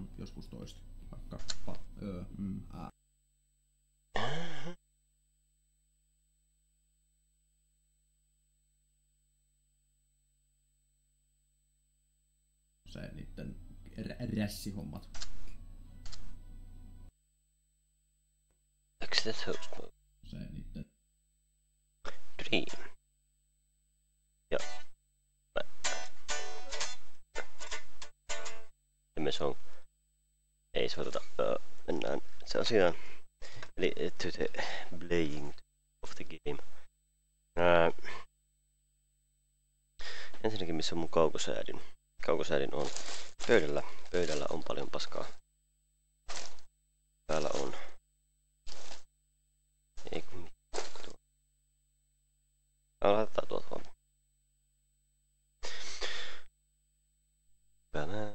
voidaan joskus toista. Vaikka se niitten rässihommat. Exit host mode. Se niitten Dream. Joo. Se on. Ei se oteta. Mennään se asiaan. Eli to the playing of the game. Ensinnäkin missä on mun kaukosäädin. Kaukosäädin on pöydällä. Pöydällä on paljon paskaa. Täällä on. Ei kun mitään. Laitetaan tuolta vaan. Tänään.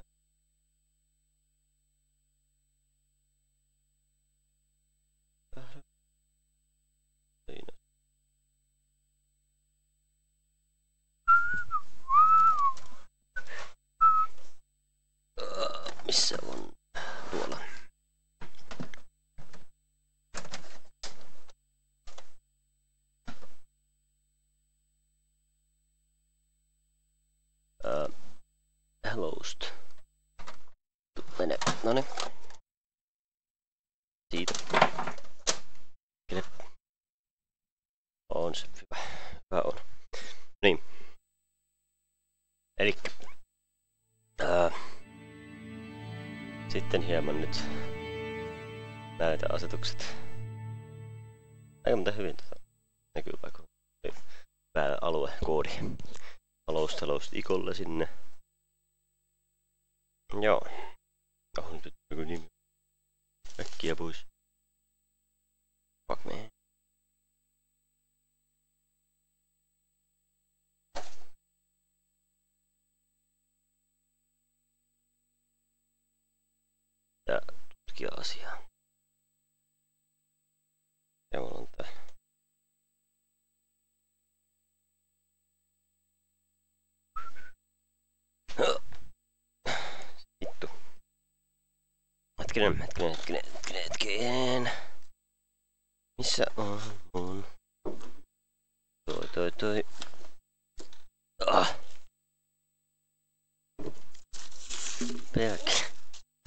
Missä on tuolla? Hellost. Mene. Noniin. Siitä. Kile. On se hyvä. Hyvä on. Niin. Elikkä. Sitten hieman nyt näitä asetukset. Aika mitä hyvin näkyy vaikka päällä aluekoodi. Talous ikolle sinne. Joo. On nyt joku nimi. Äkkiä pois. Fuck me. Ja tutkia asiaa. Ja mulla on tää. Vittu. Hetkinen. Missä on mun? Toi. Pelkkä.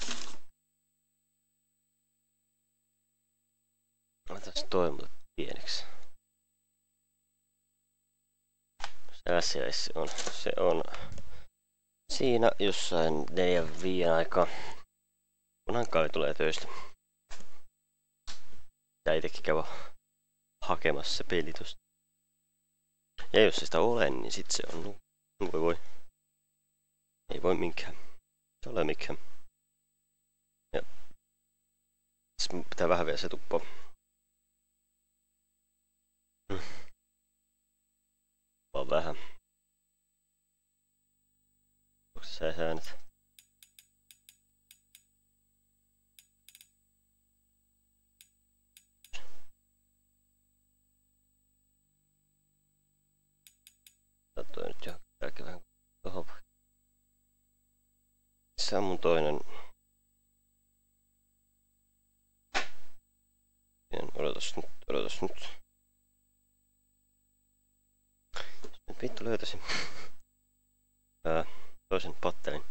Laitas toi mulle pieneksi. Se on siinä jossain 4-5 aikaa. Kunhan Kali tulee töistä. Ja itekin käy hakemassa se peli tosta. Ja jos se sitä ole, niin sit se on. Voi. Ei voi minkään. Se ole mikään. Ja. Sitten pitää vähän vielä se tuppaa. Vaan vähän. Onko se säännöt? Toi nyt jo vähän tohon. Se on mun toinen. Odotas nyt. Nyt vittu löytäisin toisen pattelin.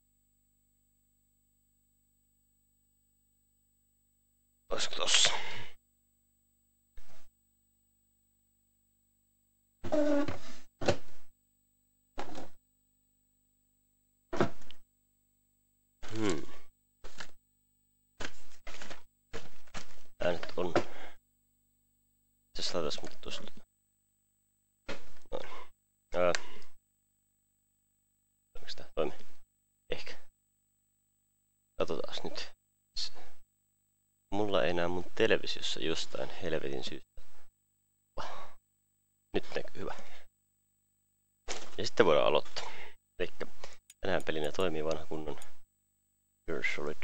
Olisiko tossa? Äänet on. Se laitas mut tosta. Noin. Onko tää toimi? Ehkä. Katsotaas nyt. Mulla ei näy mun televisiossa jostain helvetin syystä. Nyt näkyy hyvä. Ja sitten voidaan aloittaa. Elikkä tänään pelinä toimii vanha kunnon Solid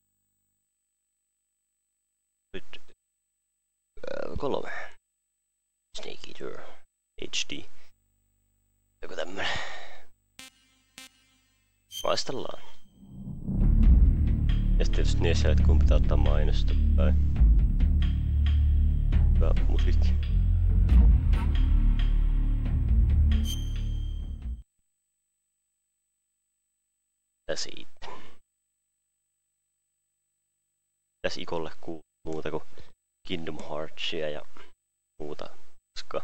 3 Snake Eater HD. Joku tämmönen. Maistellaan. Ja sit tietysti niissä, että kun pitää ottaa mainosta tai hyvä musiikki. Ja siitä. Mitäs Ikolle kuuluu muuta kuin Kingdom Heartsia ja muuta paskaa?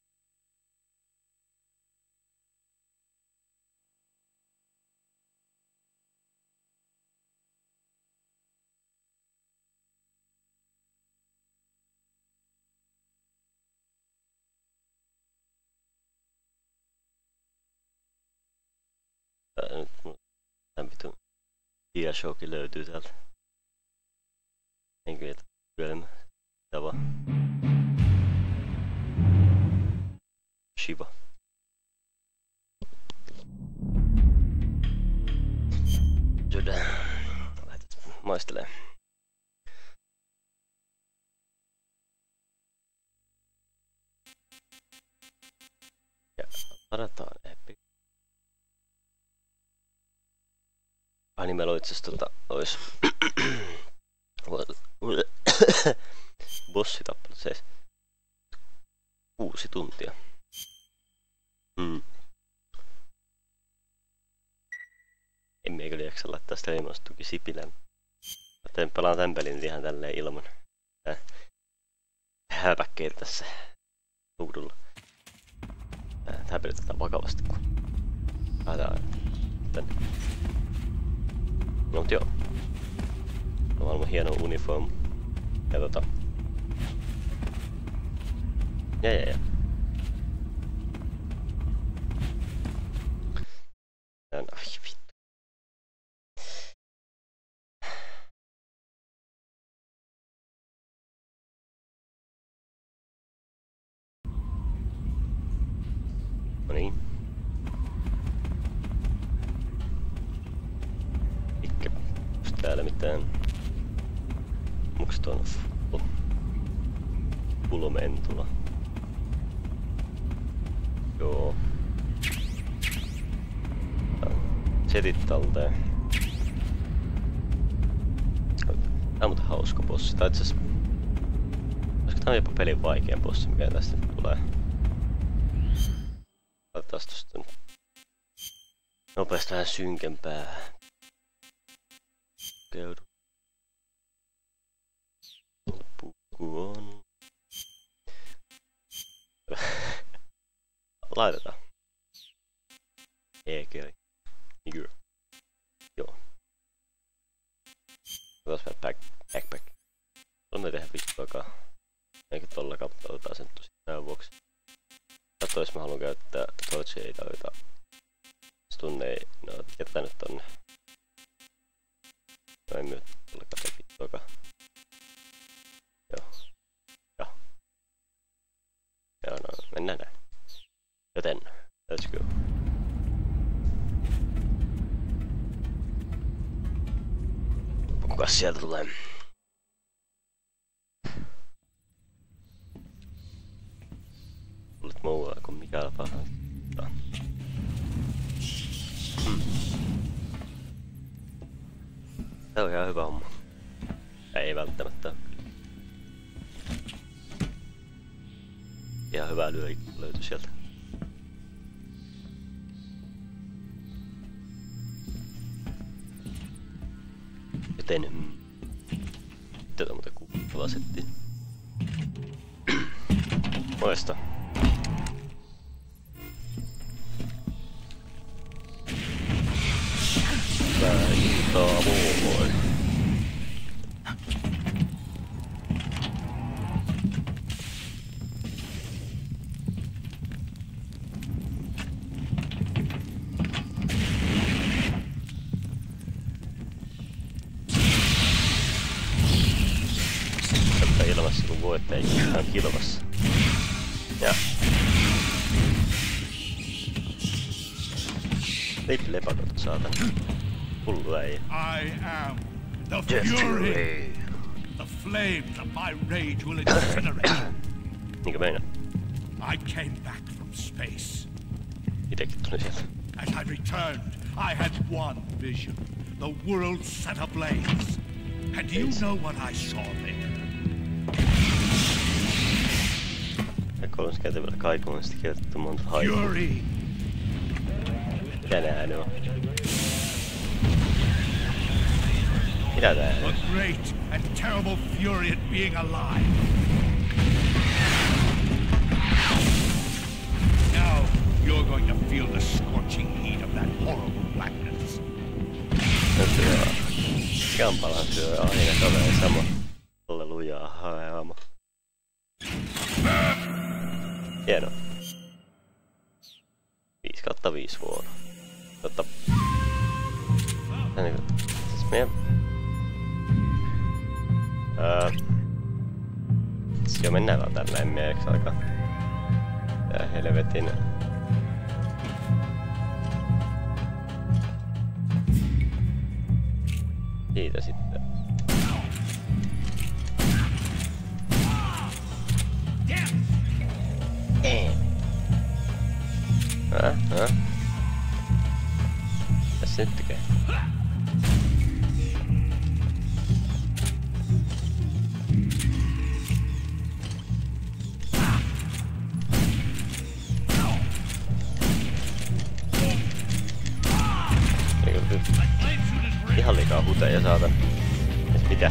Nyt tämän vitun Bioshock löytyy täältä. Enkä jätä pyörimään. Tää vaan. Shiva. Lähdetään maistelemaan. Ja ladataan Epic. Niin meillä on itseasiassa ois bossitappelut se 6 tuntia. En mie kyllä jaksa laittaa sitä ilmastukin Sipilän. Mä pelaan tän pelin ihan tälleen ilman häpäkkeitä tässä ruudulla. Tää peli otetaan vakavasti kun lähdetään tänne. No mut joo. On maailman hieno uniform. Ja Ja. Ai vittu. No niin. Onks täällä mitään? Onks tuon Pulmentula? Joo. Setit talteen. Tää on muuten hauska bossi. Tää itseasiassa... Olisiko tää jopa pelin vaikein bossi, mikä tästä nyt tulee? Laitetaan tosta nopeasti vähän synkempää. Keudu. Puku on. Laitetaan. Eikö? Joo. Otas vähän backpack. Tuonne tehdä vittuakaan. Eikä tollakaan, mutta otetaan sen tosi näin vuoksi. Katso, jos mä haluan käyttää torcheita, joita tunne ei... No, jätetään nyt tonne. No ei myy tollakaan tee vittuakaan. Joo. Joo, no mennään näin. Joten, let's go. Kukas sieltä tulee? Tulet muualla kuin Mikael pahaa. Tää on ihan hyvä homma. Ei välttämättä. Ihan hyvää löytyi sieltä. Joten... Tätä on muuten kuultavaa settiin. Moista. Hyvää iltaa moi. Ilmassa kun voitte, ei ihan kilvassa. Ja. Leippi lepakot saatana. Hullu äijä. I am the fury. The flames of my rage will incinerate. Niinkö meinaa? I came back from space. Itekin tuli sieltä. As I returned, I had one vision. The world set ablaze. And do you know what I saw there? Ja kolmoskäytävällä kaikumaan sitten kirjoitettu monta haikua. Fury! Mitä nää ne on? Mitä tää A on? great and terrible fury at being alive. Now you're going to feel the scorching heat of that horrible blackness. No syö. Kampalan syö aina kaveri sama. Hallelujaa haeama. Hieno. 5/5 vuoro. Siis meidän... Siis jo mennään vaan tälleen mieheksi aikaa. Tää helvetin... Siitä sitten. Tässä nyt tekee. Ihan liikaa huteja saatan. Mitä?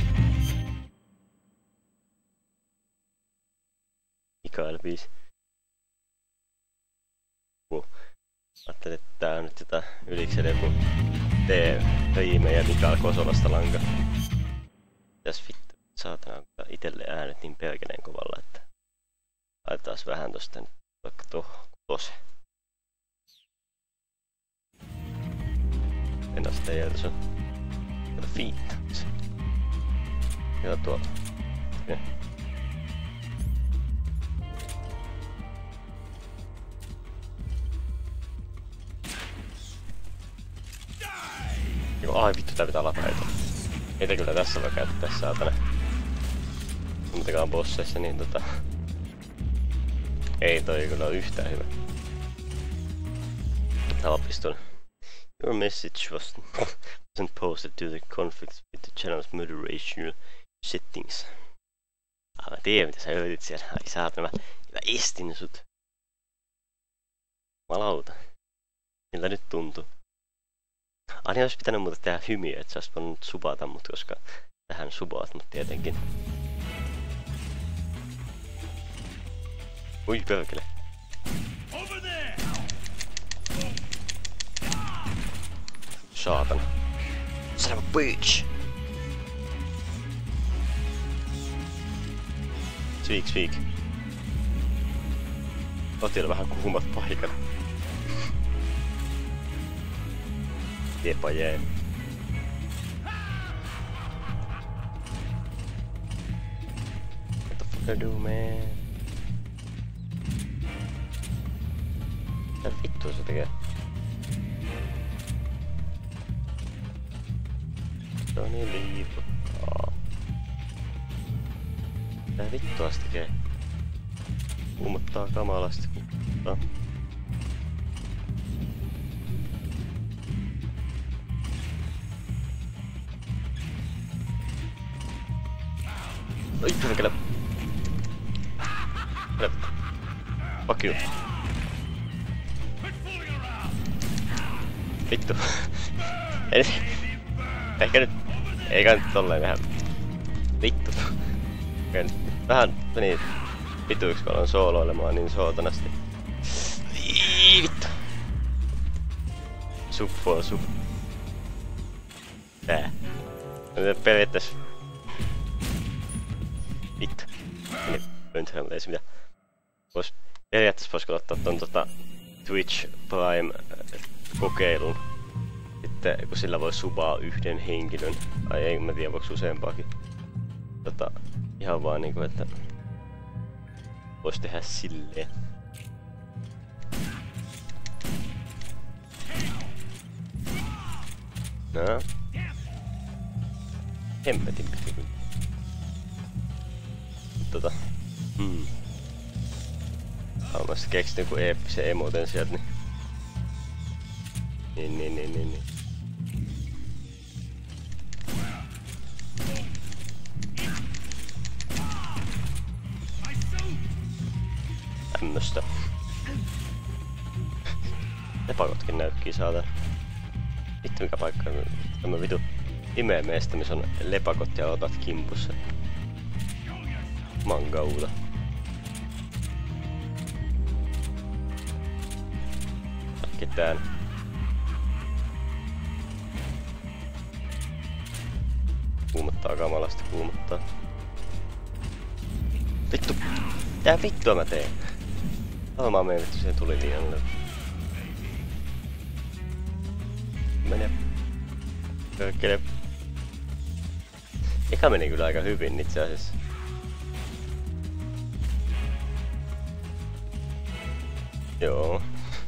Mikael 5. Ajattelin, että tää on nyt jotain Yliksen joku Riime ja Mikael Kosolasta lanka. Mitäs vittu, saatana, on itelle äänet niin perkeleen kovalla, että laitetaan vähän tosta nyt vaikka tosi. Mennään sitten jäljellä sun. Kato fiittaus. Joo tuolla. Okay. Ai vittu, tää pitää lapaita. Eitä kyllä tässä voi käyttää saatana. Kumminkaan bosseissa niin ei toi kyllä ole yhtään hyvä. Halpistun. Your message wasn't posted due to conflicts with the channel's moderation settings. Mä tiedän mitä sä yritit siellä. Ai saatana, mä estin sut. Malauta. Miltä nyt tuntuu? Niin olisi pitänyt muuta tehdä hymiä, että sä olisit voinut subata mut, koska tähän subaat mut tietenkin. Ui perkele. Saatana. Son of a bitch! Speak. Otilla vähän kuumat paikat. Tiepa jee. What the fuck I do, man? Mitä vittua se tekee? Se on niin liiputtaa. Mitä vittua se tekee? Kuumottaa kamalasti. Oi perkele. Fuck you. Vittu. Ehkä nyt... Eikä nyt tolleen vähän... Vittu. Ehkä nyt vähän meni vituiksi kun aloin sooloilemaan niin sootanasti. Vittu. Suppoo sup. Tää. Nyt periaatteessa... Vittu. Pöntöhän, mutta ei se mitään. Periaatteessa voisiko ottaa ton Twitch Prime kokeilun. Sitten kun sillä voi subaa yhden henkilön. Ai ei, mä tiedä voiko useampaakin. Ihan vaan niinku, että vois tehdä silleen. No. Hemmetin piti kyllä. Mä sit keksit joku eeppisen emoten sieltä, niin. tämmöstä. Lepakotkin näykkii saatan. Vittu mikä paikka on tämä vitu pimeä meistä, missä on lepakot ja otat kimpussa. Mangauta. Ketään. Kuumottaa kamalasti, kuumottaa. Vittu! Tää vittua mä teen? Mä menen vittu, siihen tuli liian löydä. Mene. Pörkkele. Eka meni kyllä aika hyvin itse asiassa. Joo.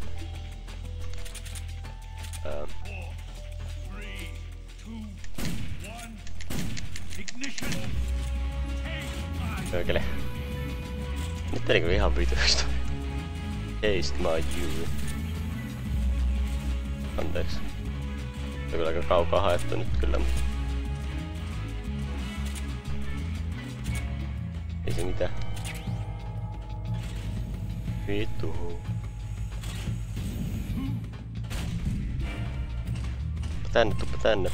Pörkkele. Nyt menikö ihan vituista? Taste my you. Anteeksi. Se on kyllä aika kaukaa haettu nyt kyllä, mutta... Ei se mitään. Vittu. Tuppa tänne.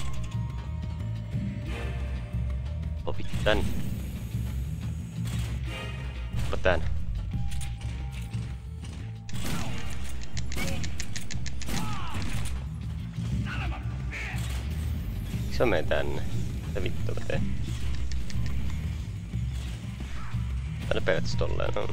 Opi tänne. Tuppa tänne. Miksi mä menen tänne? Mitä vittua mä teen? Tänne periaatteessa tolleen on.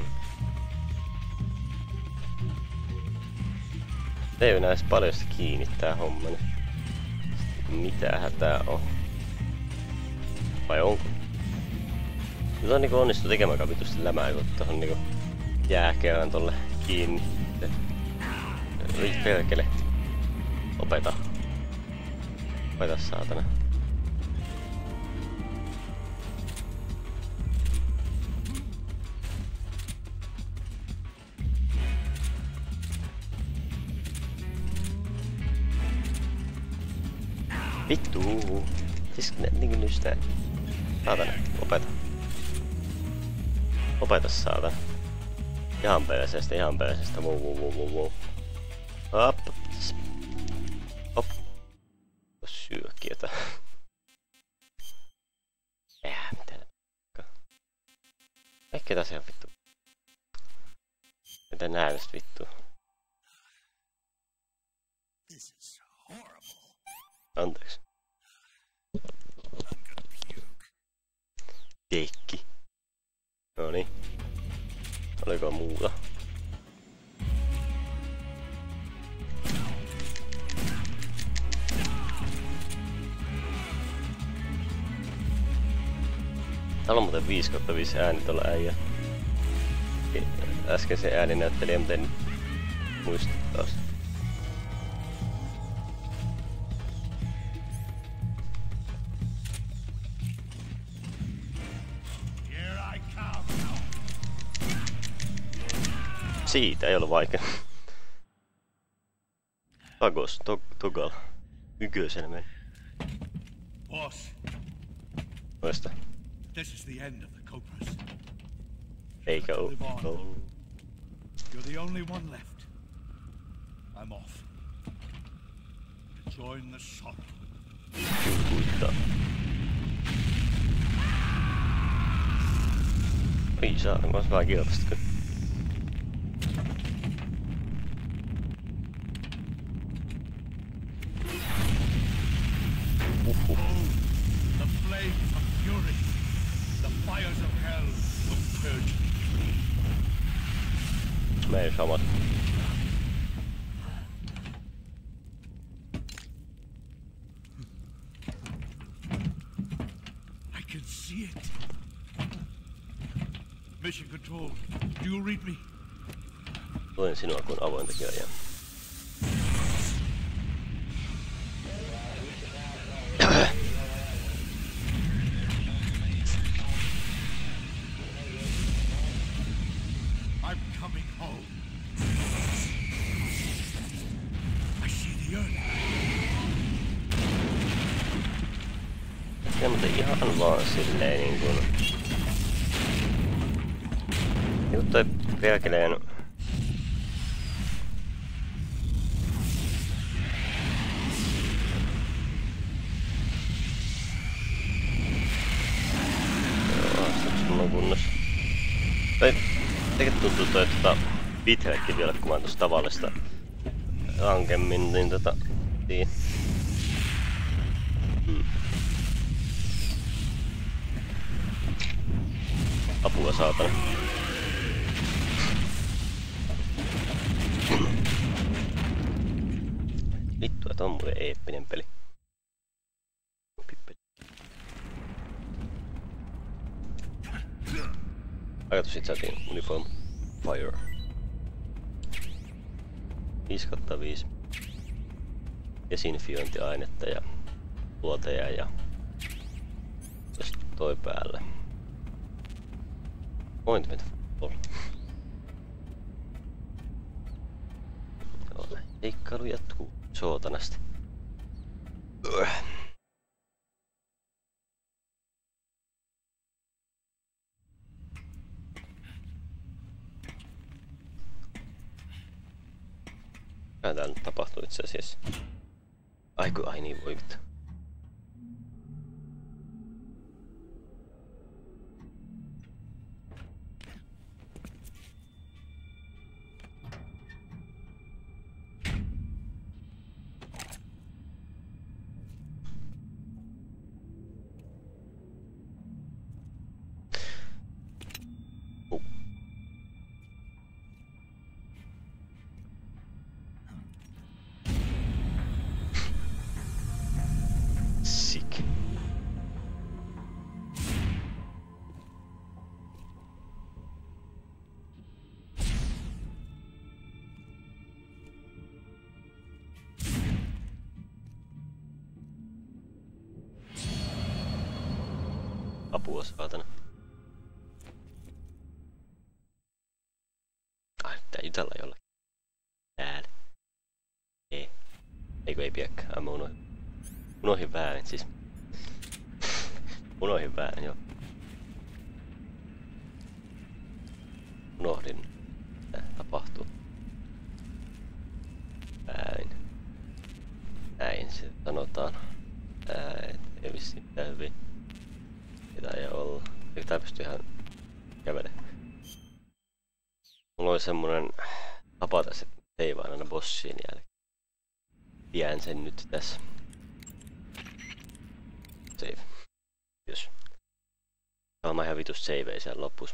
Ei oo näis paljon sitä kiinni tää homma nyt. Mitä hätää on? Vai onko? Nyt on niinku onnistu tekemään aika vitusti lämää, kun tohon niinku jääkevään tolle kiinni. Oi perkele. Opeta. Opeta saatana. Vittu. Siis niinku nystää. Saatana. Opeta. Opeta saatana. Ihan perseestä, ihan perseestä. Wow. Hop. Hop. Syökki jotain. Mitä? Ehkä tässä ihan vittu. Mitä näävästä vittua? Anteeksi. Teikki. Noniin. Oliko muuta? Täällä on muuten 5/5 ääni tuolla äijä. Äsken se ääninäyttelijä, mutta en nyt muista taas. Siitä ei ole vaikea. Tagos, Togal. Yköisenä meni. Boss. Noista. This is the end of the Cobras. Eikä oo. Oh. You're the only one left. I'm off. Join the shot. Jukuittaa. Oi saada, mä oon vähän kilpasta kyllä. The flames of fury. The fires of hell will purge. Mene samat. I can see it. Mission Control, do you read me? Luen sinua kuin avointa kirjaa. I'm coming home. I see the earth. Ja mutta ihan vaan silleen niinkun... Niinku toi perkeleen kunnossa. Tai jotenkin tuntuu toi pithellekin vielä, kun mä oon tossa tavallista rankemmin, niin niin. Apua saatana. Vittu, että on muuten eeppinen peli. Ajatus sit saatiin uniform fire. 5/5 desinfiointiainetta ja luoteja ja tosta toi päälle. Ointment full. Joo, seikkailu jatkuu sootanasti. Mitä täällä nyt tapahtuu itse asiassa? Ai niin voi vittu. Sick. Apua saatana. Ai, pitää jutella jollakin. Täällä. Eikö ei pidäkään, mä unohdin väärin siis. Unohdin väärin, joo. Unohdin, mitä tapahtuu. Väärin. Näin se sanotaan. Ei vissiin mitään hyvin. Mitä ei olla. Pitää pystyä ihan kävelemään. Mulla oli semmonen tapa tässä, että seivaan aina bossiin jälkeen. Pidän sen nyt tässä. Save. Jos. Mä ihan vitus savei siellä lopussa.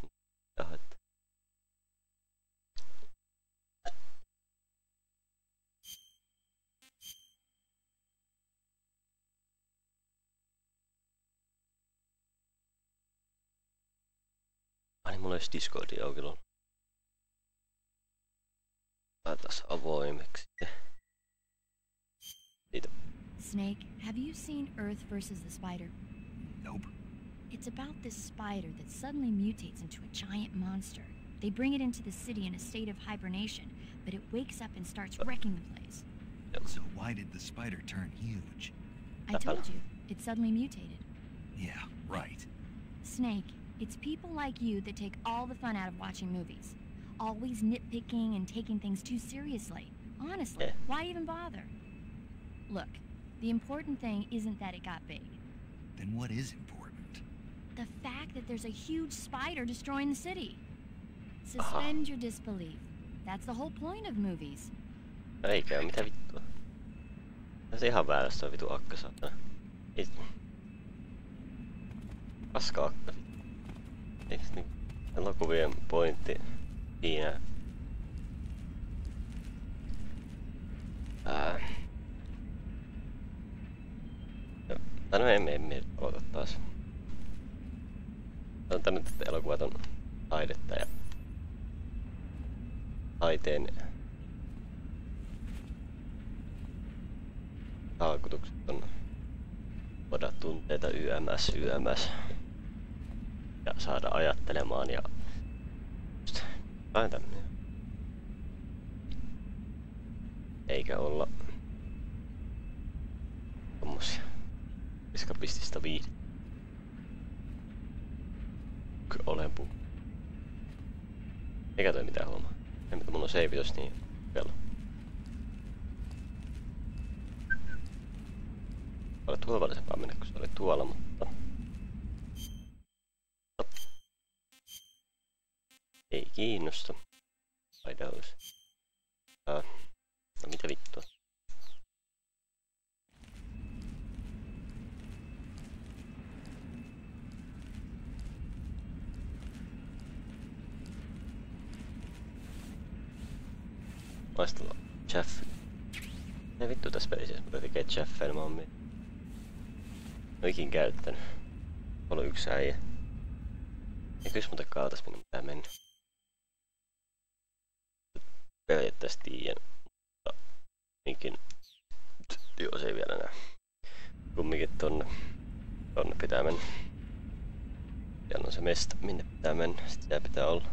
Niin mulla olisi Discordi auki ollut. Laitas avoimeksi. Siitä. Snake, have you seen Earth versus the Spider? Nope. It's about this spider that suddenly mutates into a giant monster. They bring it into the city in a state of hibernation, but it wakes up and starts wrecking the place. So why did the spider turn huge? I told you, it suddenly mutated. Yeah, right. Snake, it's people like you that take all the fun out of watching movies. Always nitpicking and taking things too seriously. Honestly, why even bother? Look, the important thing isn't that it got big. Then what is important? The fact that there's a huge spider destroying the city. Suspend your disbelief. That's the whole point of movies. Eikä, mitä vittua. Tässä ihan väärässä toi vitu akka saatana. Ei... Paska akka. Eiks niin... Elokuvien pointti siinä... Tai no emme aloita taas. Sanotaan nyt, että elokuvat on taidetta ja... Taiteen... Tarkoitukset on... Luoda tunteita YMS. Ja saada ajattelemaan ja... Vähän tämmönen. Eikä olla... Tommosia. Eskapistista viihdettä. Kyllä olen puu. Eikä toi mitään hommaa. En mitä mulla on save tossa niin kello. Olet turvallisempaa mennä kun sä olet tuolla, mutta... kiinnosta. Aidaus. No mitä vittua? Maistella Chaff. Mitä vittu tässä pelissä, jos tekee Chaffeilla hommia? No ikin käyttänyt. Mulla on yksi äijä. Eikös muuten kaatas minne pitää mennä? Periaatteessa tiiän. Mutta minkin... Joo, se ei vielä näe. Kumminkin tonne pitää mennä. Siellä on se mesta, minne pitää mennä. Sitten siellä pitää olla.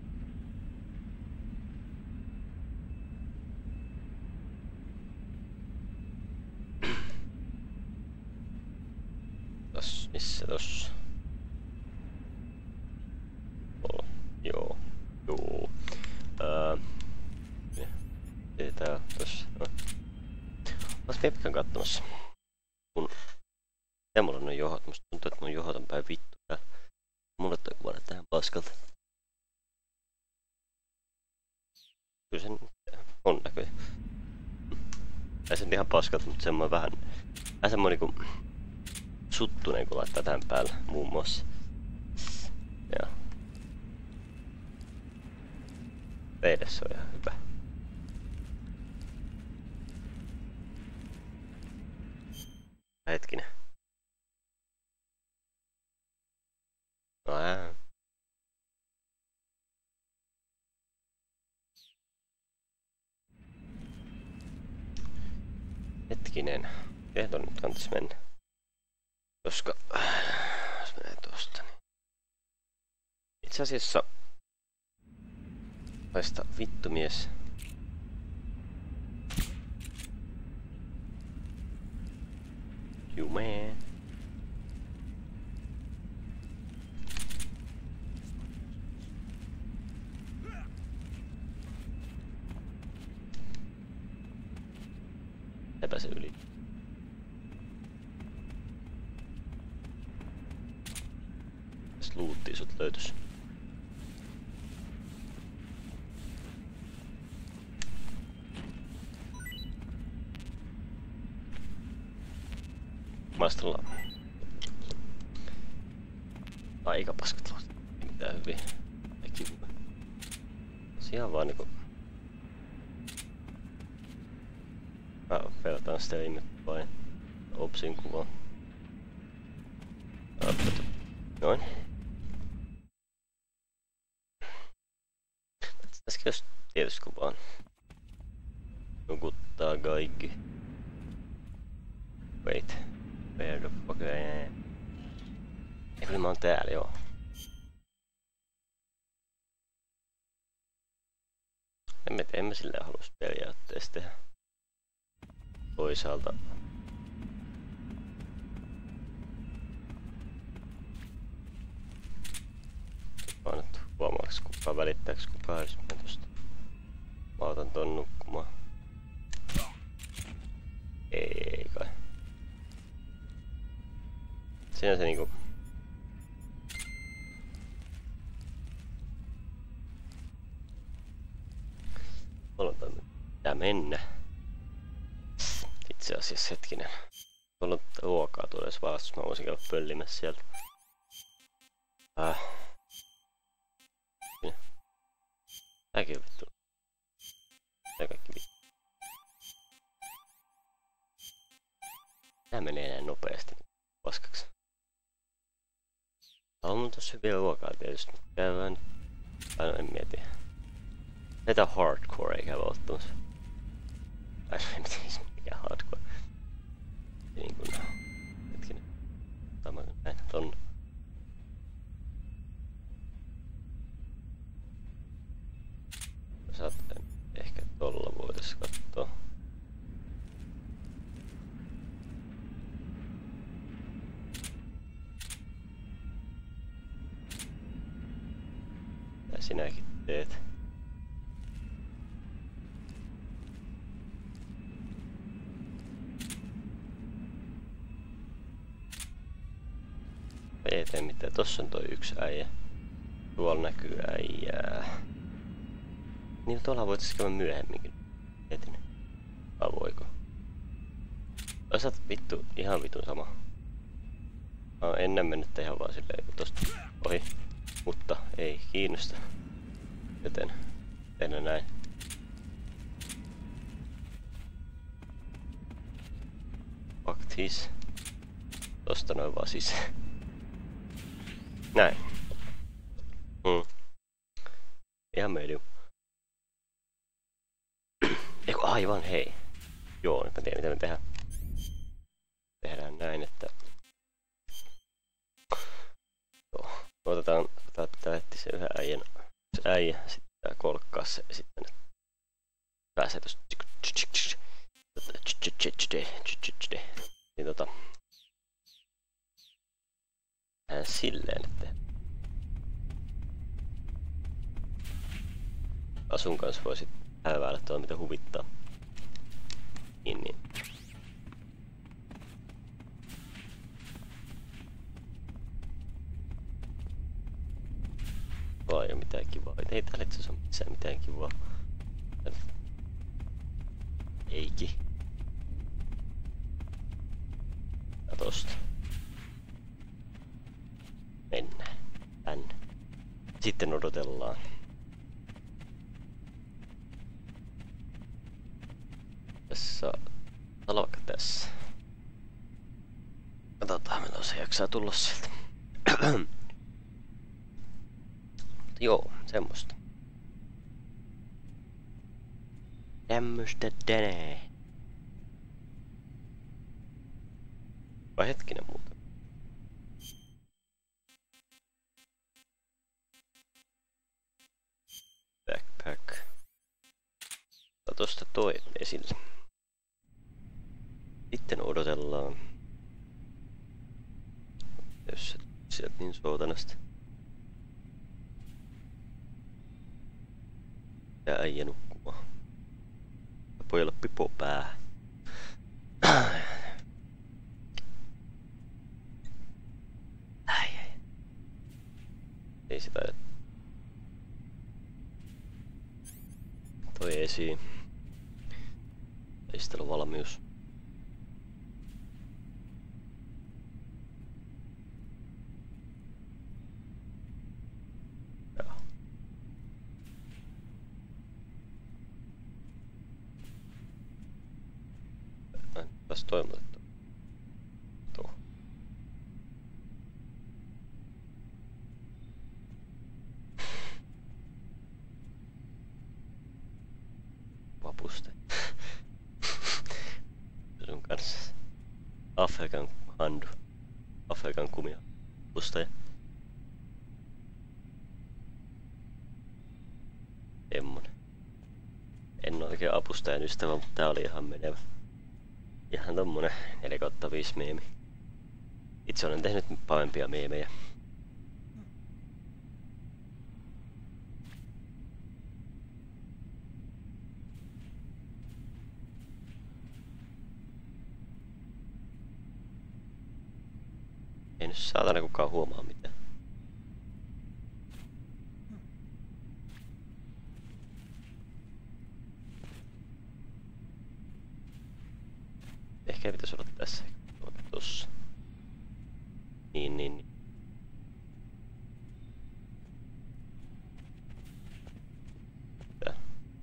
Missä tossa? Joo. Tää tossa. Olis pitkän katsomassa. Ja mulla on noin johot. Musta tuntuu, että mun johot on päin vittu. Mulle toi kuvalle tähän paskalta. Kyllä sen on näköjään. Ei sen ihan paskalta, mutta semmoinen vähän semmoinen niinku suttunen, kun laittaa tämän päälle muun muassa. Ja veidessä on ihan hyvä. Hetkinen. No Hetkinen. Miten ton nyt kannattaisi mennä? Koska jos menee tosta niin... Itse asiassa... Haista vittu mies. Jume. Epäse yli. Tästä luuttiin sut löytys. Maistellaan. Aika paskat luot. Ei mitään hyviä. Kaikki hyvä. Ihan vaan niinku... Pelataan sitä ihmettä vain. Opsin kuvaa. Noin. Tässäkin jos tietysti kuvaan. Nukuttaa kaikki. Wait. Where the fuck I am? Ei kun mä oon täällä, joo. En mä silleen halus periaatteessa tehdä. Toisaalta. Mä nyt huomaaks kukaan välittääks kukaan jos mä tosta. Mä otan ton nukkumaan. Ei kai. Siinä se niinku... Pitää mennä. Itse asiassa hetkinen. Tuolla on ruokaa tuolla jos vastus. Mä voisin käydä pöllimässä sieltä. Tääkin on vittu. Tää kaikki vittu. Tää menee näin nopeasti paskaksi. On mun tossa hyviä ruokaa tietysti. Käydään... Tai no en mieti. Näitä hardcore eikä välttämättä. En tiedä mikä hardcore. Niin kun... Hetkinen. Tämä näin ton. Saat ehkä tolla voitais kattoo. Mitä sinäkin teet? Ei tee mitään. Tossa on toi yksi äijä. Tuolla näkyy äijää. Niin tuolla voitaisiin käydä myöhemminkin. Mietin. Vai voiko? Osaat vittu ihan vitun sama. Mä oon ennen mennyt ihan vaan silleen tosta ohi. Mutta ei kiinnosta. Joten tehdään näin. Fuck this. Tosta noin vaan sisään. Näin. Ihan medium. Eiku aivan hei. Joo, nyt mä tiedän mitä me tehdään. Tehdään näin, että... Joo. Otetaan se yhden äijän. Se äijä, sitten tää kolkkaa se ja sitten pääsee tosta... Niin silleen, että... Asun kanssa voisit häiväillä tuolla mitä huvittaa. Niin. Tuolla ei oo mitään kivaa. Ei täällä itse asiassa oo missään mitään kivaa. Eikin. Ja tosta. Mennään. Tänne. Sitten odotellaan. Tässä on vaikka tässä. Katsotaan milloin se jaksaa tulla sieltä. Joo, semmoista. Tämmöstä tänään. Vai hetkinen muuten. Backpack. Tosta toi esille. Sitten odotellaan. Jos se sieltä niin soutanasta. Ja äijä nukkumaan. Pojalla pipo päähän. Ai. Ei sitä. Toi esiin. Taisteluvalmius. Tässä toimitettu. Tuo. Vapuste. Sun kanssa. Afrikan handu. Afrikan kumia. Vapustaja. Semmonen. En oo oikein apustajan ystävä, mutta tää oli ihan menevä. Ihan tommonen 4/5 meemi. Itse olen tehnyt parempia meemejä. Ei nyt saatana kukaan huomaa mitään. Ehkä ei pitäisi olla tässä. Vaikka tossa. Niin. Tää.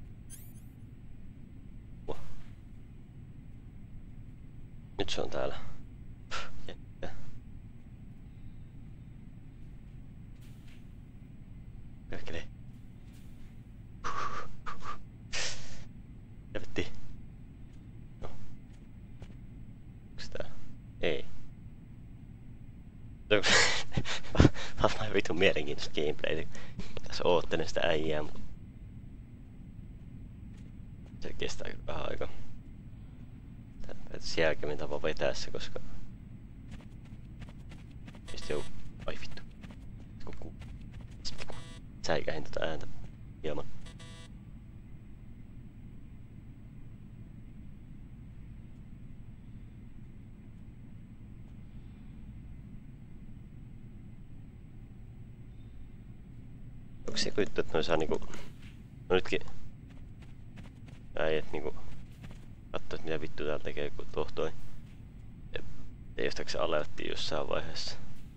Nyt se on täällä. Jättä. Perkele. Jävetti. Ei. Mä vitun mielenkiintoista gameplaytä. Tässä oottelen sitä äijää, mutta... Se kestää kyllä vähän aikaa. Täytyisi jälkeen tapa vetää se, koska... Sitten joku... Ai vittu. Säikähin tota ääntä hieman. Onko se juttu, että noi saa niinku... No nytkin äijät niinku katsois mitä vittu täällä tekee kun tohtoi. Ja jostakin se aloitti jossain vaiheessa.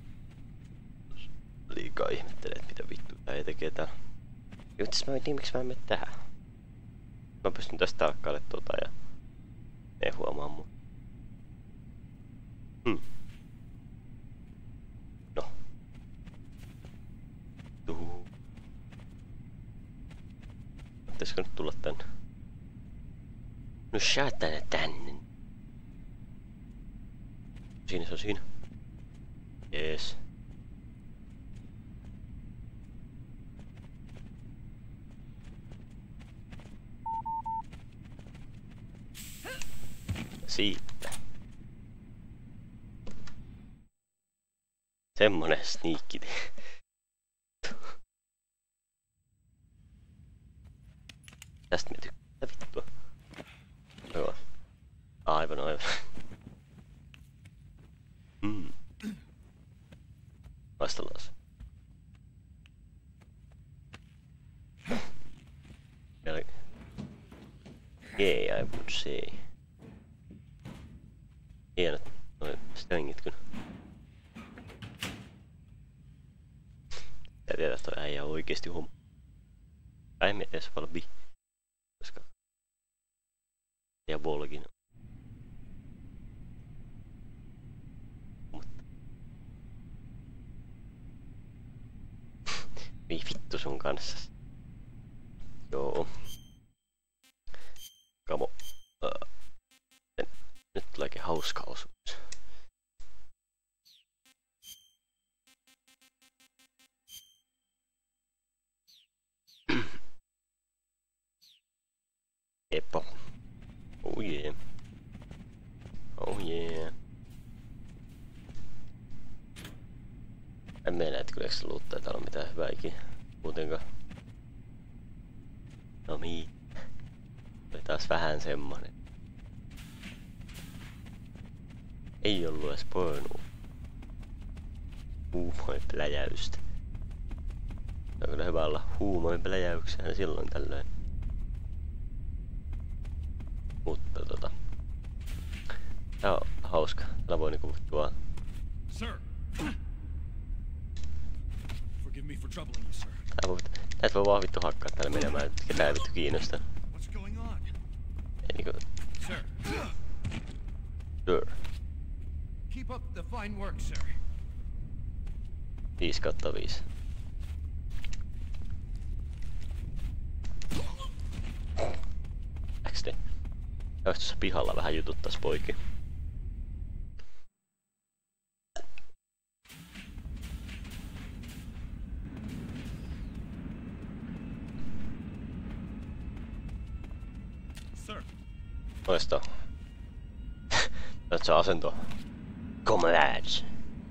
Liikaa ihmettelee, että mitä vittu äijä tekee täällä. Juttis mä mietin, miksi mä en mene tähän. Mä pystyn tästä tarkkailemaan tota ja ei huomaa mun. No. Pitäisikö nyt tulla tänne? No saatana tänne. Siinä se on siinä. Jees. Siitä. Semmonen sniikki. Tästä me tykkää vittua. Joo. Aivan. Vastellaan se. Yeah, I would say. Hienot noi stringit kyllä. Ja tiedä, että toi äijä on oikeesti homma. Ei me edes valmi. Koska Diabologin. Mutta Vii vittu sun kanssa. Joo. Kamo. Nyt tuleekin hauska osuus. Eppo. Oh yeah. Oh yeah. En mene näet kyllä ekstra luuttaa, täällä on mitään hyvää ikinä. Muutenkaan. No mii. Oli taas vähän semmonen. Ei ollu edes pornua. Huumoipläjäystä. On kyllä hyvä olla huumoipläjäyksenä silloin tällöin. Mutta tää on hauska. Täällä voi niinku tuo. Sir. Forgive me for troubling you, sir. Näet voi vaan vittu hakkaa täällä menemään, että ketään ei vittu kiinnosta. What's going on? Ei niinku. Sir. Sure. Keep up the fine work, sir. 5/5. XD. Jos tuossa pihalla vähän jututtais poikin. Sir. Loista. Nyt se asento. Comrades.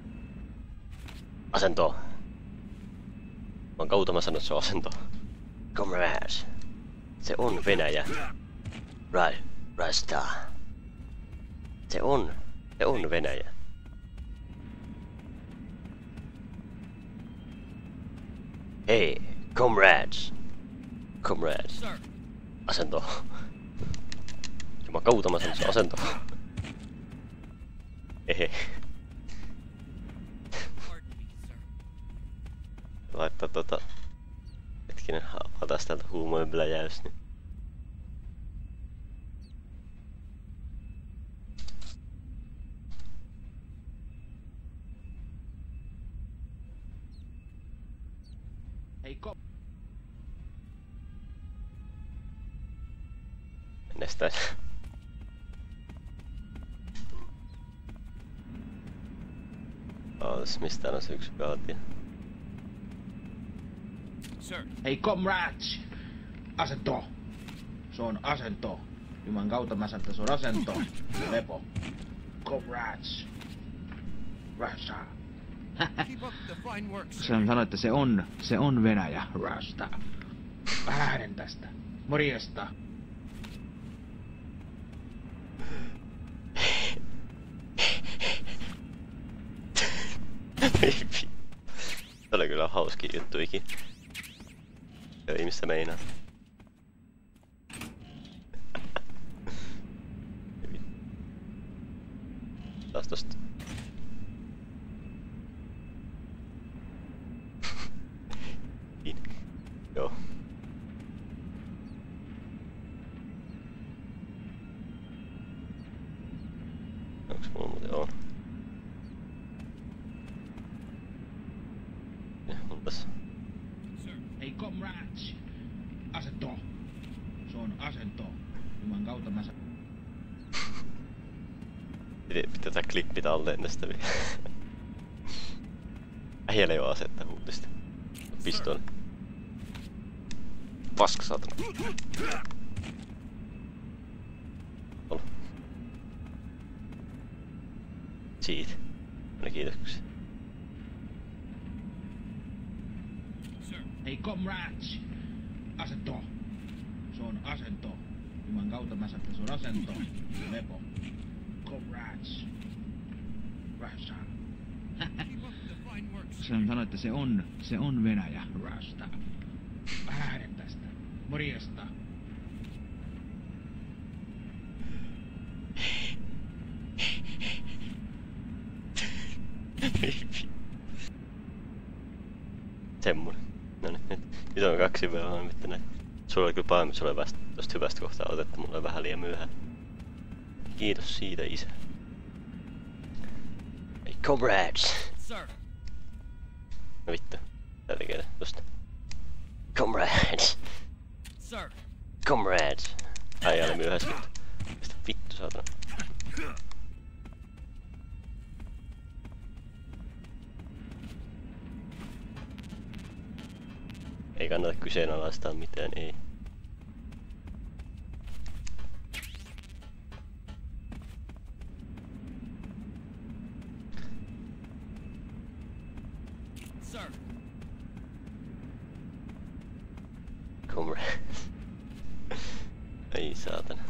Asento. Mä kautta mä sanon, että se on asento. Comrades. Se on Venäjä. Rasta. Se on Venäjä. Hei, comrades. Comrades. Sir. Asento. Mä kautta mä sanon, että se on asento. Hehe. Laittaa hetkinen, avataan täältä huumoinpläjäys, niin. Heikko. Mennestään. Ootas, mistä on se yksi kaatio? Sir. Hei comrades! Asento! Se on asento. Juman kautta mä sanon, että se on asento. Lepo. Comrades! Rasta. Keep up the fine work, sir. Se on sanonut, että se on Venäjä. Rasta. Mä lähden tästä. Morjesta. Se oli kyllä hauski juttu ikin. Ei missä meinaa. Tässä. Hei comrades! Asento! Se on asento. Juman kautta mä Pitää tää klippi talteen tästä vielä. Äijällä ei oo asetta huutista. Pistooli. Paska saatana. Olo. Siitä. Aina kiitoksia. Hei comrades! Asento! Se on asento. Juman kautta mä sanon, se on asento. Lepo. Comrades. Rasta. Sen sanoi, että se on Venäjä. Rasta. Lähden tästä. Morjesta. Semmonen. Noniin, nyt on 2 vielä mitään näin. Sulla oli kyllä pahemmin, sulla oli tosta hyvästä kohtaa otettu, mulla oli vähän liian myöhään. Kiitos siitä, isä. Hey, comrades! Sir. No vittu, tää tekee tosta. Comrades! Sir. Comrades! Äijä oli myöhässä vittu. Mistä vittu saatana? Ei kannata kyseenalaistaa mitään, ei. Sir. Comrades. Ei saatana.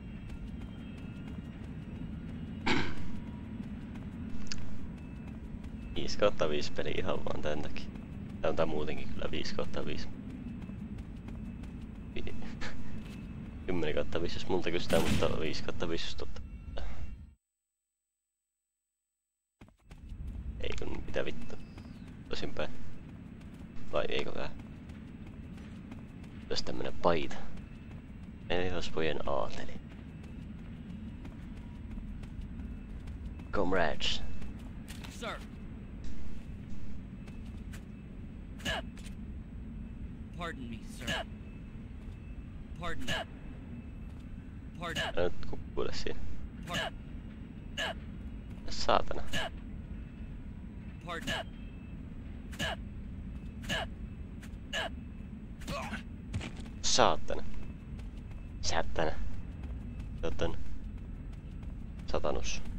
Viisi kautta 5 peli ihan vaan tän takia. Tää on tää muutenkin kyllä 5/5. 10/5 jos multa kysytään, mutta 5/5 jos totta. Ei kun mitä vittu. Tosinpäin. Vai eikö vähän? Jos tämmönen paita. Nelospojen aateli. Comrades. Sir. Pardon me, sir. Pardon. Pardon. Älä nyt kukkuile siinä. Pardon. Saatana. Pardon. Saatana. Säättänä. Joten. Satanus.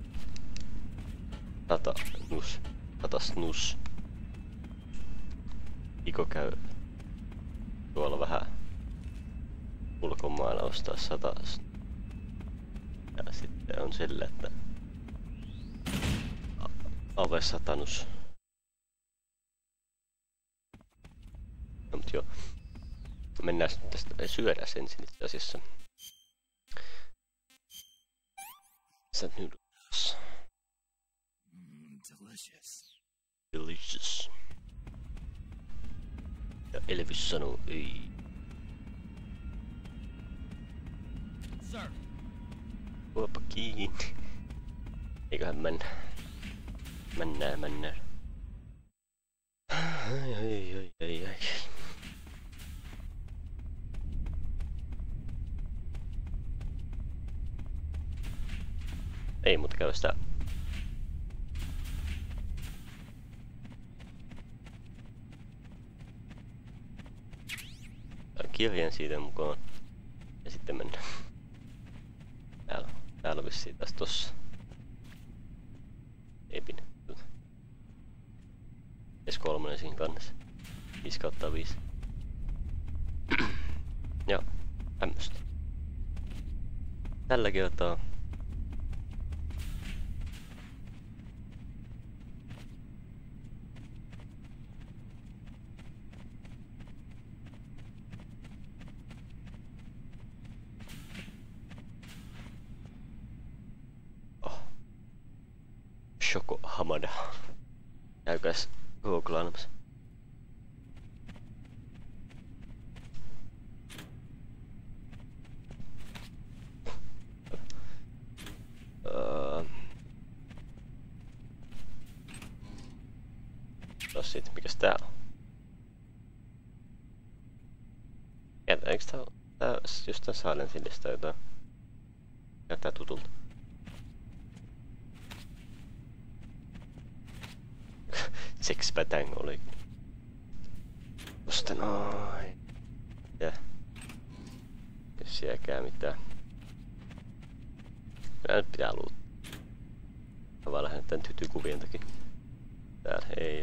Satanus. Satasnus. Iko käy tuolla vähän ulkomailla ostaa 100. Ja sitten on sille, että Ave Satanus. No mut joo. Mennään nyt tästä syödään ensin itse asiassa. Instant noodles. Delicious. Delicious. Ja Elvis sanoo ei. Sir. Tuopa kiinni. Eiköhän mennä. Mennään. Ai. Ei muuta käy sitä. Kirjan siitä mukaan. Ja sitten mennään. Täällä on vissiin taas tossa. Epin. S3 siinä kannessa. 5/5. Joo, tämmöstä. Tällä kertaa. Shoko Hamada. Käykääs googlaamassa. Mikäs tää on? Eikö tää jostain Silent Hillistä jotain? Näyttää tutulta. Sex Batang oli. Musta noin. Ja. Jos sielläkään mitään. Nää nyt pitää luuttaa. Mä vaan lähden tän tytykuvien takia. Täällä ei oo.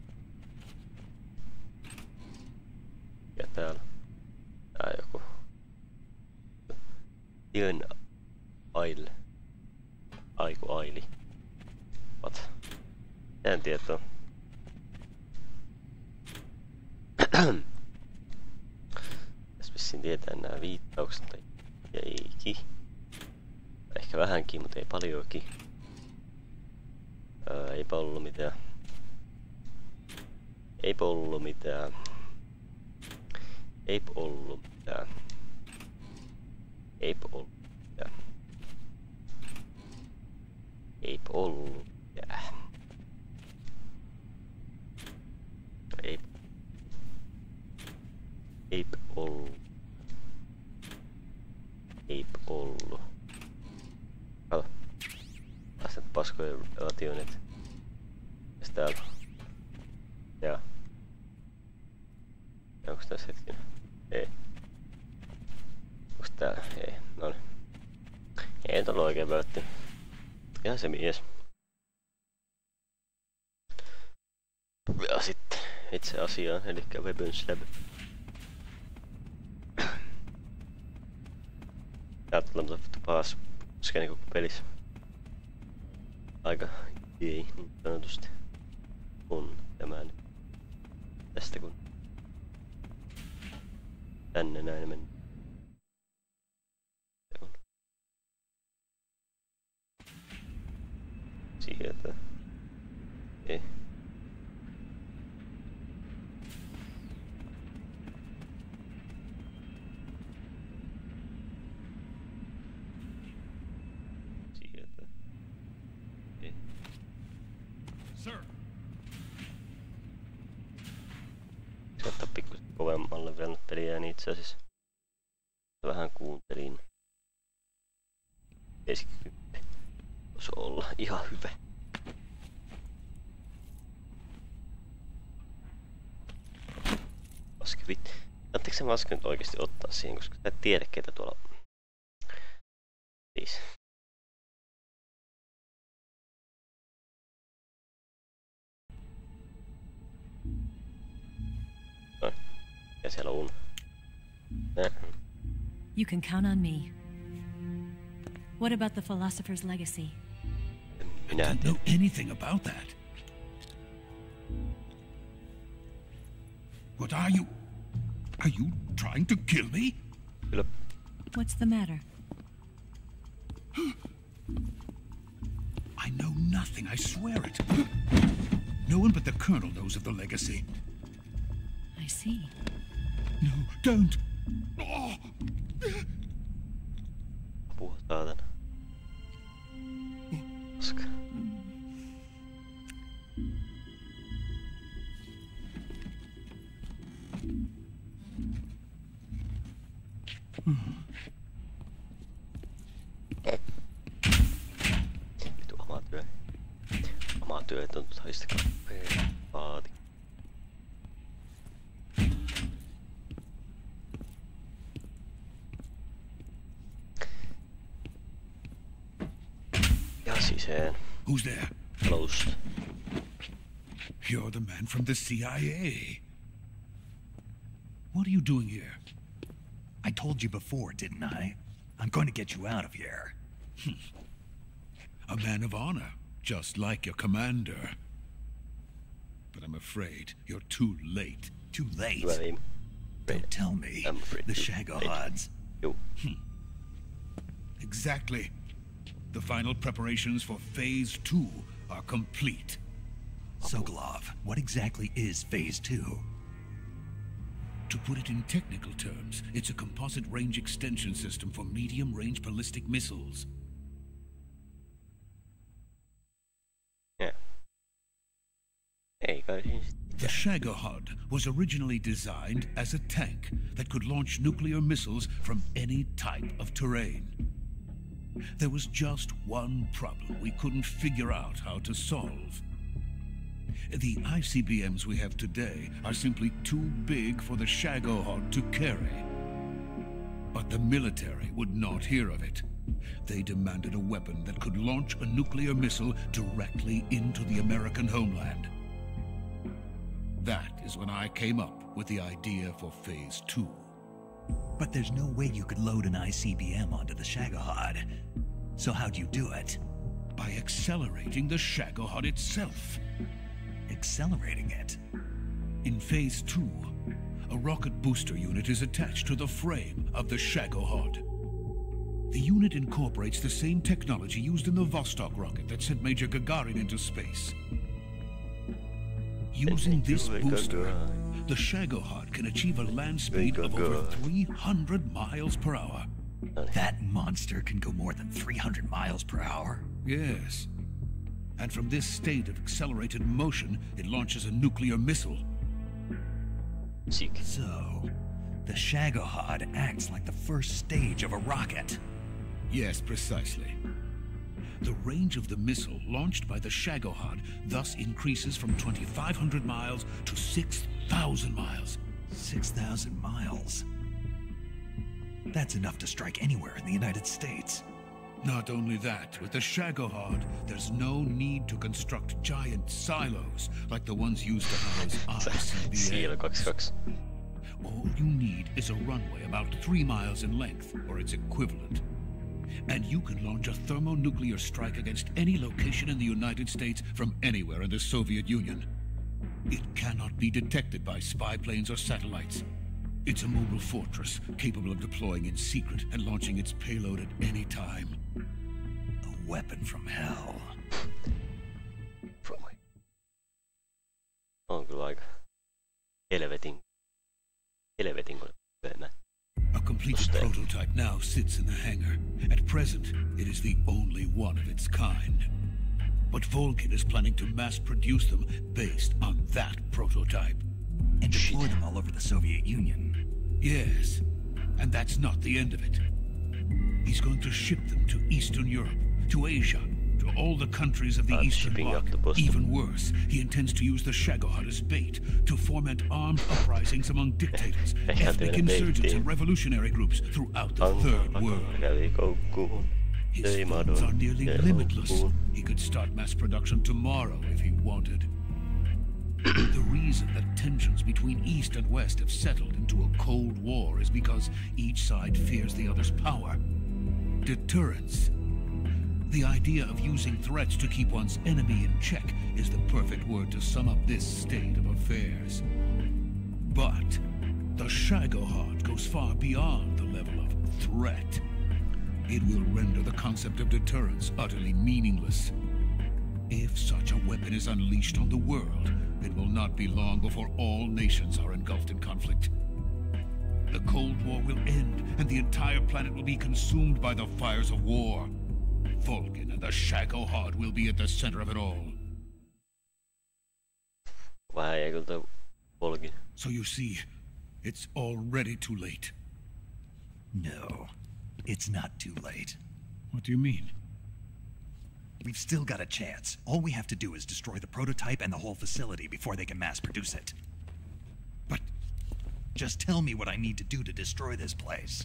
Ja täällä. Tää joku. Ian Aile. Aiku Aili. What? En tiedä. Tässä vissiin tietää nää viittaukset tai eikin. Ehkä vähänkin, mutta ei paljoakin. Eipä ollut mitään. Eipä ollut mitään. Eipä ollut mitään. Eipä ollut mitään. Eipä ollut mitään. Eipä. Eipä ollut. Eipä ollut. Kato. Taas näitä paskoja rationeita. Mitäs täällä? Jaa. Onks tässä hetkinen? Ei. Onks täällä? Ei. Noniin. Ei nyt ollu oikein vältti. Ihan se mies. Ja sitten itse asiaan, elikkä Weapons Lab. Täältä tulee mutta paas skeni koko pelissä. Aika ei niin sanotusti. On tämä nyt. Tästä kun tänne näin mennään. Sieltä. Ei. Sieltä. Ei. Sir, Se ottaa pikkuisen kovemmalle vielä nyt peliä, niin itse asiassa vähän kuuntelin. 70. Voisi olla ihan hyvä. Maskevit. Anteeksi se maske nyt oikeesti ottaa siihen, koska sä et tiedä ketä tuolla. Siis. Noin. Ja siellä on. You can count on me. What about the philosopher's legacy? Minä don't know anything about that. What are you? Are you trying to kill me? kyllä. What's the matter? I know nothing, I swear it. No one but the Colonel knows of the legacy. I see. No, don't. Oh. Apua saatana. Koska. Vitu amatyö. Amatyöt on haistakaa. Vaati. Ja sisään. Who's there? Closed. You're the man from the CIA. What are you doing here? I told you before, didn't I? I'm going to get you out of here. A man of honor, just like your commander. But I'm afraid you're too late. Too late. Hyvä viime. Don't tell me. I'm afraid The too Shagohods. Juu. Exactly. The final preparations for Phase 2 are complete. Sokolov, what exactly is Phase 2? To put it in technical terms, it's a composite range extension system for medium-range ballistic missiles. Yeah. Ei kai siis. The Shagohod was originally designed as a tank that could launch nuclear missiles from any type of terrain. There was just one problem we couldn't figure out how to solve. The ICBMs we have today are simply too big for the Shagohod to carry. But the military would not hear of it. They demanded a weapon that could launch a nuclear missile directly into the American homeland. That is when I came up with the idea for Phase 2. But there's no way you could load an ICBM onto the Shagohod. So how'd you do it? By accelerating the Shagohod itself. Accelerating it? In Phase 2, a rocket booster unit is attached to the frame of the Shagohod. The unit incorporates the same technology used in the Vostok rocket that sent Major Gagarin into space. Using this booster, the Shagohod can achieve a land speed of over 300 miles per hour. That monster can go more than 300 miles per hour? Yes. And from this state of accelerated motion, it launches a nuclear missile. Sick. So, the Shagohod acts like the first stage of a rocket. Yes, precisely. The range of the missile launched by the Shagohod thus increases from 2,500 miles to 6,000 miles. 6,000 miles? That's enough to strike anywhere in the United States. Not only that, with the Shagohod, there's no need to construct giant silos like the ones used to house ICBMs. All you need is a runway about 3 miles in length, or its equivalent. And you can launch a thermonuclear strike against any location in the United States from anywhere in the Soviet Union. It cannot be detected by spy planes or satellites. It's a mobile fortress, capable of deploying in secret and launching its payload at any time. A weapon from hell. On kyllä aika helvetin pöymä. A completed prototype now sits in the hangar. At present, it is the only one of its kind. But Volgin is planning to mass produce them based on that prototype. And deploy them all over the Soviet Union. Yes, and that's not the end of it. He's going to ship them to Eastern Europe, to Asia, to all the countries of the Eastern Bloc. Even worse, he intends to use the Shagohod as bait to foment armed uprisings among dictators, ethnic insurgents, and revolutionary groups throughout the Third World. His funds are nearly limitless. He could start mass production tomorrow if he wanted. The reason that tensions between East and West have settled into a Cold War is because each side fears the other's power. Deterrence. The idea of using threats to keep one's enemy in check is the perfect word to sum up this state of affairs. But the Shagohod goes far beyond the level of threat. It will render the concept of deterrence utterly meaningless. If such a weapon is unleashed on the world, it will not be long before all nations are engulfed in conflict. The Cold War will end, and the entire planet will be consumed by the fires of war. Volgin and the Shagohod will be at the center of it all. Volgin. So you see, it's already too late. No, it's not too late. What do you mean? We've still got a chance. All we have to do is destroy the prototype and the whole facility before they can mass produce it. But just tell me what I need to do to destroy this place.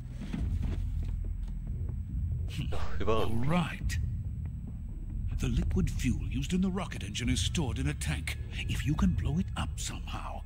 All right. The liquid fuel used in the rocket engine is stored in a tank. If you can blow it up somehow,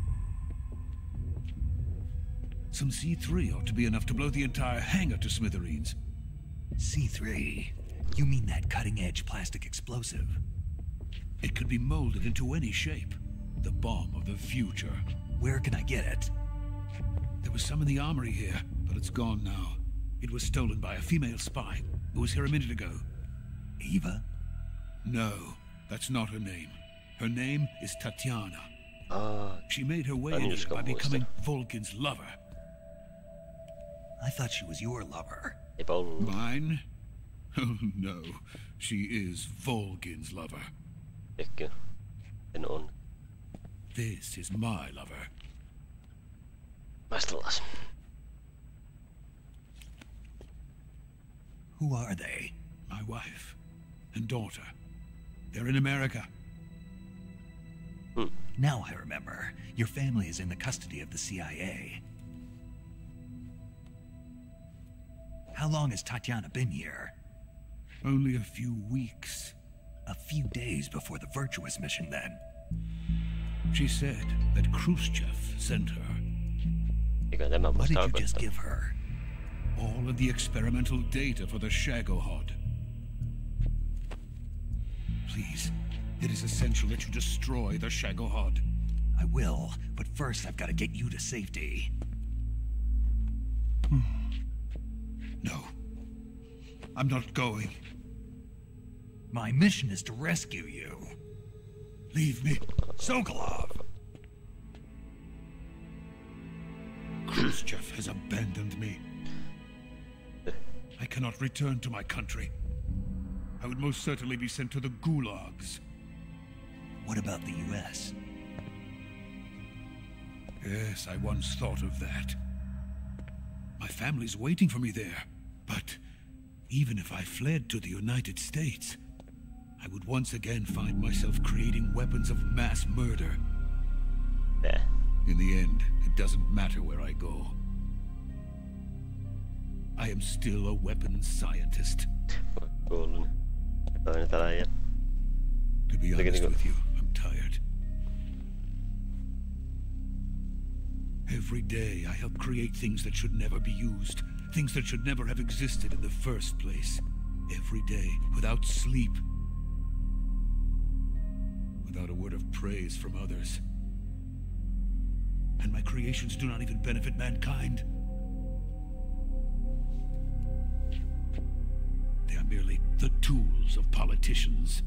some C3 ought to be enough to blow the entire hangar to smithereens. C3? You mean that cutting-edge plastic explosive? It could be molded into any shape. The bomb of the future. Where can I get it? There was some in the armory here, but it's gone now. It was stolen by a female spy who was here a minute ago. Eva? No, that's not her name. Her name is Tatiana. She made her way in here by becoming Volgin's lover. I thought she was your lover. Mine? Oh no, she is Volgin's lover. This is my lover. Vaistellaan. Who are they? My wife and daughter. They're in America. Now I remember. Your family is in the custody of the CIA. How long has Tatiana been here? Only a few weeks. A few days before the Virtuous mission, then. She said that Khrushchev sent her. What did you just give her? All of the experimental data for the Shagohod. Please, it is essential that you destroy the Shagohod. I will, but first I've got to get you to safety. No. I'm not going. My mission is to rescue you. Leave me. Sokolov! Khrushchev has abandoned me. I cannot return to my country. I would most certainly be sent to the gulags. What about the US? Yes, I once thought of that. My family's waiting for me there. But even if I fled to the United States, I would once again find myself creating weapons of mass murder. Yeah. In the end, it doesn't matter where I go. I am still a weapons scientist. To be honest with you, I'm tired. Every day I help create things that should never be used. Things that should never have existed in the first place. Every day, without sleep. Without a word of praise from others. And my creations do not even benefit mankind. They are merely the tools of politicians.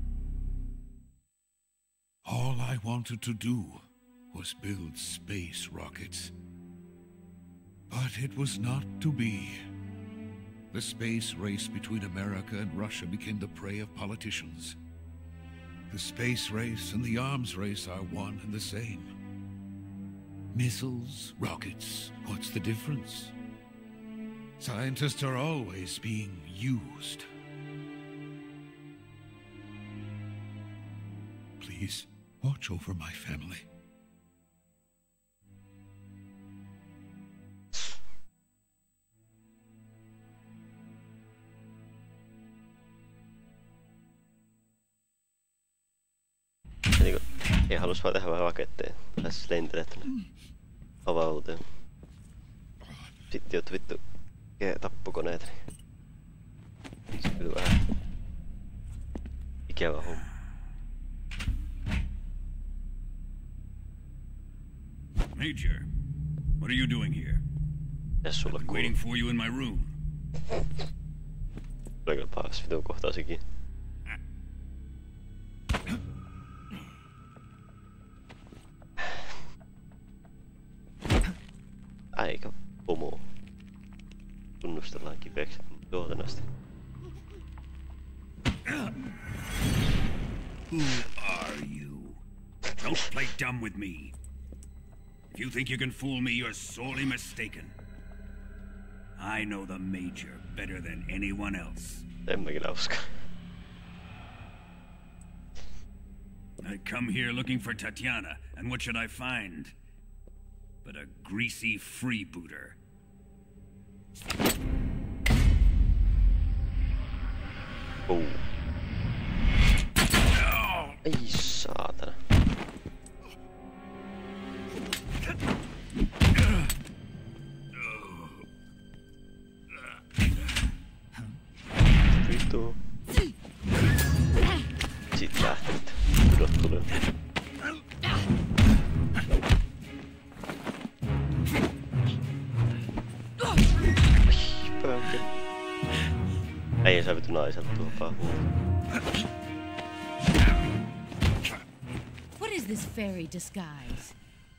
All I wanted to do was build space rockets. But it was not to be. The space race between America and Russia became the prey of politicians. The space race and the arms race are one and the same. Missiles, rockets, what's the difference? Scientists are always being used. Please, watch over my family. Ei halus vaan tehdä vähän raketteja. Tässä lentelee tonne avauteen. Sitten joutui vittu tappokoneet. Se on kyllä vähän ikävä homma. Major, what are you doing here? I'm waiting for you in my room. Tulee kyllä paras vitun kohtaisikin. Aika pomo. Tunnustellaan kipeäksi tuotannosta. Who are you? Don't play dumb with me. If you think you can fool me, you're sorely mistaken. I know the Major better than anyone else. En mä kyllä usko. I come here looking for Tatiana, and what should I find? But a greasy freebooter. Oh. Ei saatana. Vittu. Sit lähtenyt. Pudot tulee. Ei saa vittu naiselta tuopaa. What is this fairy disguise?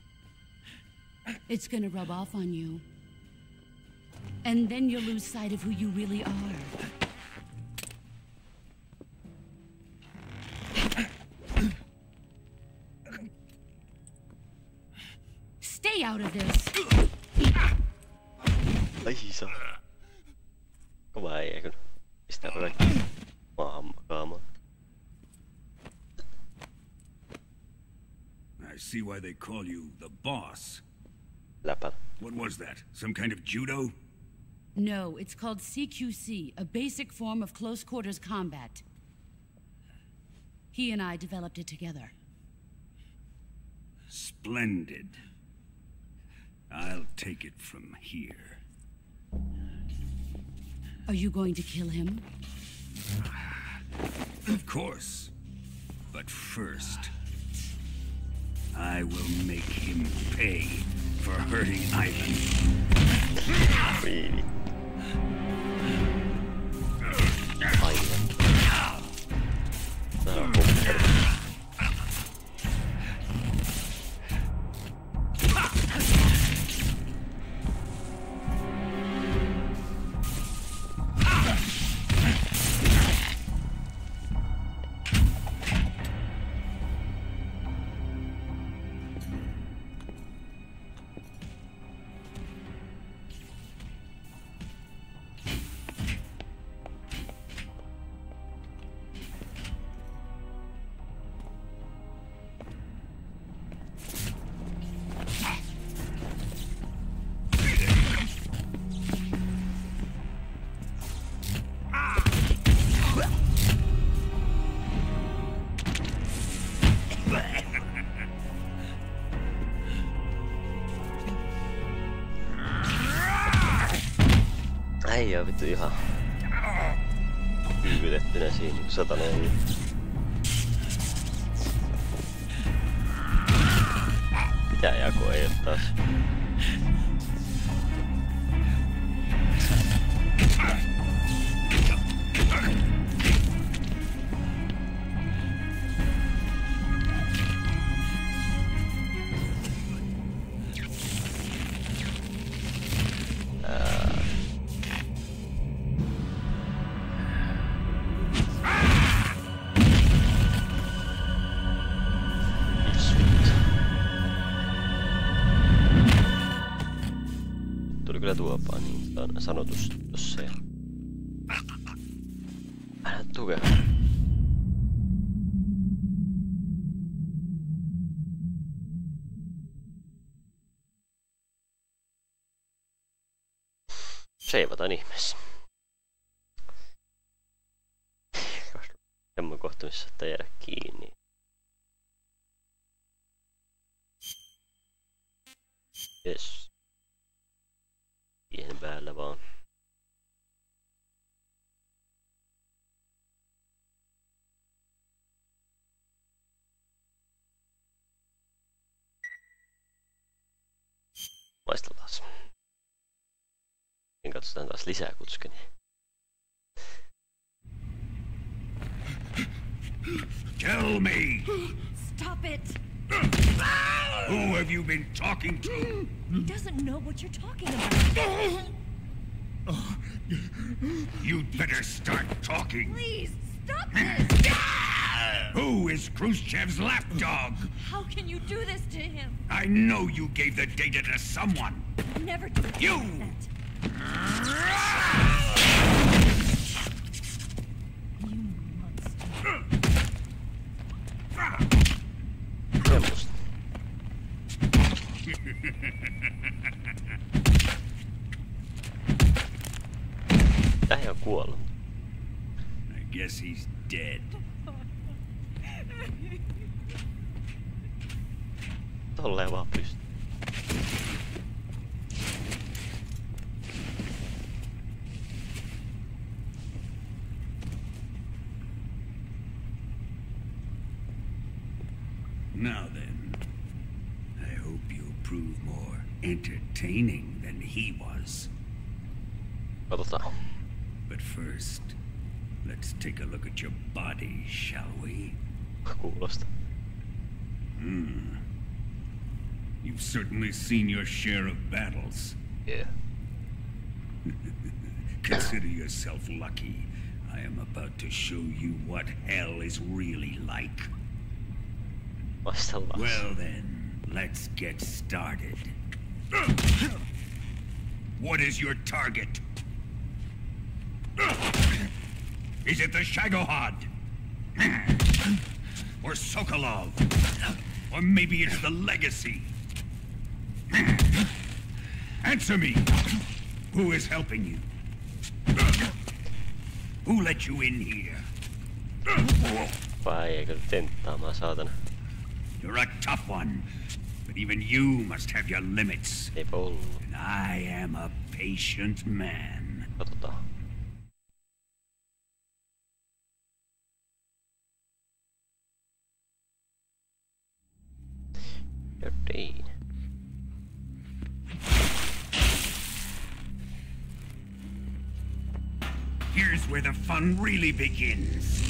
It's gonna rub off on you. And then you'll lose sight of who you really are. stay out of this. Ai saa. Kova äijä kyllä. Pistää kaikki maahan makaamaan. I see why they call you the boss. Läpä. What was that? Some kind of judo? No, it's called CQC, a basic form of close quarters combat. He and I developed it together. Splendid. I'll take it from here. Are you going to kill him? Of course. But first, I will make him pay for hurting Ivan. Really? Aivan. Tää on pokkeri. Äijä on vittu ihan kyykytettynä siinä, kun satanen äijä. Mitä jako ei oo taas? Kyllä tuopaa niin sanotus tossa ja... Älä tukea. Seivataan ihmeessä. Semmoinen kohta, missä saattaa jäädä kiinni. Yes. Siihen päällä vaan. Maistellaan. Niin katsotaan taas lisää kutskenia. Tell me! Stop it! Who have you been talking to? He doesn't know what you're talking about. You'd better start talking. Please, stop this! Who is Khrushchev's lapdog? How can you do this to him? I know you gave the data to someone. Never do You! that. You monster. Semmosta. Tää ei oo kuollut. I guess he's dead. Tolleen vaan pystyy. Now then, I hope you'll prove more entertaining than he was. Katsotaan. But first, let's take a look at your body, shall we? Kuulosta. You've certainly seen your share of battles. Yeah. Consider yourself lucky. I am about to show you what hell is really like. Maistellaan. Well then, let's get started. What is your target? Is it the Shagohod? Or Sokolov? Or maybe it's the Legacy? Answer me! Who is helping you? Who let you in here? Vai eikö tenttaamaan, saatana? You're a tough one, but even you must have your limits. Eipä ollut. And I am a patient man. Katsotaan. You're dead. Here's where the fun really begins.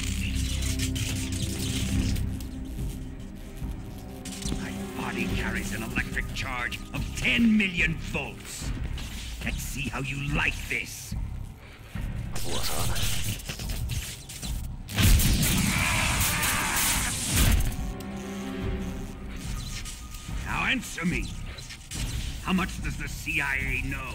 My body carries an electric charge of 10 million volts. Let's see how you like this. Apua saada. Now answer me. How much does the CIA know?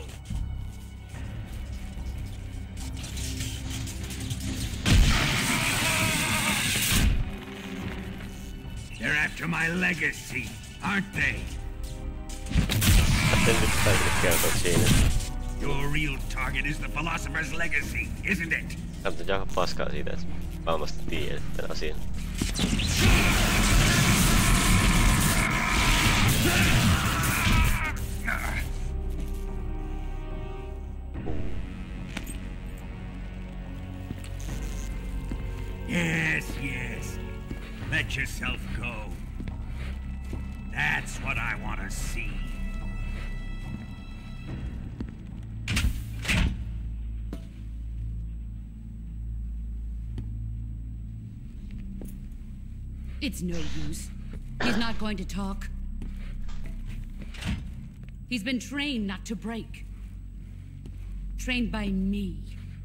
They're after my legacy, aren't they? Your real target is the Philosopher's Legacy, isn't it? Kannattaa jakaa paskaa siitä, että varmasti tiedät tämän asian. Yes, yes. Let yourself go. That's what I want to see. It's no use. He's not going to talk. He's been trained not to break. Trained by me.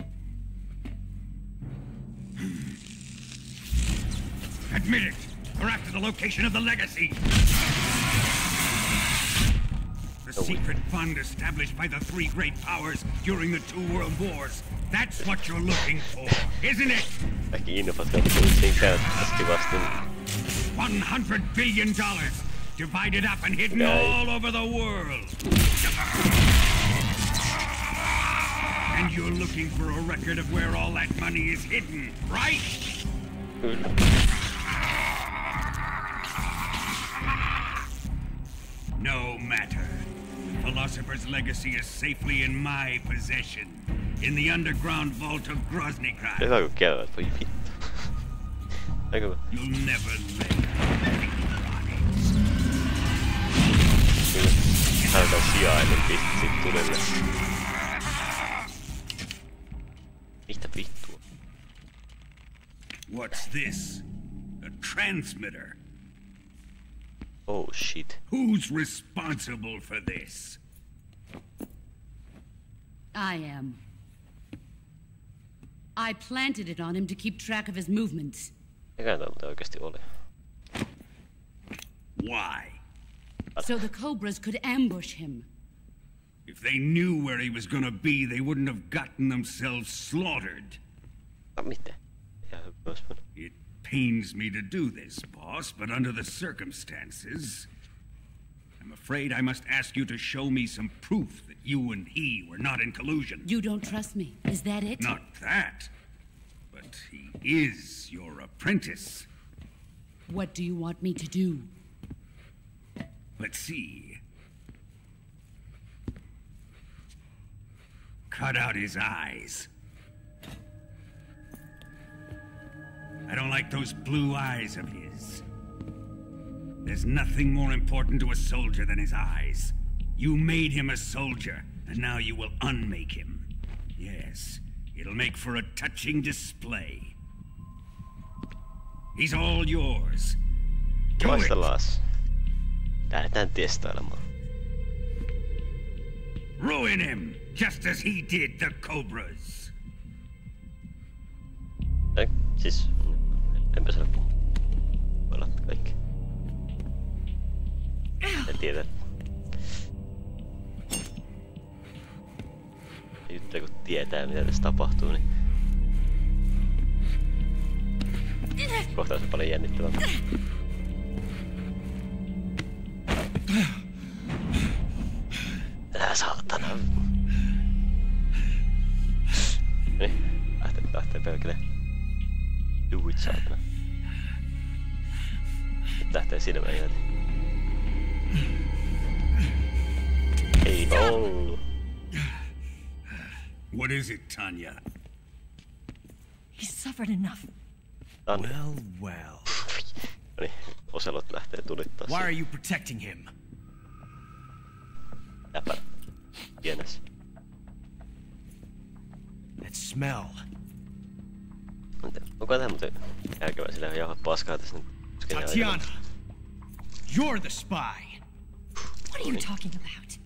Admit it! We're after the location of the Legacy! The secret fund established by the three great powers during the 2 world wars. That's what you're looking for, isn't it? $100 billion divided up and hidden all over the world. And you're looking for a record of where all that money is hidden, right? No matter. Philosopher's Legacy is safely in my possession. In the underground vault of Groznygrad. You'll never live. What's this? A transmitter. Oh shit. Who's responsible for this? I am. I planted it on him to keep track of his movements. Why? So the Cobras could ambush him. If they knew where he was gonna be, they wouldn't have gotten themselves slaughtered. It pains me to do this, boss, but under the circumstances, I'm afraid I must ask you to show me some proof that you and he were not in collusion. You don't trust me, is that it? Not that, but he is your apprentice. What do you want me to do? Let's see. Cut out his eyes. I don't like those blue eyes of his. There's nothing more important to a soldier than his eyes. You made him a soldier, and now you will unmake him. Yes, it'll make for a touching display. He's all yours. Do it! Lähdetään testailemaan. Ruin him, just as he did the Cobras. Siis, enpä saa pelat kaikki. En tiedä. juttuja kun tietää mitä tässä tapahtuu, niin kohta on se paljon jännittävämpää. Älä saatana. Niin, lähtee pelkälle. Do it, saatana. Nyt lähtee silmään jäätä. Ei oo. What is it, Tanya? He's suffered enough. Tanya. Well. Noniin, Ocelot lähtee tulittaa. Why are you protecting him? Läpä. Pienessä. That smell. Onko tää muuten järkevää? Sillä on jauha paskaa tässä nyt. Tatiana! You're the spy! What are you talking about?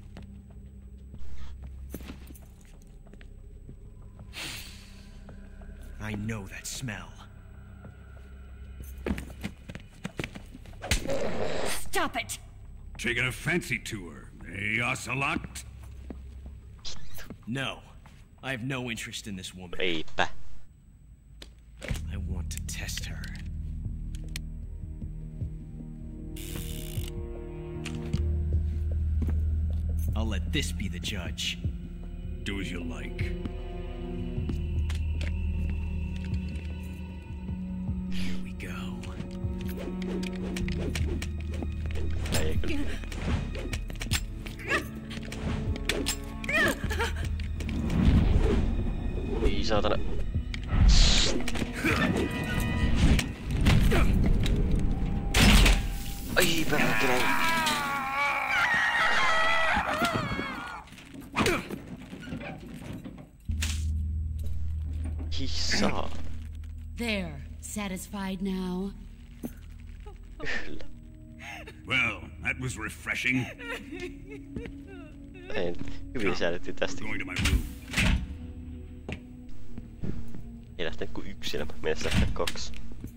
I know that smell. Stop it! Taking a fancy to her, eh, Ocelot? No. I have no interest in this woman. Eipä. I want to test her. I'll let this be the judge. Do as you like. Here we go. Ei saatana. Ai perkele. Kissa. There, satisfied now? Kyllä. Well, that was refreshing. Ei, hyvin säädettiin tästä. Going to my room. Ei lähtenyt kuin yksinä, meidän lähteä 2.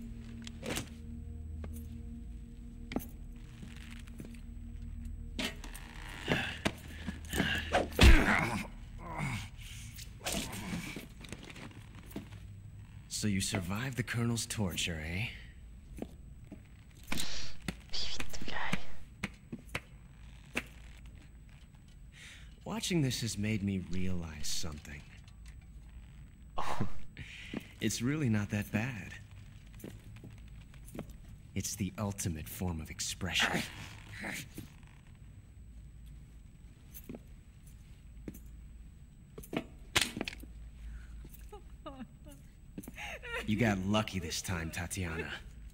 So you survived the Colonel's torture, eh? Watching this has made me realize something. It's really not that bad. It's the ultimate form of expression. You got lucky this time, Tatiana.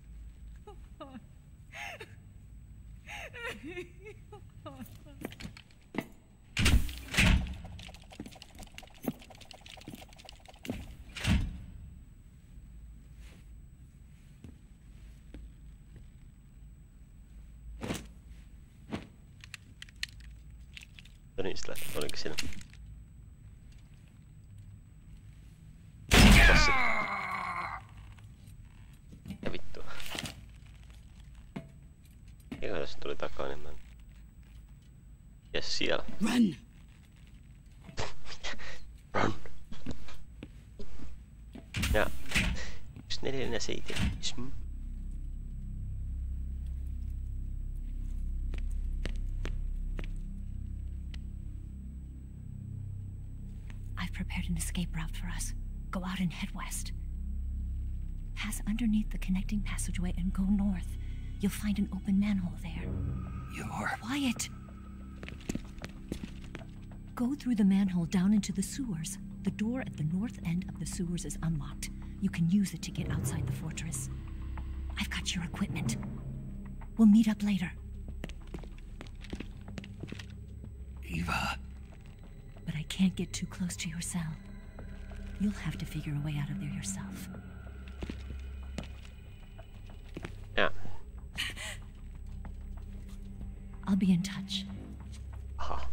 No niin, sitten lähtee. Olinko siinä? Passi. Ja vittua. Eikö tässä tuli takaa enemmän? Jes, siellä. Run! Run! Ja 4-7. I've prepared an escape route for us. Go out and head west. Pass underneath the connecting passageway and go north. You'll find an open manhole there. You're... Quiet! Go through the manhole down into the sewers. The door at the north end of the sewers is unlocked. You can use it to get outside the fortress. I've got your equipment. We'll meet up later. Eva... But I can't get too close to your cell. You'll have to figure a way out of there yourself. Yeah. I'll be in touch. Aha.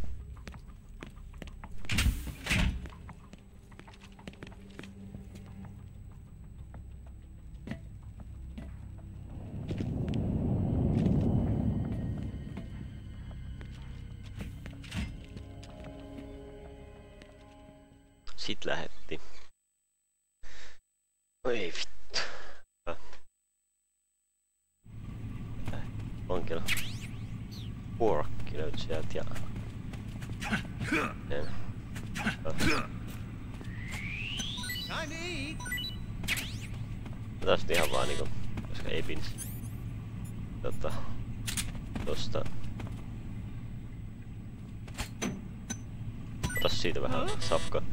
Sit lähetti. Oi vittu. Vankila. Porkki löytyi sieltä ja... Tästä ihan vaan niinku, koska ei pinsi. Tosta. Otas siitä vähän safkaa.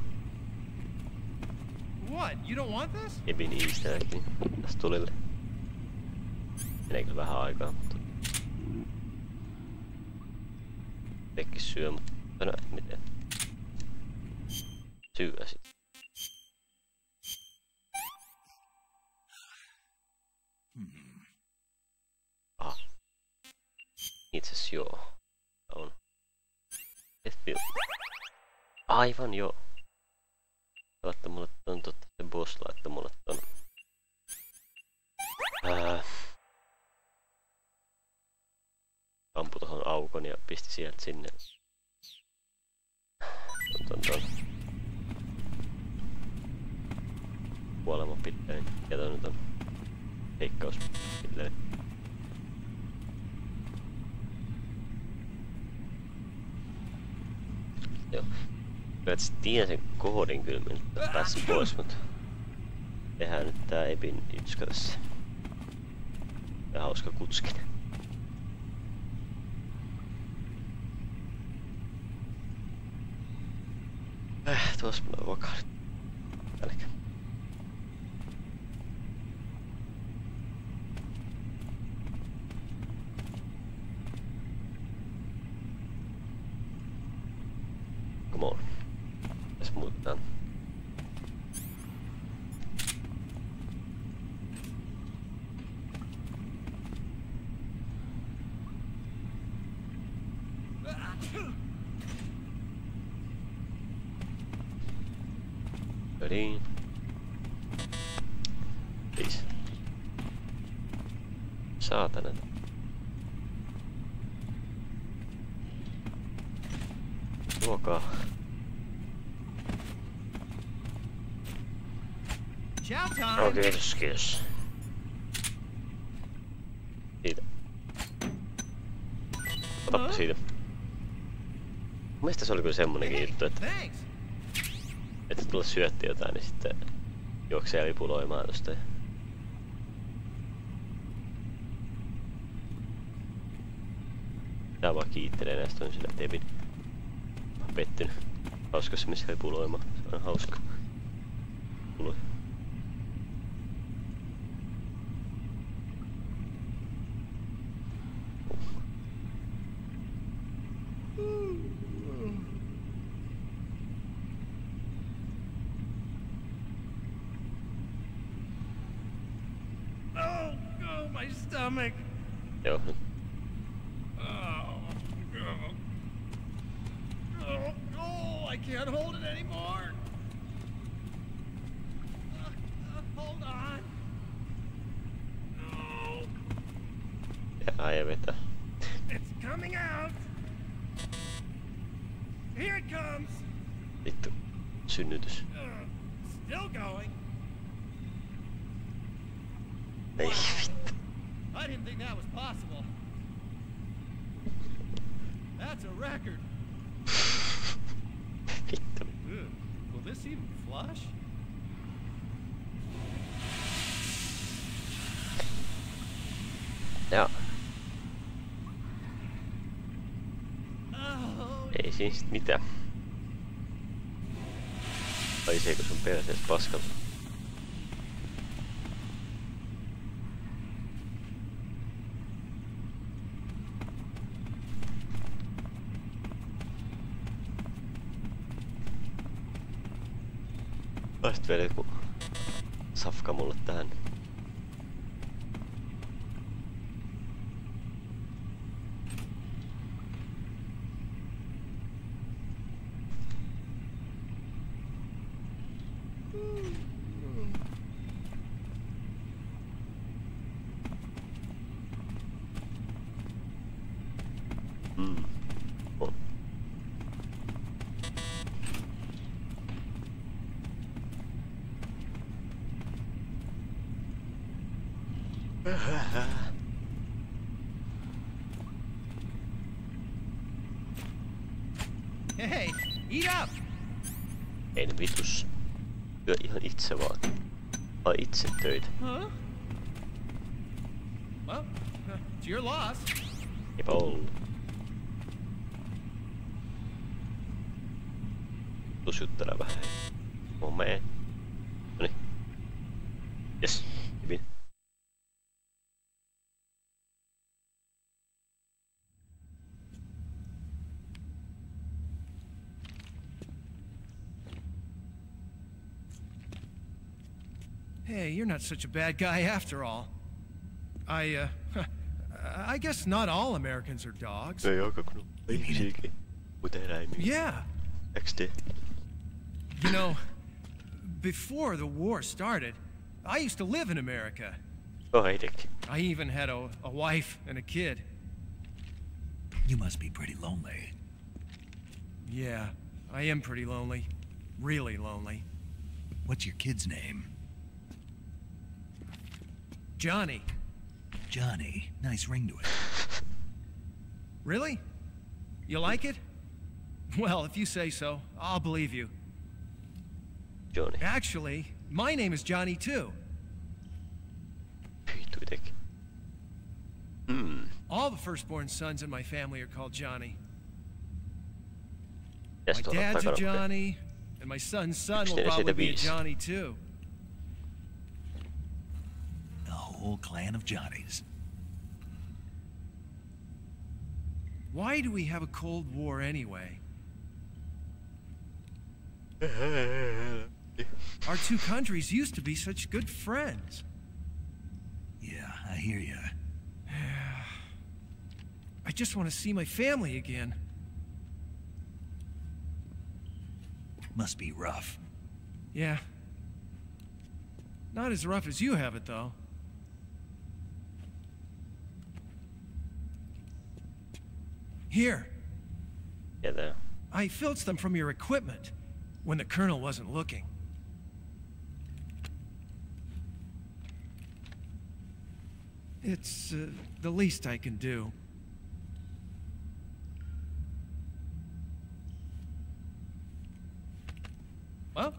What? You don't want this? Ebin easter egg tästä tulille. Meneekö vähän aikaa, mutta... Tekkis syö, mutta no miten? Syö sit. Itses joo. On. Aivan joo. Laittoi mulle ton se boss laittoi mulle ton. Ampui tohon aukon ja pisti sieltä sinne. Ton. Kuolemapillerin ja ton heikkauspillerin. Joo. Kyllä et tiedän sen koodin kyllä miltä päässä pois, mut tehdään nyt tää Ebin ytska tässä. Ja hauska kutskin. Tuossa mulla on vakaarit. Älkä. Come on. Let's move it down. Ready? Please. Saatana. Ruokaa. Okei, kiitos. Siitä. Otappa siitä. Mielestäni se oli kyllä semmonenkin juttu, että tulla syötti jotain, niin sitten juoksee lipuloimaan tosta. Tää vaan kiittelee näistä on sillä Ebin. Mä oon pettynyt. Hauska se missä lipuloimaan. Se on hauska. Mulla. My stomach. Joo. Oh, I can't hold it anymore. Hold on. No. Ja vetää. It's coming out. Here it comes. Vittu. Synnytys. Still going. Ei vittu. I didn't think that was possible. That's a record. Vittu. Will this even flush? Ja. Oh. Ei siis mitään. Haiseeko sun persees paskalta? Laisit vielä joku safka mulle tähän. Hey, eat up! Ei ne vitus. Syö ihan itse vaan. Vai itse töitä. Huh? Well, it's your loss. Eipä ollut. Tuus juttele vähän. Mee. Noniin. Jes, hyvin. Hey, you're not such a bad guy after all. I guess not all Americans are dogs. Ei aika kun ihmisiäkin. Mutta eläimiä. Yeah. XD. You know, before the war started, I used to live in America. Oh, itsekin. I even had a wife and a kid. You must be pretty lonely. Yeah, I am pretty lonely. Really lonely. What's your kid's name? Johnny. Johnny. Nice ring to it. Really? You like it? Well, if you say so, I'll believe you. Johnny. Actually, my name is Johnny too. Vittu itsekin. All the firstborn sons in my family are called Johnny. My dad's a Johnny, and my son's son will probably be a Johnny too. A whole clan of Johnnies. Why do we have a Cold War anyway? Our two countries used to be such good friends. Yeah, I hear ya. I just want to see my family again. Must be rough. Yeah. Not as rough as you have it, though. Here. Yeah, there. I filched them from your equipment when the Colonel wasn't looking. It's the least I can do. Well?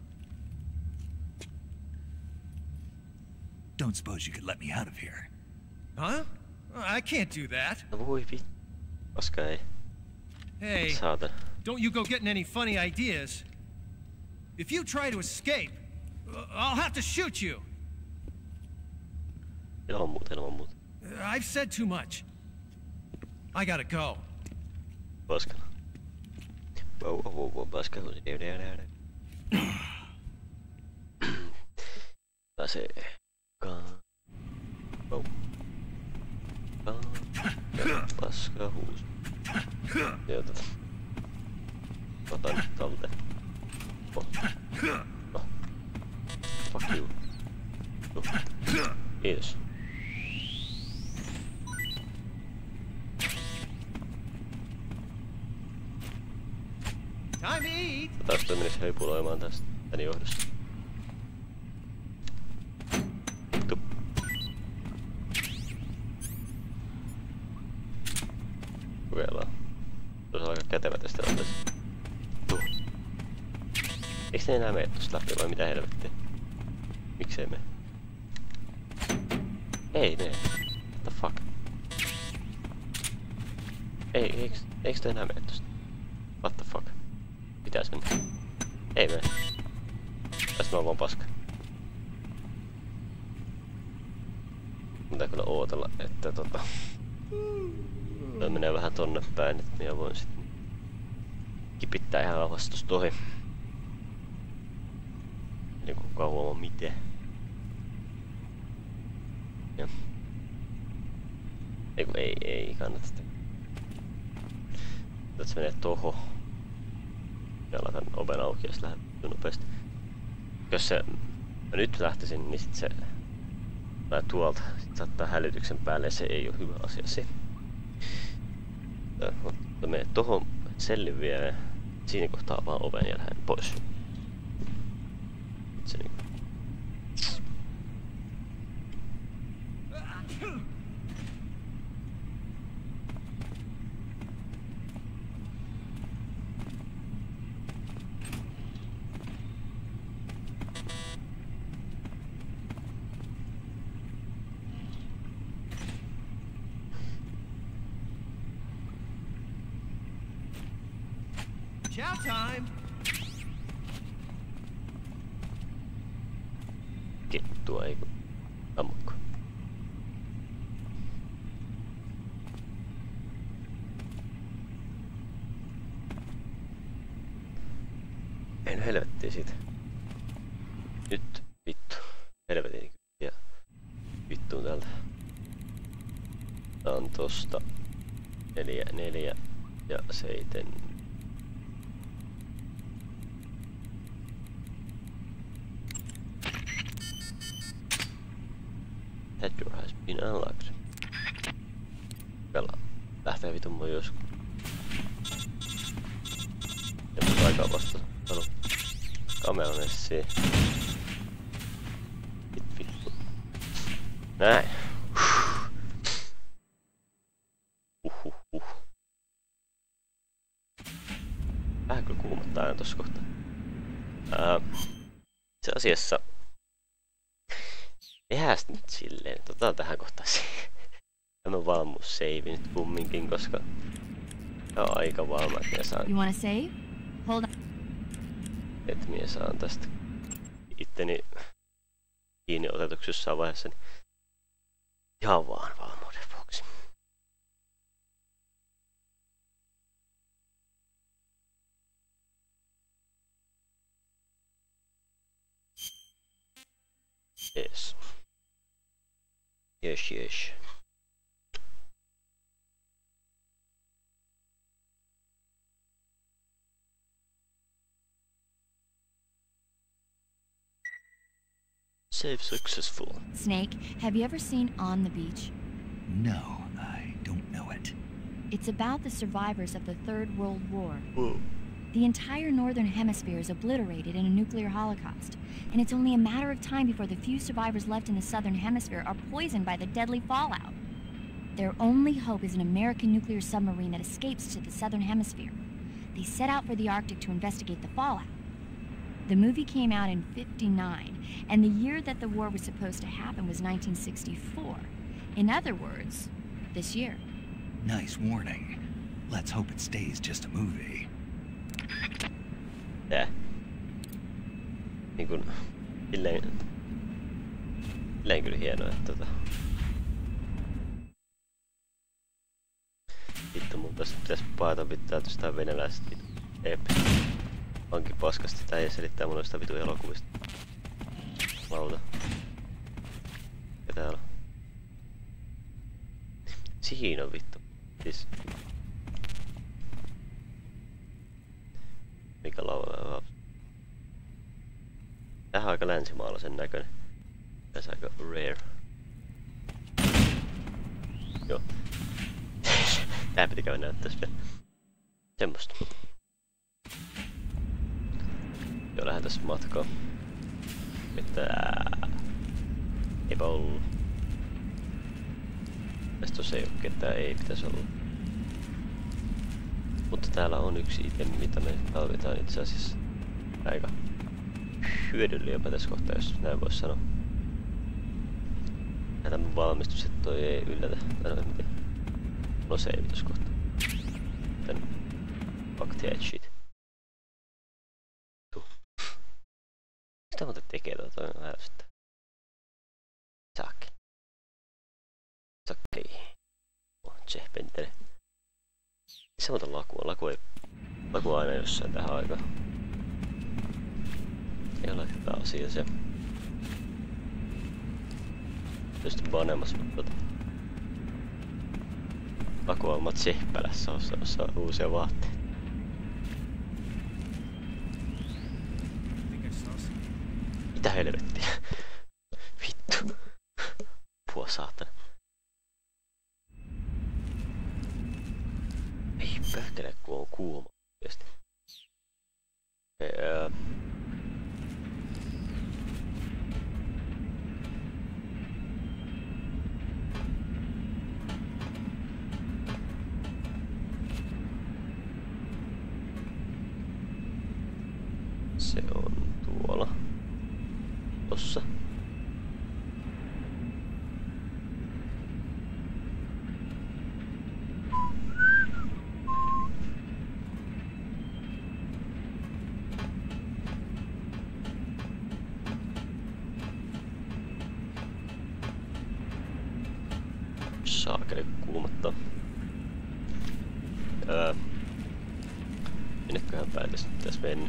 Don't suppose you could let me out of here? Huh? I can't do that. Voi vittu. Koska ei. Hey, Saatan. don't you go getting any funny ideas. If you try to escape, I'll have to shoot you. Ilman muuta. I've said too much. I gotta go. Paskana. Wow, paskana. Pääsee. Wow. Paska huus. Sieltä. Otan nyt talteen. Oh. Fuck you. Kiitos. Time to eat. Taas toi menis höipuloimaan tästä tän johdosta. Vittu. Kokeillaan. Tuossa on aika kätevä tästä tilanteessa. Eiks ne enää mene tosta läpi vai mitä helvettiä? Miksei mene? Ei mene. What the fuck? Eiks toi enää mene tosta? What the fuck? Pitäis mennä. Ei mene. Tästä mä oon vaan paska. Pitää kyllä ootella, että toi menee vähän tonne päin, että minä voin sitten kipittää ihan rauhassa tosta ohi. Ei kukaan huomaa mitään. Ja. Ei kannata sitä. Tätä se menee toho. Ja laitan oven auki ja sit lähden nopeasti. Jos se mä nyt lähtisin, niin sit se mä tuolta sit saattaa hälytyksen päälle ja se ei oo hyvä asia se. Mutta menee tohon sellin viereen. Siinä kohtaa vaan oven ja lähden pois. Se niinku. time. Kettua ei kun ammukko. En helvettiä siitä. Nyt vittu. Helvetin ja vittuun täältä. Tää on tosta 4 ja 7. That door has been unlocked. Pelaa. Lähtee vitun mun joskus. Ja mun aikaa vasta. Sano. Kamera messii. Vittu. Näin. Vähän kyllä kuumottaa aina tossa kohtaa. Itse asiassa tehdään nyt silleen, että otetaan tähän kohtaan tämä valmuussave nyt kumminkin, koska tää on aika valma, että minä saan... You wanna save? Hold on. Että minä saan tästä itteni kiinni otetuksi jossain vaiheessa, niin ihan vaan valmuuden vuoksi. Yes. Yes. Save successful. Snake, have you ever seen On the Beach? No, I don't know it. It's about the survivors of the Third World War. Whoa. The entire northern hemisphere is obliterated in a nuclear holocaust, and it's only a matter of time before the few survivors left in the southern hemisphere are poisoned by the deadly fallout. Their only hope is an American nuclear submarine that escapes to the southern hemisphere. They set out for the Arctic to investigate the fallout. The movie came out in '59, and the year that the war was supposed to happen was 1964. In other words, this year. Nice warning. Let's hope it stays just a movie. Niin kun... Silleen kyllä hienoa, että Vittu mun tästä pitäis paeta pitää jostain venäläiset vitu. Onkin paskasti, tää ei selittää mulle sitä vitu elokuvista. Lauta. Ja täällä. Siinä on vittu. Siis... Mikä lauva? Tähän on aika länsimaalaisen näköinen. Tässä aika rare. Joo. Tää piti käydä näyttäis vielä. Semmosta. Joo, lähdetään matkaan. Eipä ollu. Tästä tossa ei oo ketään, ei pitäis olla. Mutta täällä on yksi item, mitä me tarvitaan itse asiassa. Aika hyödyllinen jopa tässä kohtaa, jos näin vois sanoa. Ja tämä valmistus, että toi ei yllätä. Tai miten. No se ei pitäis kohtaa. Tän Bacteria shit. Mitä muuten tekee tuota? Toi on ärsyttää. Sakkei. Se pentele. Missä muuta lakua? Laku aina jossain tähän aikaan. Ja laitetaan asia se. Tietysti vanhemmassa, mutta laku on omat sehpälässä osaa uusia vaatteita. Mitä helvettiä? Vittu. Pua saatana. Ei pöhtele kun on kuuma. Se on tuolla. Tossa. saakeli kuumottaa. Minneköhän päin tässä nyt pitäis mennä?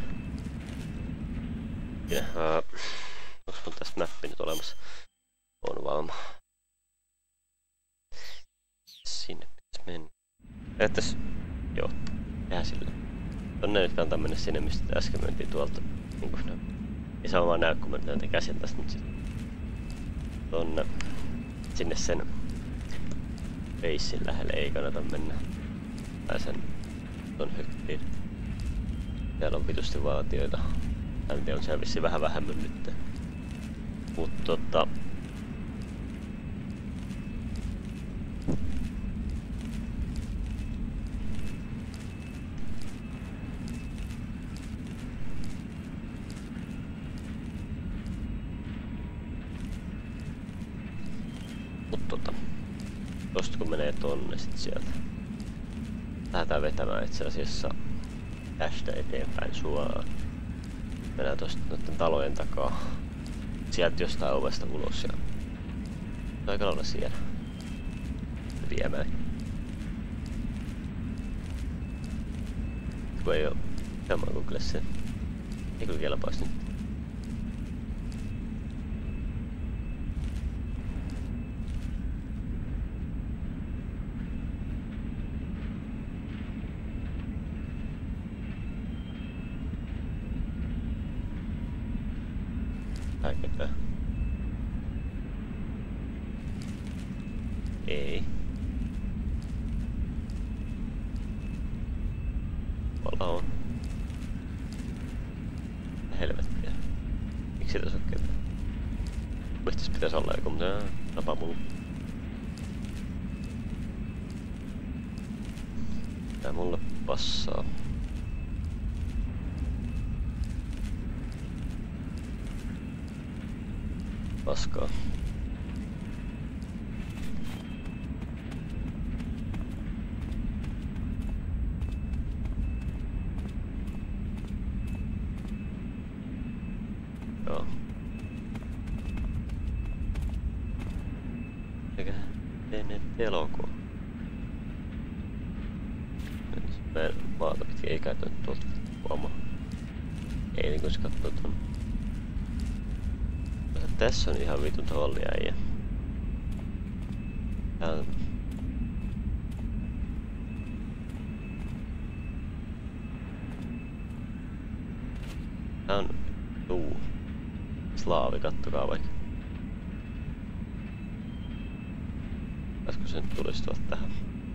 Onks mun tästä mappi nyt olemassa? On valma. Sinne pitäis mennä. Näyttäis... Joo. Tehdään sillä. Tonne nyt kannattaa mennä sinne, mistä äsken mentiin tuolta. Niinku no. Ei saa vaan näy, kun mä näytän käsin tästä nyt sitten. Tonne. Sinne sen basein lähelle ei kannata mennä. Tai sen ton hökkiin. Siellä on vitusti vaatioita. Ääni on siellä vissiin vähän vähemmän nyt. Mut tosta kun menee tonne sit sieltä. Lähdetään vetämään itse asiassa tästä eteenpäin suoraan. Mennään tosta noiden talojen takaa. Sieltä jostain ovesta ulos ja... aika lailla siellä. Viemään. Kun ei oo... Tämä on Google se. Ei kyllä kelpaisi nyt. Häikätään. Ei. Tuolla on. Helvettiä. Miksi tässä on ketään? Mistäs pitäis olla joku, mutta tapa muu. Tää mulle passaa. Paskaa. Joo. Eikä ennen elokuva. Mä maata pitkin ei käytä tuolta huomaa. Ei niin kun se kattoo ton. Tässä on ihan vitun tolli äijä. Tää on... Slaavi, kattokaa vaikka. Pääskö sen tulistua tähän?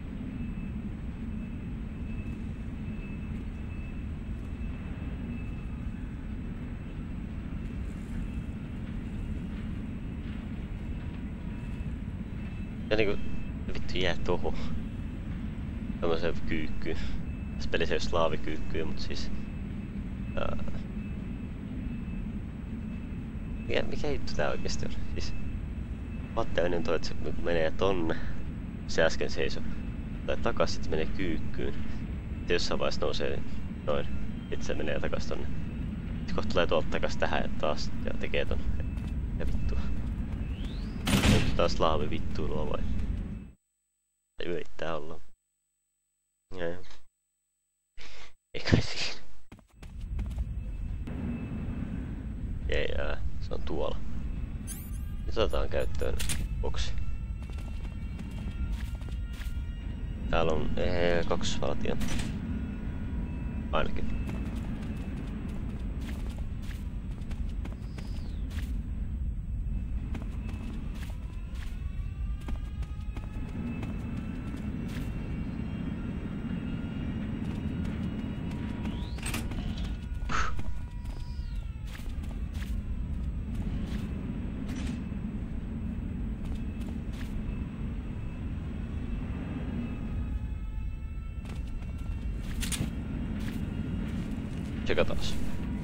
Ja niinku vittu jää tohon. Tämmöseen kyykkyyn. Tässä pelissä ei oo slaavikyykkyä, mut siis... Mikä juttu tää oikeesti on? Siis... Patteellinen toi, että se menee tonne. Se äsken seisoi. Tai takas sit menee kyykkyyn. Sitten jossain vaiheessa nousee noin. Sitten se menee takas tonne. Sitten kohta tulee tuolta takas tähän ja taas ja tekee ton. Ja vittua. Nyt taas slaavi vittuilua vai? Yrittää olla. Jaa. Ei kai siinä. Ei se on tuolla. Nyt otetaan käyttöön boksi. Täällä on 2 valtion. Ainakin. Tsekataas.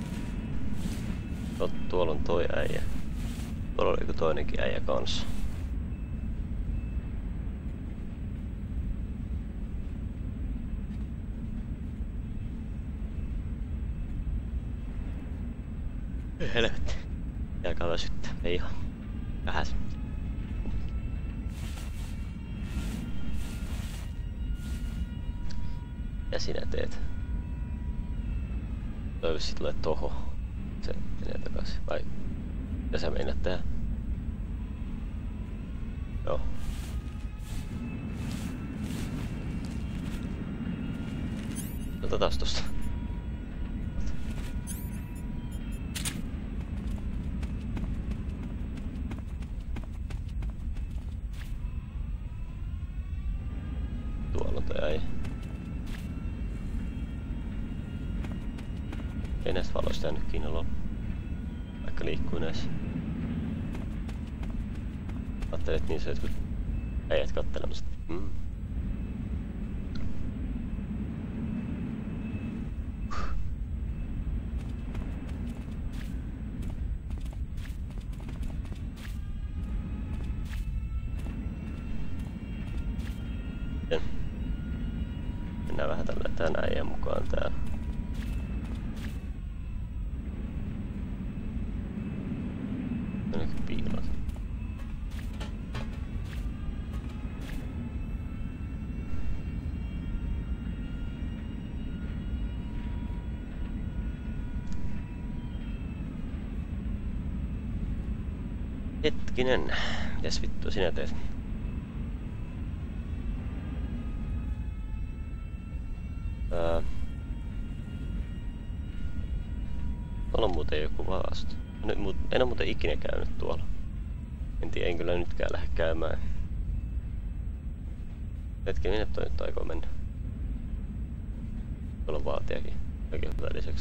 No, tuolla on toi äijä. Tuolla oli joku toinenkin äijä kanssa. Helvetti. Jääkää väsyttää. Ei ihan. Vähäsen. Mitä sinä teet? Toivottavasti tulee toho. Se menee takaisin. Vai mitä sä meinaat tehdä? Joo. Otetaan tosta. Tuolla toi äijä. Ei näistä valoista jäänyt kiinni loppu. Vaikka liikkuu näissä. Ajattelin, että niin se jotkut äijät kattelemassa. Mennään vähän tän äijän mukaan täällä. Nyt piilot. Hetkinen, mitäs vittua sinä teet? Tuolla on muuten joku varasto. En oo muuten ikinä käynyt tuolla. En tiedä, en kyllä nytkään lähde käymään. Hetki, minne toi nyt aikoo mennä? Tuolla on vaatiakin. Oikein hyvä lisäksi.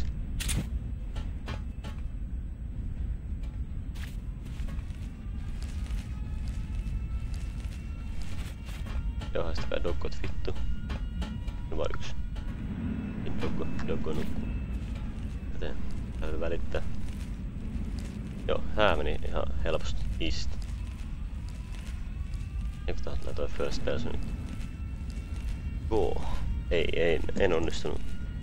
Joo, haistakaa dogot vittu. No vaan yksi. Doggo nukkuu. Joten täytyy välittää. Joo, hää meni ihan helposti, easysti. Joku tahtaa toi first person. Joo. En onnistunut.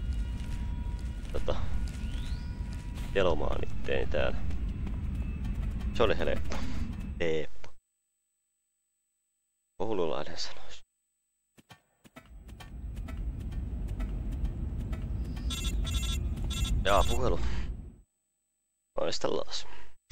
Elomaan itteeni täällä. Se oli helppo. Eeppo. Oululainen sanois. Jaa, puhelu. Maistellaan.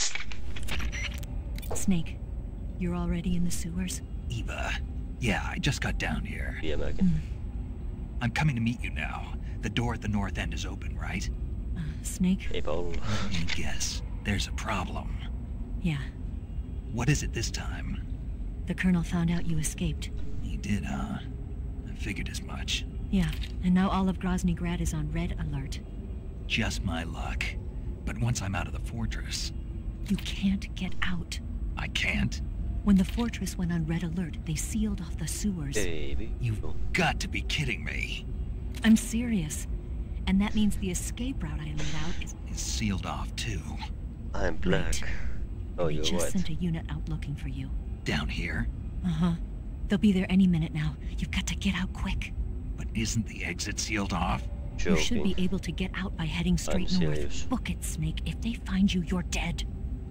Snake, you're already in the sewers? Eva, yeah, I just got down here. Yeah, I'm coming to meet you now. The door at the north end is open, right? Snake? Hey, Paul. Let me guess. There's a problem. Yeah. What is it this time? The Colonel found out you escaped. He did, huh? I figured as much. Yeah, and now all of Grozny Grad is on red alert. Just my luck. But once I'm out of the fortress... You can't get out. I can't? When the fortress went on red alert, they sealed off the sewers. Baby. You've got to be kidding me. I'm serious. And that means the escape route I laid out is sealed off too. I'm black. Right. Oh, they you're just white. sent a unit out looking for you. Down here? Uh-huh. They'll be there any minute now. You've got to get out quick. But isn't the exit sealed off? You should be able to get out by heading straight north. Serious. Book it, Snake. If they find you, you're dead.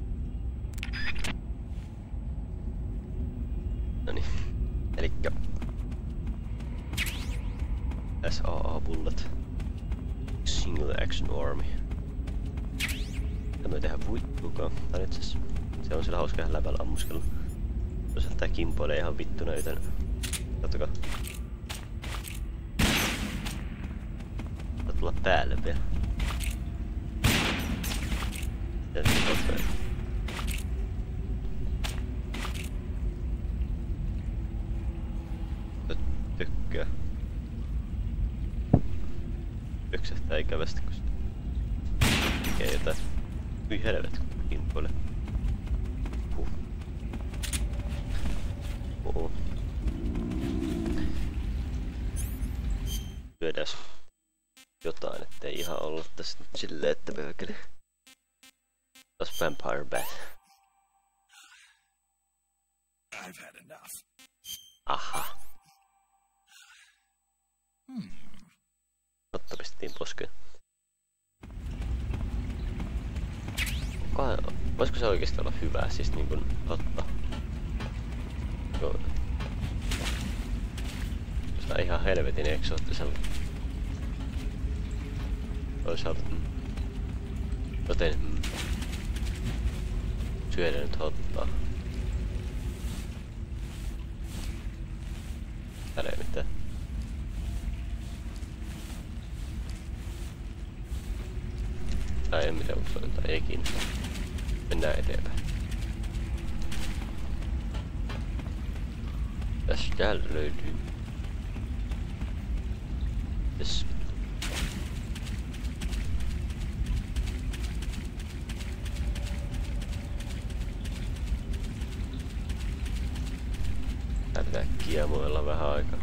Noniin. Elikkä SAA Bullet Single Action Army. Tämä ei tehdä vittuakaan. Tai itseasiassa se on sillä hauska ihan läpällä ammuskella. Toisaalta tää kimpoilee ihan vittuna, joten katsokaa. Tää tulla päälle vielä. Ja sitten katsotaan. Tykkää. Yksestään ikävästi, kun se tekee jotain. Hyi helvet, kun kimpoilee. Syödäs jotain, ettei ihan olla tässä nyt silleen, että pöökeli. Taas Vampire Bat. I've had enough. Aha. Totta pistettiin poskeen. Voisiko se oikeesti olla hyvää, siis niinkun totta? Joo. Se on ihan helvetin eksoottisella Toisaalta. Joten syödä nyt ottaa. Täällä ei mitään. Tää ei oo mitään uskoa, ei kiinnosta. Mennään eteenpäin. Tässä täällä löytyy. Yes. Tää pitää kiemuilla vähän aikaa.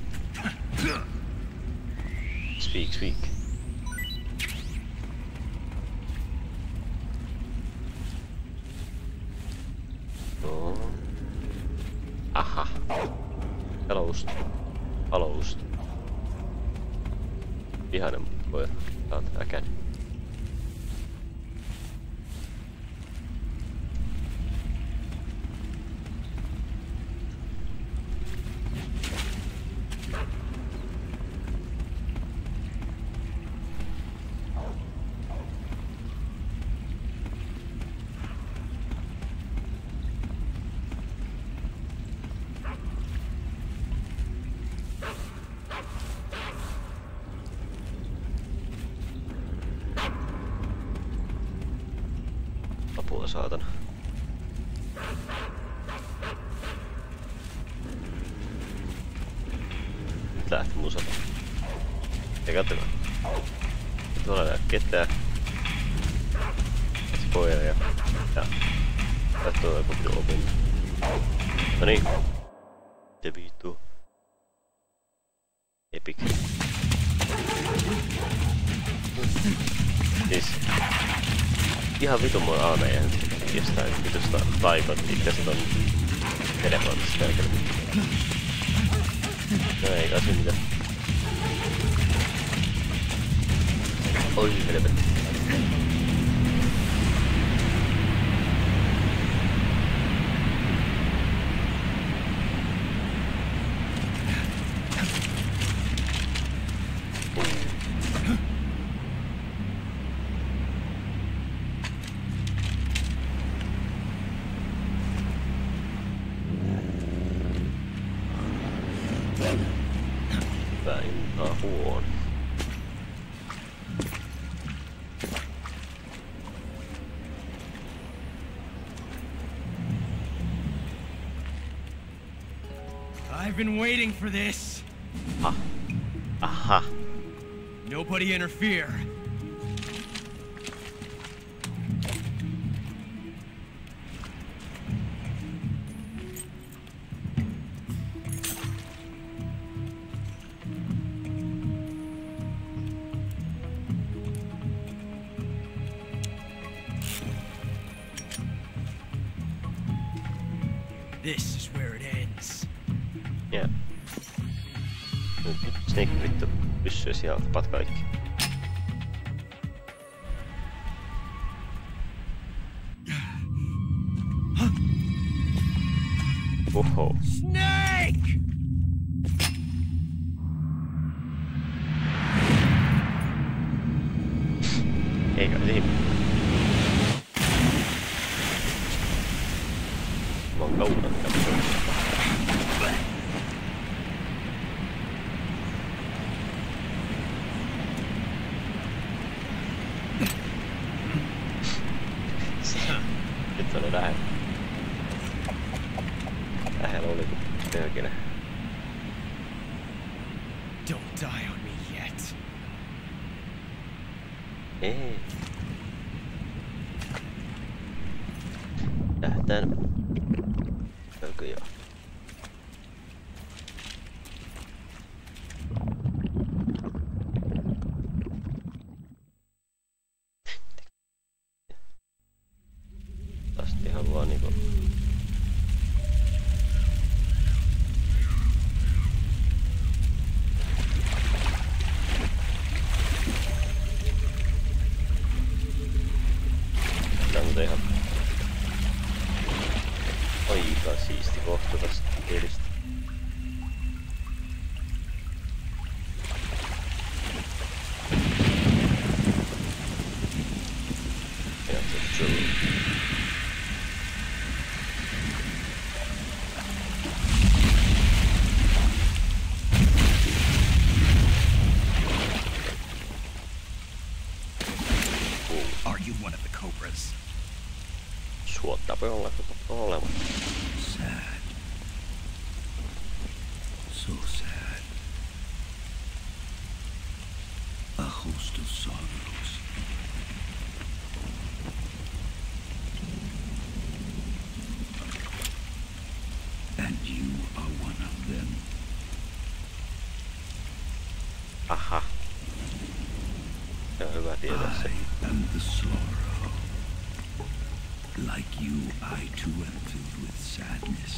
Speak. No. Aha. Hellost. Ihanen voi saada äkäni. Apua saatana. Nyt lähti musata. Ja katsokaa. Tuolla näe ketään. Spoiler ja katsoo joku opin. Noniin. Se viittuu. Epic. Siis ihan vitummoinen aameja jostain vitusta taikot itsestä on telefonissa perkele. No ei kai mitään. Oi helvetti. I've been waiting for this. Aha. Nobody interfere. This is where it ends. Yeah. Nyt Snake vittu pyssyis ja tapat kaikki. Oho. Snake! Eikä siinä. Mä oon kauan katsoin. Nyt oli lähellä. Lähellä oli myöhäkinä. Don't die on me yet. Ei. Lähdetään. Käykö joo? Tästä haluaa niinku... Tää on ihan... one of the Cobras. Suottapa olemaan. Sad. So sad. A host of sorrows. And you are one of them. Aha. Se on hyvä tietää se. I am the sorrow. Like you, I too am filled with sadness.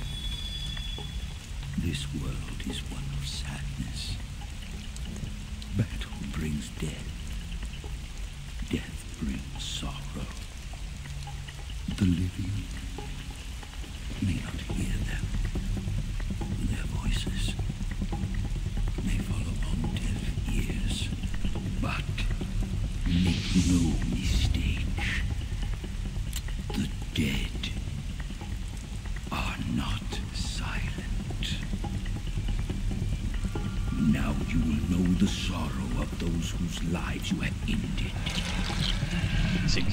This world is one of sadness. Battle brings death. Death brings sorrow. The living may not hear them. Their voices may fall upon deaf ears. But make no mistake. The dead are not silent. Now you will know the sorrow of those whose lives you have ended. Sick.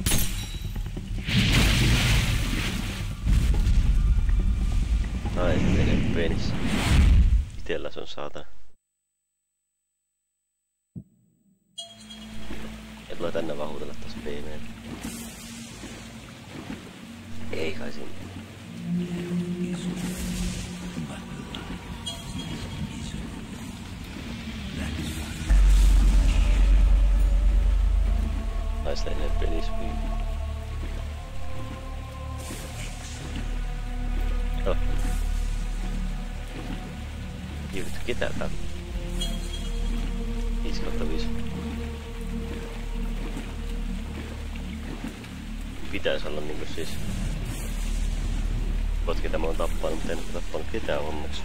Ai, menee penis. Itellä se on saatana. Ja tulee tänne vaan huutella taas peimeen. Ei kai sinne. Ai se menee penis. Oh. Ei vittu ketään täällä. 5/5. Pitäis olla niinku siis... Voit ketä mä oon tappanut, mutta en oo tappanut ketään onneksi.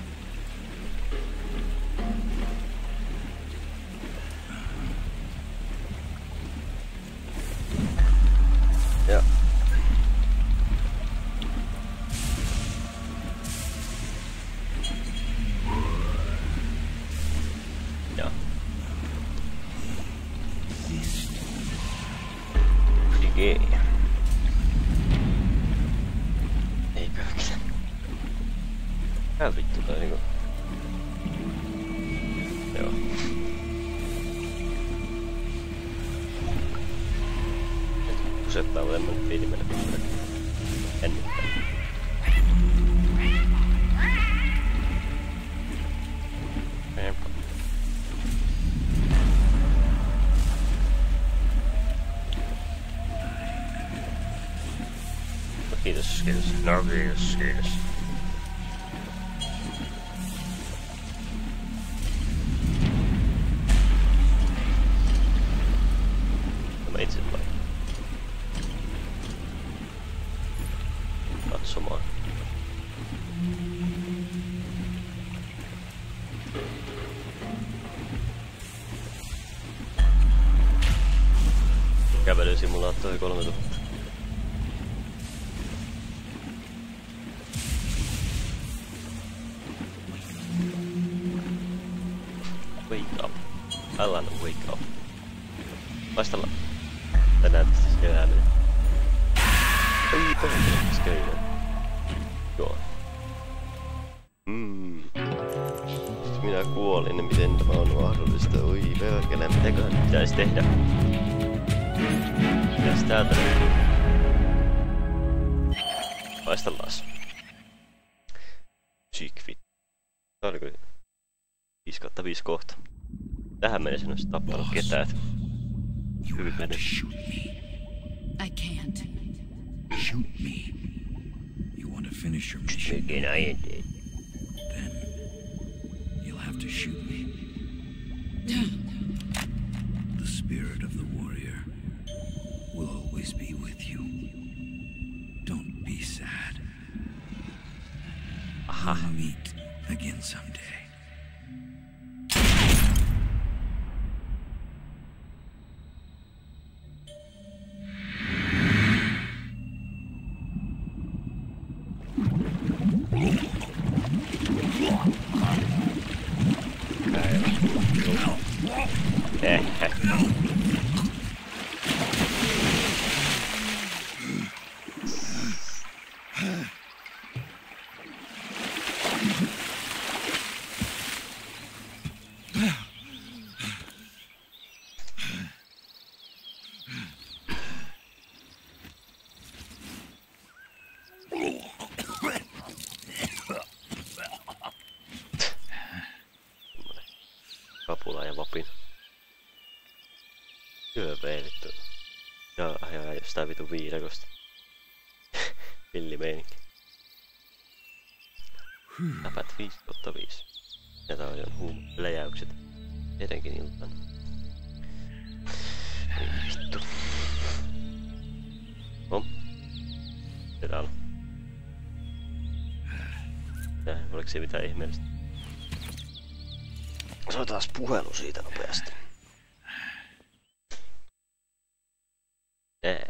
Ja. Ja. Okei. Ei perkele. Tää vittu toi niinku... Joo. Nyt kusettaa tämmönen peli mennä perkele. Jännittää. Kiitos. No kiitos. Mä itse vai? Katsomaan. Kävelysimulaattori 3000. Wake up. Alan, wake up. Vaistella. Tänään tästä kerääminen. Ei perkele, sköinen. Joo. Minä kuolin, miten tämä on mahdollista? Oi perkele, mitäköhän pitäis tehdä? Mitäs täältä nyt? Vaistellaas. Psykvit. Tää oliko 5/5 kohta. Tähän mennessä en olisi tappanut ketään. Hyvin mennyt. I can't. Shoot me. You want to finish your mission? Again, I ain't dead. Then you'll have to shoot me. The spirit of the warrior will always be with you. Don't be sad. Aha. We'll meet again someday. Vapaa ja vapin. Hyvä vittu. Jaa, jostain vitu viidakosta. Villimeininki. Läpät 5/5. Ja tää on läjäykset. Etenkin iltana. Ei vittu. Se täällä. Oliko se mitään ihmeellistä? Soitetaan puhelu siitä nopeasti. Ei.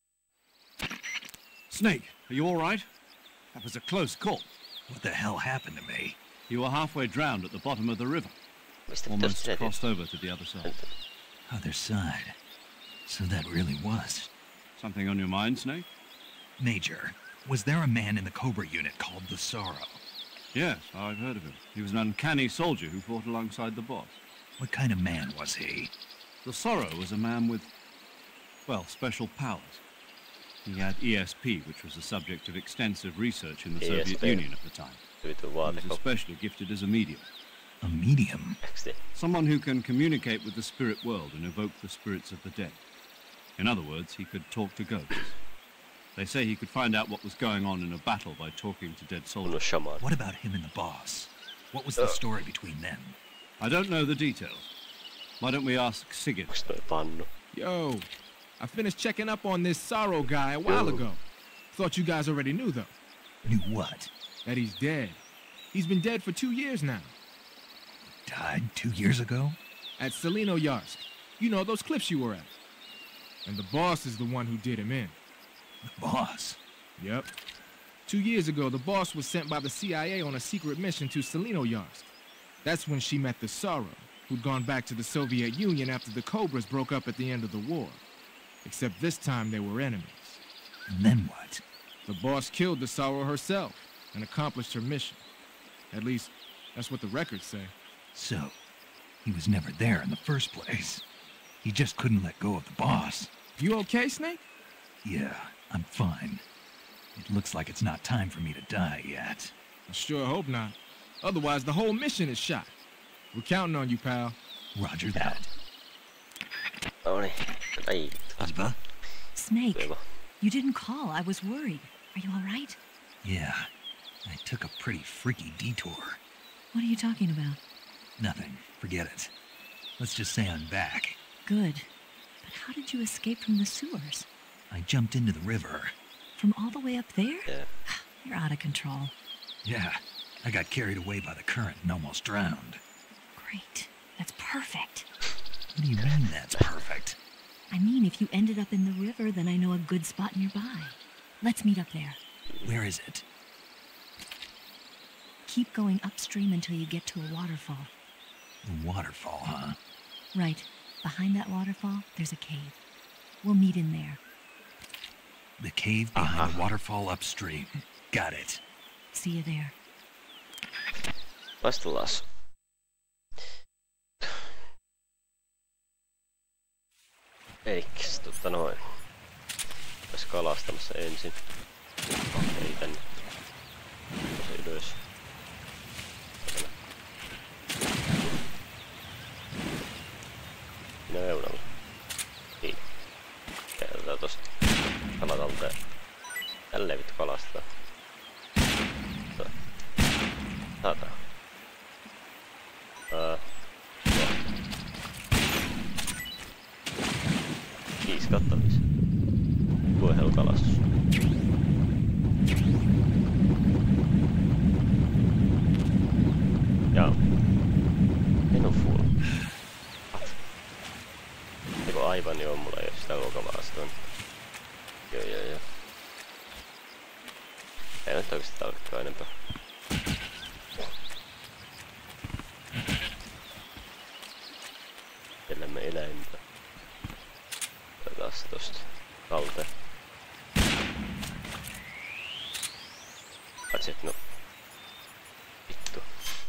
Snake, are you all right? That was a close call. What the hell happened to me? You were halfway drowned at the bottom of the river. Almost crossed over to the other side. Other side? So that really was. Something on your mind, Snake? Major, was there a man in the Cobra unit called the Sorrow? Yes, I've heard of him. He was an uncanny soldier who fought alongside the boss. What kind of man was he? The Sorrow was a man with, well, special powers. He had ESP, which was the subject of extensive research in the Soviet Union at the time. He was especially gifted as a medium. A medium? Someone who can communicate with the spirit world and evoke the spirits of the dead. In other words, he could talk to ghosts. They say he could find out what was going on in a battle by talking to dead soldiers. What about him and the boss? What was the story between them? I don't know the details. Why don't we ask Sigurd? Yo, I finished checking up on this Sorrow guy a while ago. Thought you guys already knew, though. Knew what? That he's dead. He's been dead for 2 years now. Died 2 years ago? At Selino-Yarsk. You know, those cliffs you were at. And the boss is the one who did him in. The boss? Yep. 2 years ago, the boss was sent by the CIA on a secret mission to Selino-Yarsk. That's when she met the Sorrow, who'd gone back to the Soviet Union after the Cobras broke up at the end of the war. Except this time they were enemies. And then what? The boss killed the Sorrow herself and accomplished her mission. At least, that's what the records say. So, he was never there in the first place. He just couldn't let go of the boss. You okay, Snake? Yeah, I'm fine. It looks like it's not time for me to die yet. I sure hope not. Otherwise, the whole mission is shot. We're counting on you, pal. Roger that. Eva? Snake, you didn't call. I was worried. Are you all right? Yeah, I took a pretty freaky detour. What are you talking about? Nothing. Forget it. Let's just say I'm back. Good. But how did you escape from the sewers? I jumped into the river. From all the way up there? Yeah. You're out of control. Yeah, I got carried away by the current and almost drowned. Great. That's perfect. What do you mean that's perfect? I mean, if you ended up in the river, then I know a good spot nearby. Let's meet up there. Where is it? Keep going upstream until you get to a waterfall. A waterfall, huh? Right. Behind that waterfall, there's a cave. We'll meet in there. The cave behind the waterfall upstream. Got it. See you there. Vastulas. Eiks, noin. Ois kalastamassa ensin. Ei tänne. Tuossa ylös. Neunalla. Niin. Käytetään tosta. Kalatalta ja tälleen vittu kalastaa. Saadaan. Kiis kattamis. Puhelukalastus. Jaa. En oo full. Eiku aivan niin on mulla ei oo sitä ruokavarastoa. Joo. Ei nyt oikeesti tarvitkaa enempää. Elämme eläintä. Otetaan se tosta talteen. Katsi, no. Vittu.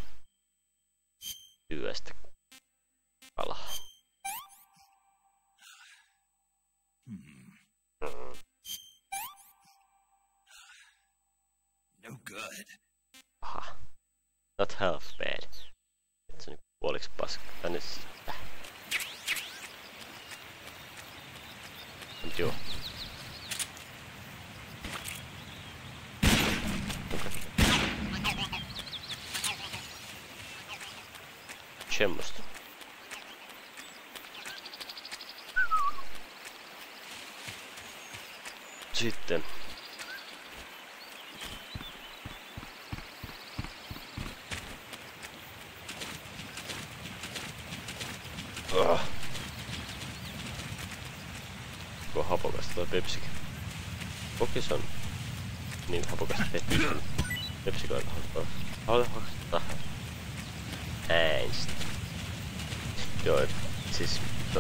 Hyvästä kalaa. No good. Aha. Not half bad. Et se nyt puoliksi paska. Tänne semmoista. Sitten. Onko hapokasta toi Pepsikin? Kokis on niin hapokasta Pepsikin. Pepsikin on hapokasta. Äänstä. Joo, siis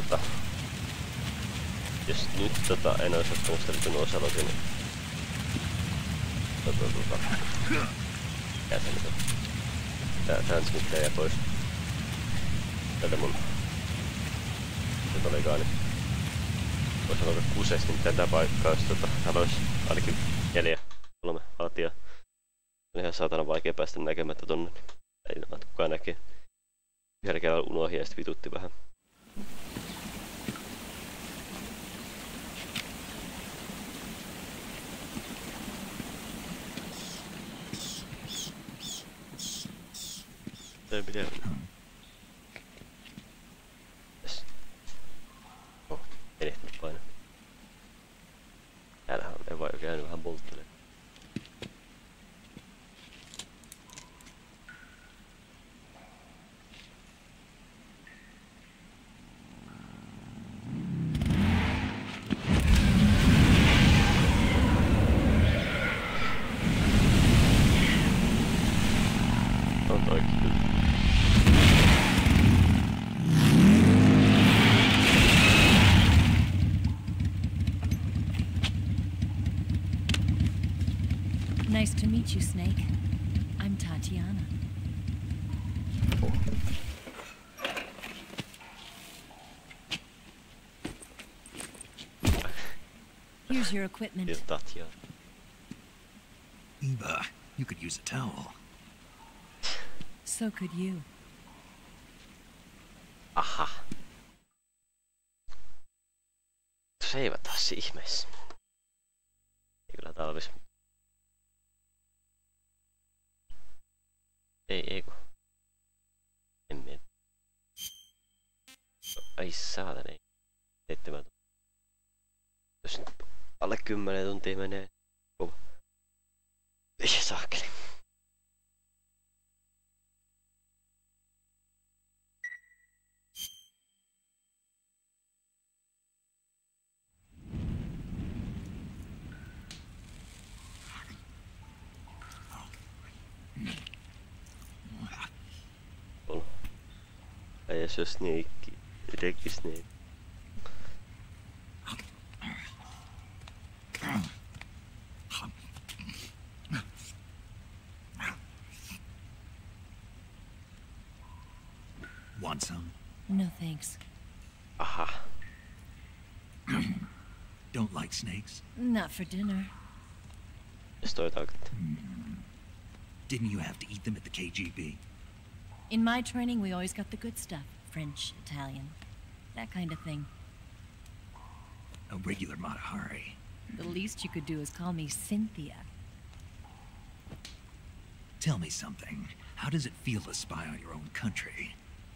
jos nyt en ois ottanut sitä vitun Ocelotin, niin mikä se nyt on? Transmitter jää pois. Tätä mun nyt olikaan, niin vois sanoa kuseesti, niin tätä paikkaa, jos täällä ois ainakin 4-3 vaatia. On ihan saatana vaikea päästä näkemättä tonne, niin ei nämä kukaan näkee. Yhdellä kerralla unohi ja sit vitutti vähän. Tää pitää... Oh, en ehtinyt painaa. Täällähän on Eva jo käynyt vähän polttelemaan. Nice to meet you, Snake. I'm Tatiana. Here's your equipment. Here's Tatiana. Eva, you could use a towel. So could you. Aha. Seivataan se ihmeessä. Ei kyllä talvis. Ei kun. En mieti. Ai saatan ei. 7 tuntia. Jos nyt alle 10 tuntia menee. Kova. Ei saakeli. Ja se on Snake, Regi Snake. Want some? No thanks. Aha. Don't like snakes? Not for dinner. Didn't you have to eat them at the KGB? In my training, we always got the good stuff. French, Italian, that kind of thing. A regular Mata Hari. The least you could do is call me Cynthia. Tell me something. How does it feel to spy on your own country?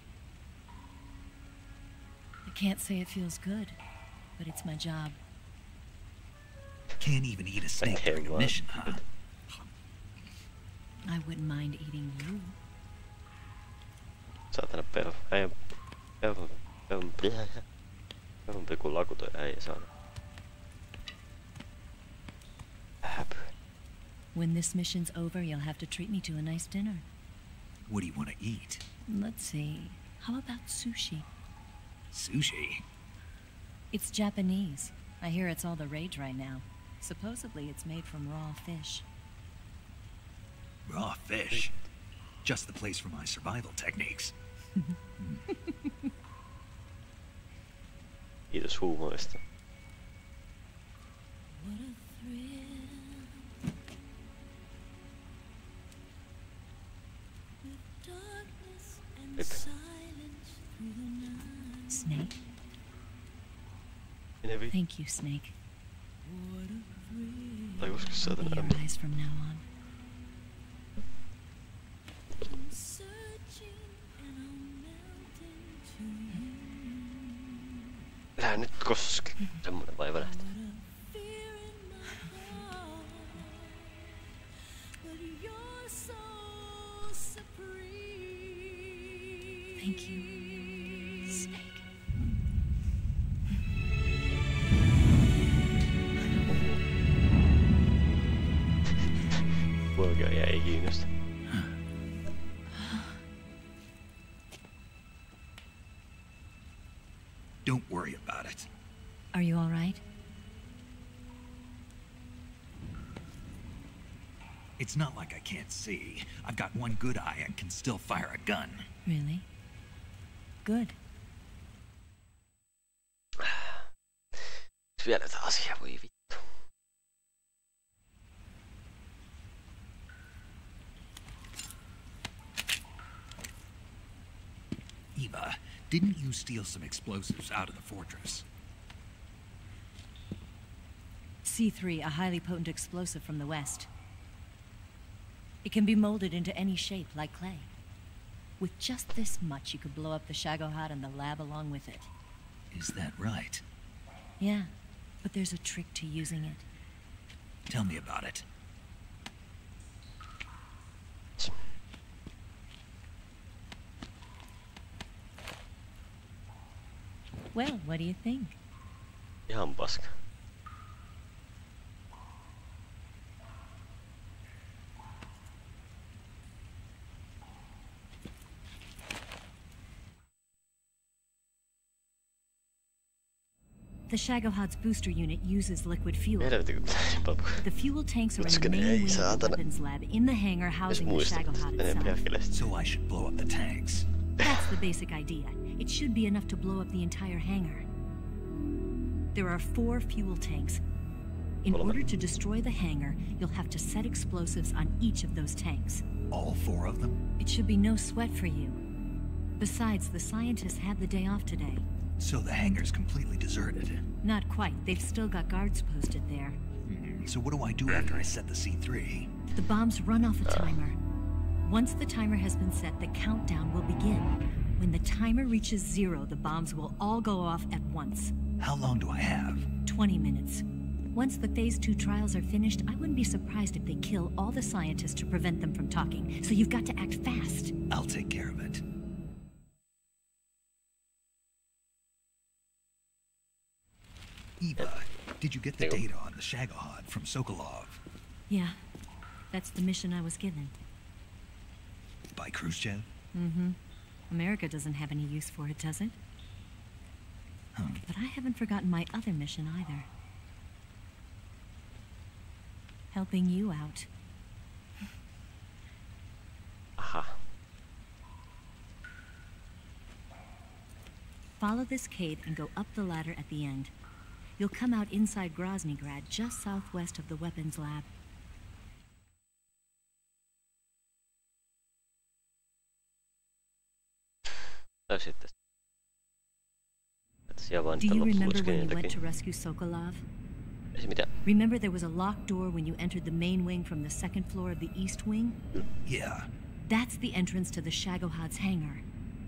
I can't say it feels good, but it's my job. Can't even eat a snake during a mission, huh? I wouldn't mind eating you. Saatana kuin laku toi äijä saatana. When this mission's over, you'll have to treat me to a nice dinner. What do you want to eat? Let's see. How about sushi? Sushi? It's Japanese. I hear it's all the rage right now. Supposedly it's made from raw fish. Raw fish? Just the place for my survival techniques. Kiitos huumorista. Snake? Thank you, Snake. Tai koska saatana your eyes from now on. Älä nyt koske. Semmonen vaiva lähtee. Thank you, Snake. Muokia ei kiinnosta. Don't worry about it. Are you all right? It's not like I can't see. I've got one good eye and can still fire a gun. Really? Good. Vielä tätä asiaa, voi vittu. Eva, didn't you steal some explosives out of the fortress? C3, a highly potent explosive from the west. It can be molded into any shape, like clay. With just this much, you could blow up the Shagohod and the lab along with it. Is that right? Yeah, but there's a trick to using it. Tell me about it. Well, what do you think? Ihan paska. The Shagohod's booster unit uses liquid fuel. The fuel tanks are in the main wing of the weapons lab in the hangar housing the Shagohod itself. So I should blow up the tanks. That's the basic idea. It should be enough to blow up the entire hangar. There are 4 fuel tanks. In order to destroy the hangar, you'll have to set explosives on each of those tanks. All 4 of them? It should be no sweat for you. Besides, the scientists had the day off today. So the hangar's completely deserted? Not quite. They've still got guards posted there. So what do I do after I set the C3? The bombs run off a timer. Once the timer has been set, the countdown will begin. When the timer reaches 0, the bombs will all go off at once. How long do I have? 20 minutes. Once the Phase 2 trials are finished, I wouldn't be surprised if they kill all the scientists to prevent them from talking. So you've got to act fast. I'll take care of it. Eva, did you get the data on the Shagohod from Sokolov? Yeah, that's the mission I was given. By Khrushchev? Mm-hmm. America doesn't have any use for it, does it? But I haven't forgotten my other mission either. Helping you out. Aha. Follow this cave and go up the ladder at the end. You'll come out inside Groznygrad, just southwest of the weapons lab. Do you remember when you went to rescue Sokolov? Remember there was a locked door when you entered the main wing from the 2nd floor of the east wing? Yeah. That's the entrance to the Shagohod's hangar.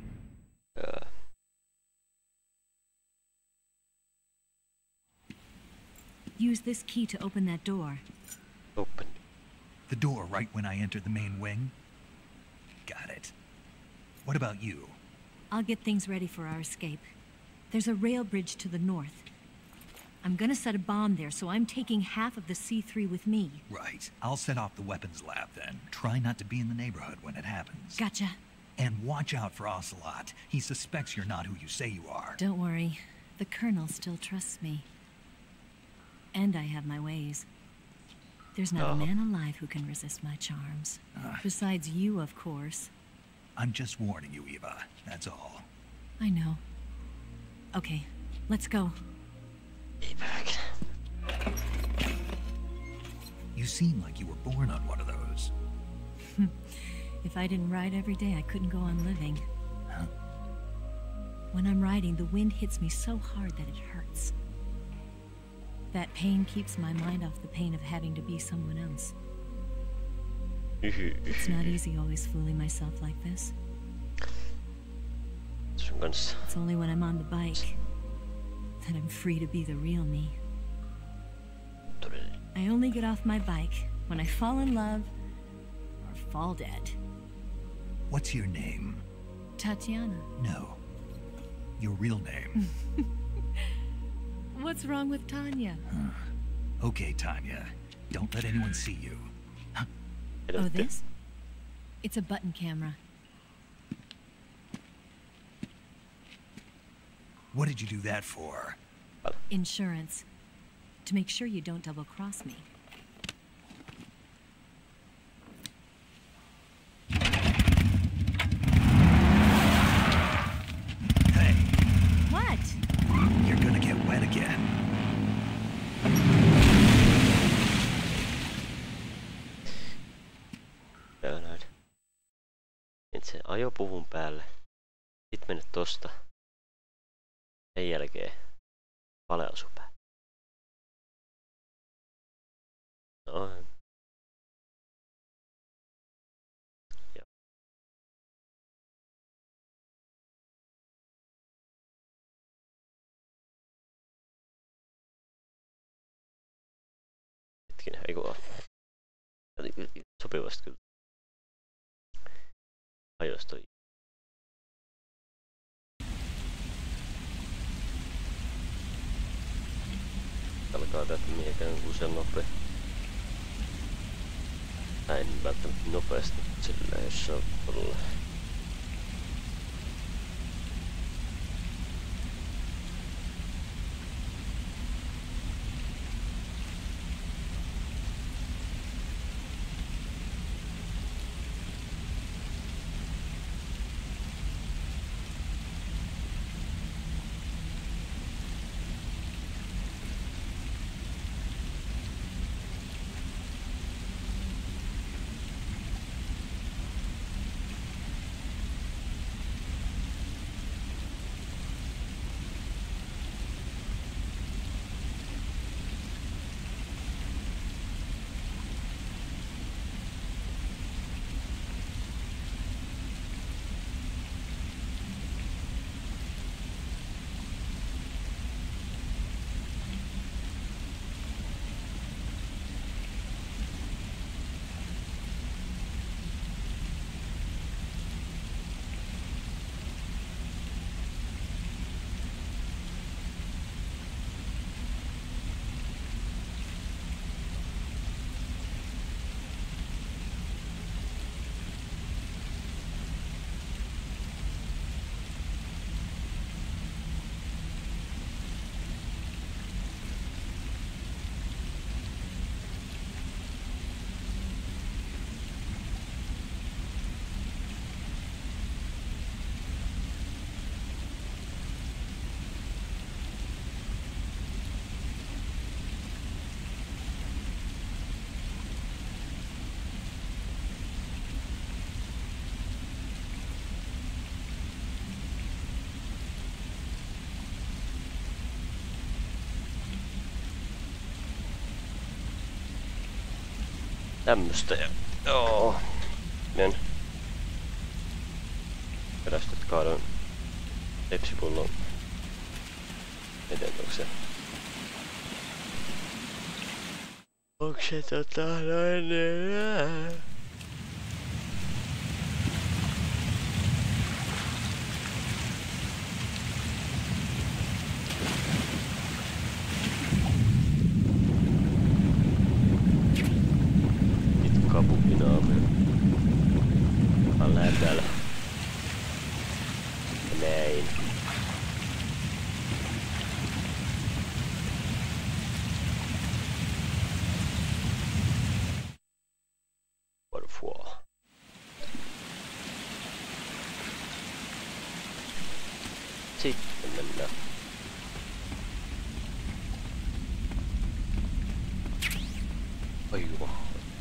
Use this key to open that door. Open. The door right when I entered the main wing? Got it. What about you? I'll get things ready for our escape. There's a rail bridge to the north. I'm gonna set a bomb there, so I'm taking half of the C3 with me. Right. I'll set off the weapons lab then. Try not to be in the neighborhood when it happens. Gotcha. And watch out for Ocelot. He suspects you're not who you say you are. Don't worry. The Colonel still trusts me. And I have my ways. There's not a man alive who can resist my charms. Besides you, of course. I'm just warning you, Eva. That's all. I know. Okay, let's go. You seem like you were born on one of those. If I didn't ride every day, I couldn't go on living. Huh? When I'm riding, the wind hits me so hard that it hurts. That pain keeps my mind off the pain of having to be someone else. It's not easy always fooling myself like this. It's only when I'm on the bike that I'm free to be the real me. I only get off my bike when I fall in love or fall dead. What's your name? Tatiana. No. Your real name. What's wrong with Tanya? Okay, Tanya. Don't let anyone see you. Oh, this? It's a button camera. What did you do that for? Insurance. To make sure you don't double-cross me. Hey. What? You're gonna get wet again. Joo näin. Nyt se ajo puvun päälle. Sit mennä tosta. Sen jälkeen valeasupää. No. Joo. Hetkinen, eiku sopivasti kyllä. Ajois toi. Alkaa täältä mihinkään usein nopea. En välttämättä nopeasti, sillä jos se on todella. Tämmöstä ja joo. Nen. Perästöt kaadon tepsipullon eteen onko se noin täällä. Näin. Parfois. Sitten mennään. Oi joo.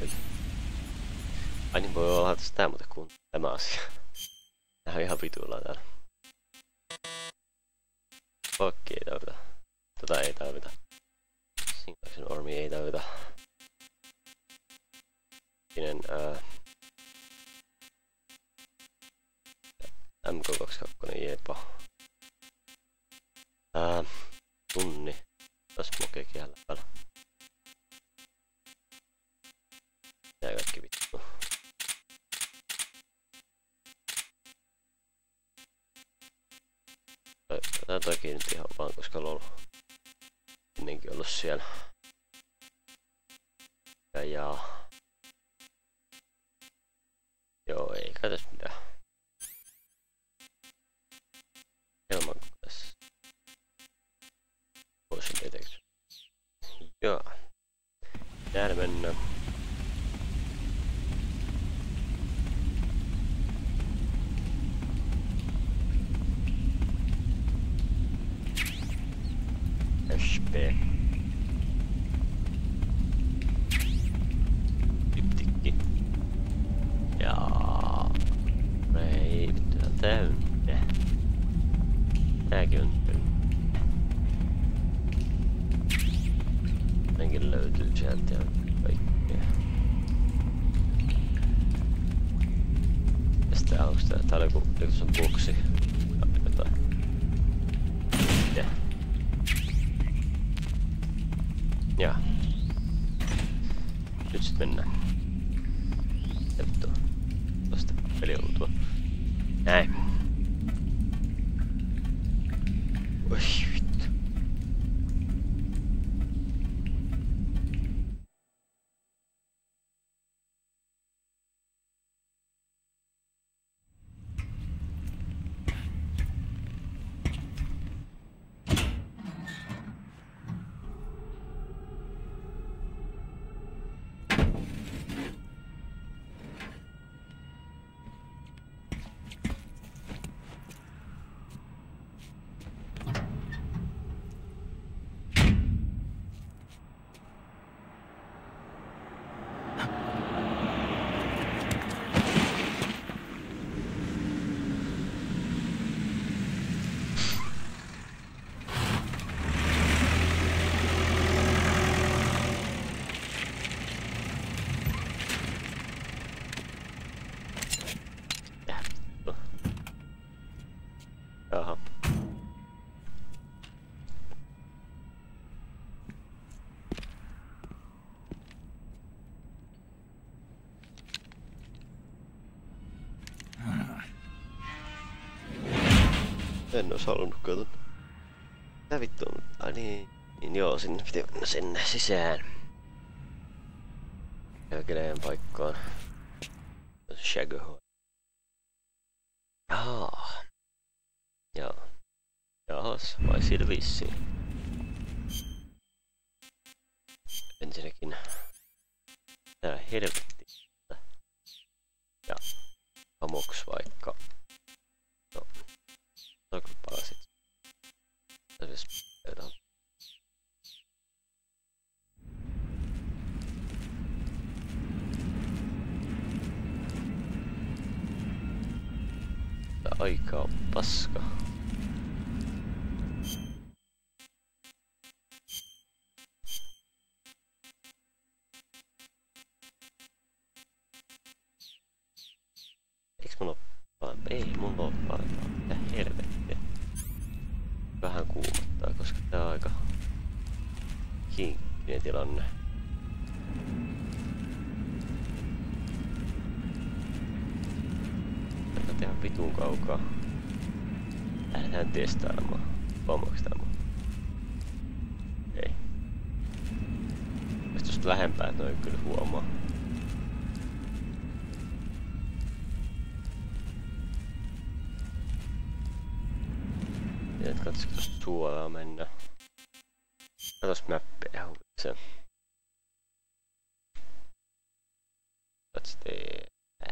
Ai niin voi olla sitä muuten kuin tämä asia. Tää on ihan vituillaan täällä. Okei, ei tarvita. Tätä ei tarvita. Single Army ei tarvita. MK22 jepa. tunni. Taas mokeekin jäällä päällä. Nää kaikki vittu. Tää toki nyt ihan vaan, koska lol ennenkin ollut siellä. Ja joo, ei kai tässä mitään. Ilman tässä. Voisin eteksi. Joo. Täällä mennään. SP. Diptikki. Ja ei mitään täynnä. Tääkin on täynnä. Tänkin löytyy sieltä ja kaikkea. Tästä onks täällä joku on boksi? Jotain. Ja. Nyt sit mennään. Ja vittu. Tosta peli on tuo. Näin. Oi vittu. Jaha. En ois halunnut katsoa. Tää vittu on... Ai niin joo, sinne piti mennä sinne sisään. Jälkeen paikkaan. Shagger. Jaa. Joo. Jahas, vai siitä vissiin. Ensinnäkin tää helvetti. Ja amoks vaikka. No. Toiko palasit? Tässä käydään. Tää aika on paska. Eiks mulla oo... Ei mulla oo paljon. Mitä helvettiä. Vähän kuumottaa, koska tää on aika kinkkinen tilanne. Tätä tehdään vitun kaukaa. Lähdetään testailemaan. Vammaaks tää mua? Ei. Jos tosta lähempää noin kyllä huomaa. Ja katsotaan tosta suoraan mennä. Katos mäppiä huvikseen. Let's see.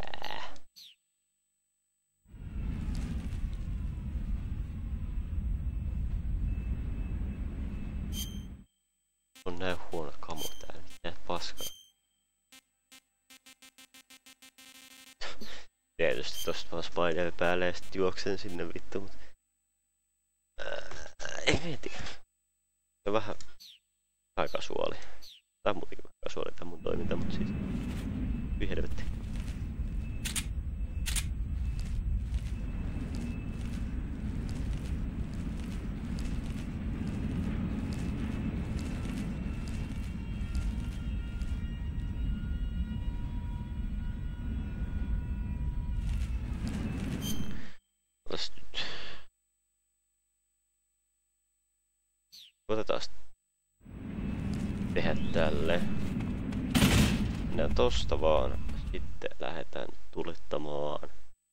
On näin huono kamo täällä. Mitä paskaa. Tietysti tosta vaan spider päälle ja sit juoksen sinne vittu, mut... Ei mieti. Se on vähän kasuaali. Tää on muutenkin vähän kasuaali tää mun toiminta, mut siis... Hyvin helvetti. Otetaan tehdä tälle. Mennään tosta vaan. Sitten lähdetään tulittamaan.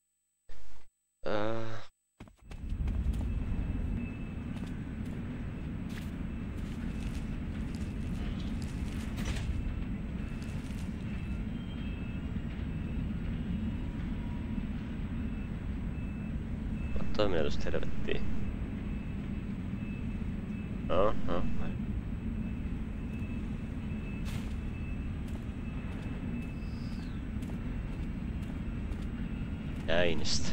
Toiminnallisuus helvettiin. No. Näinistä.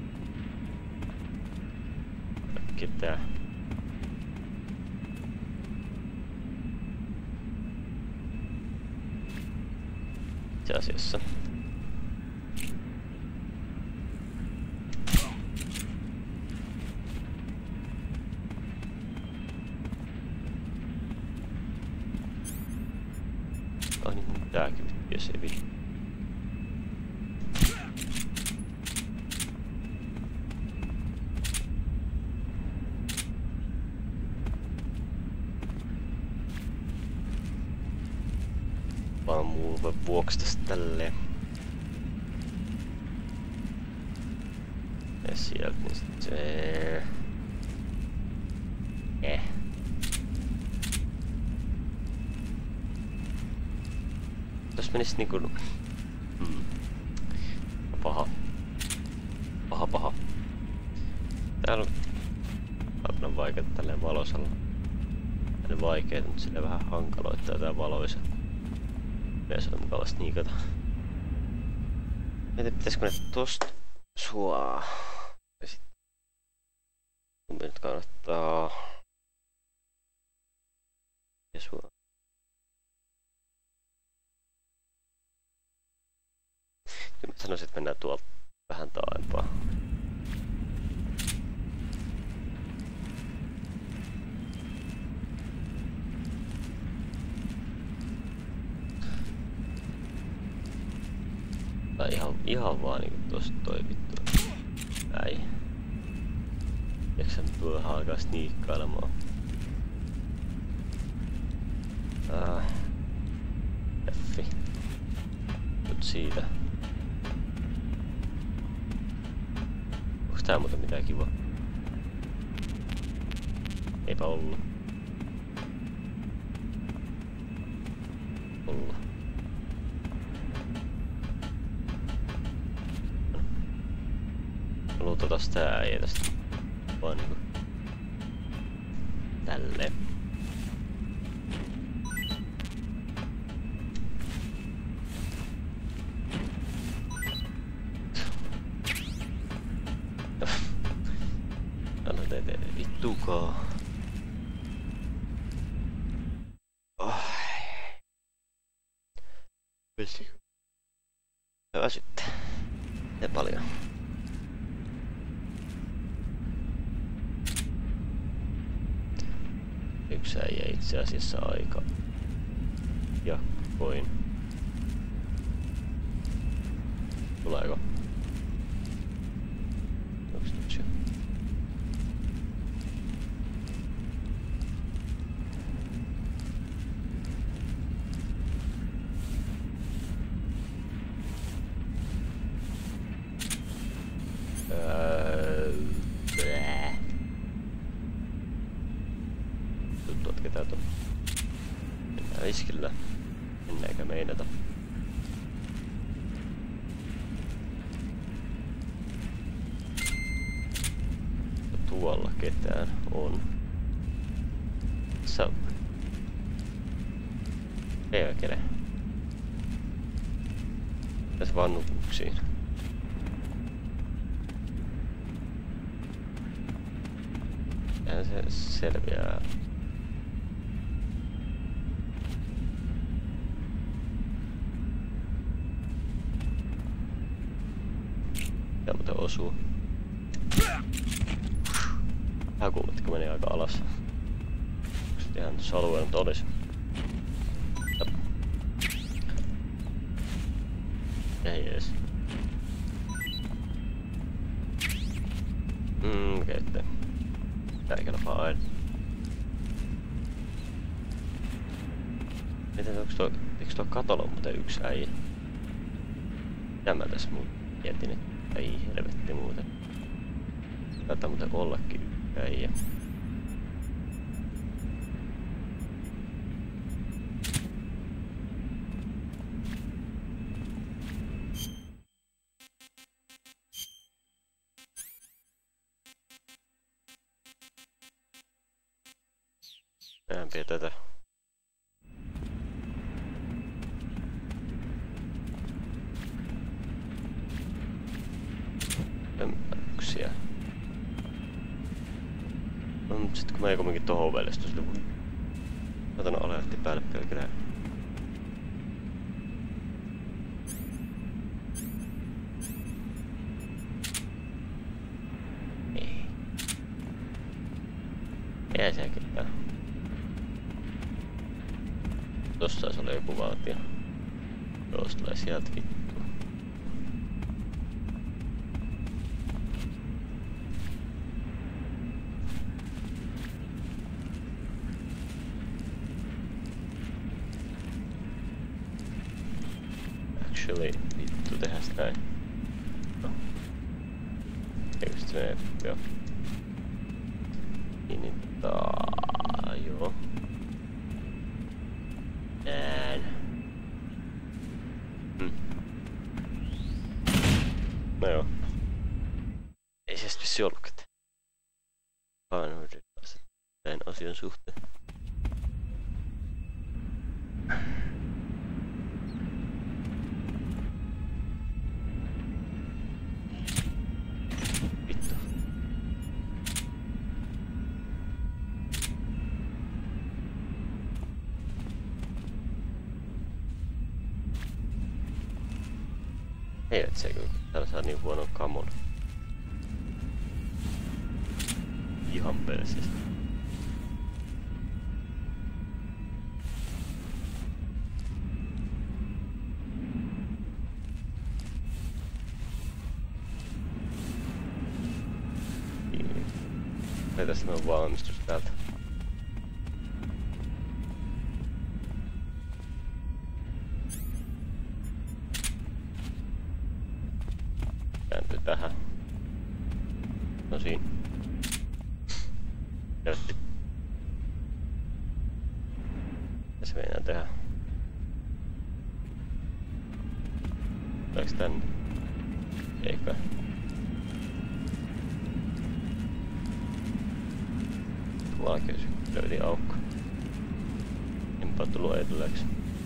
Ketään. Itse asiassa. Tääkin vittu se vittu. Varmuuden vuoksi tästä tälleen. Ja sieltä niin sit se... Jos menis niinku... Paha. Täällä on vaikeeta tälleen valosalla. Täällä on vaikeeta, mutta silleen vähän hankaloittaa tää valoisa. Yleensä on mukavasti niikata. Mietin, pitäisikö ne tosta suaa. Ja sit... Kumpi nyt kannattaa... Ja suaa. Mä sanoisin, että mennään tuolta vähän taaempaa. Tai ihan vaan niinku tosta toi vittu. Näin. Tiedätkö sä vähän alkaa sniikkailemaan? Effi. Nyt siitä. Onks tää muuten mitään kivaa? Eipä ollut. Olla. Luutatas tää äijä tästä. Vaan niinku. Tälleen. Vittukaa. Väsyttää. Ja paljon. Yksi äijä itse asiassa aika. Ja koin. Tuleeko? Onks nyt se? Tutketaan tuon. Mennään iskillä. Mennäänkö meinata? Tuolla ketään on. Tässä perkele. Tässä vannuksiin. Ja se selviää. Ja muuten osuu. Vähän kuulotti, kun meni aika alas. Ihan tuossa alueella nyt olis. Ei ees. Okei, tää ei kelpaa aina. Miten eikö tuo katolla muuten yksi äijä? Mitä mä tässä mietin, että ei helvetti muuten. Taitaa muuten ollakin yksi äijä. Näinpä tätä. Ympärryksiä. No, mut sit kun mä ei kumminkin tohon ovelle, sit sille voi... Mä otan alertti päälle pelkänään. Ei. Ei se ketään. Tossa taisi olla joku valtio. Jos tulee sieltä vittua. Actually, vittu tehäs näin. No. Eikö sit menee? Joo. Niin, joo. No joo. Ei se sit vissi ollutkaan. Näin asian suhteen. Vittu. Ei et se kyllä. Täällä saa niin huonon kamon. Ihan perseestä. Ei tästä on valmistus täältä. Kääntyy tähän. No siinä. Näytti. Tässä meinaa tehdä. Tuleeks tänne? Ei kai. Valkeus löytiin aukko. Enpä tullut etuläksi.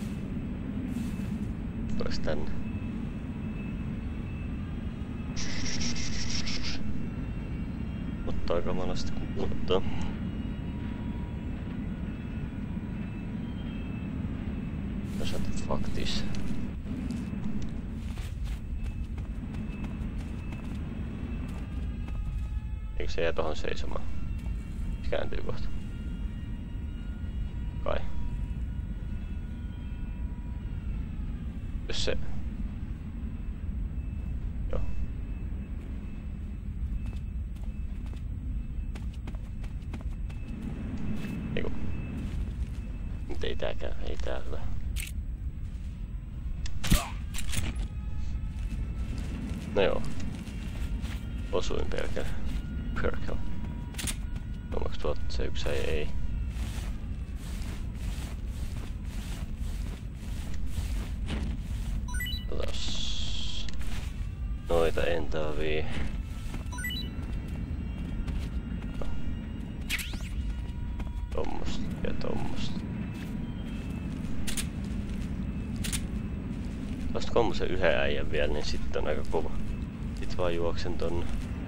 Tuleeks tänne? Ottaa kamalasta kun ottaa. What the fuck this? Eikö se jää tohon seisomaan? Se kääntyy kohta. Kai. Jos se... Joo. Eiku. Mut ei tääkään, ei tää hyvä. No joo. Osuin pelkään. Perkel. Onko tuolta se yksi ei? Otas noita en tarvii. No. Tommosta ja tommosta. Vasta kommosen yhden äijän vielä, niin sitten on aika kova. Sit vaan juoksen tonne.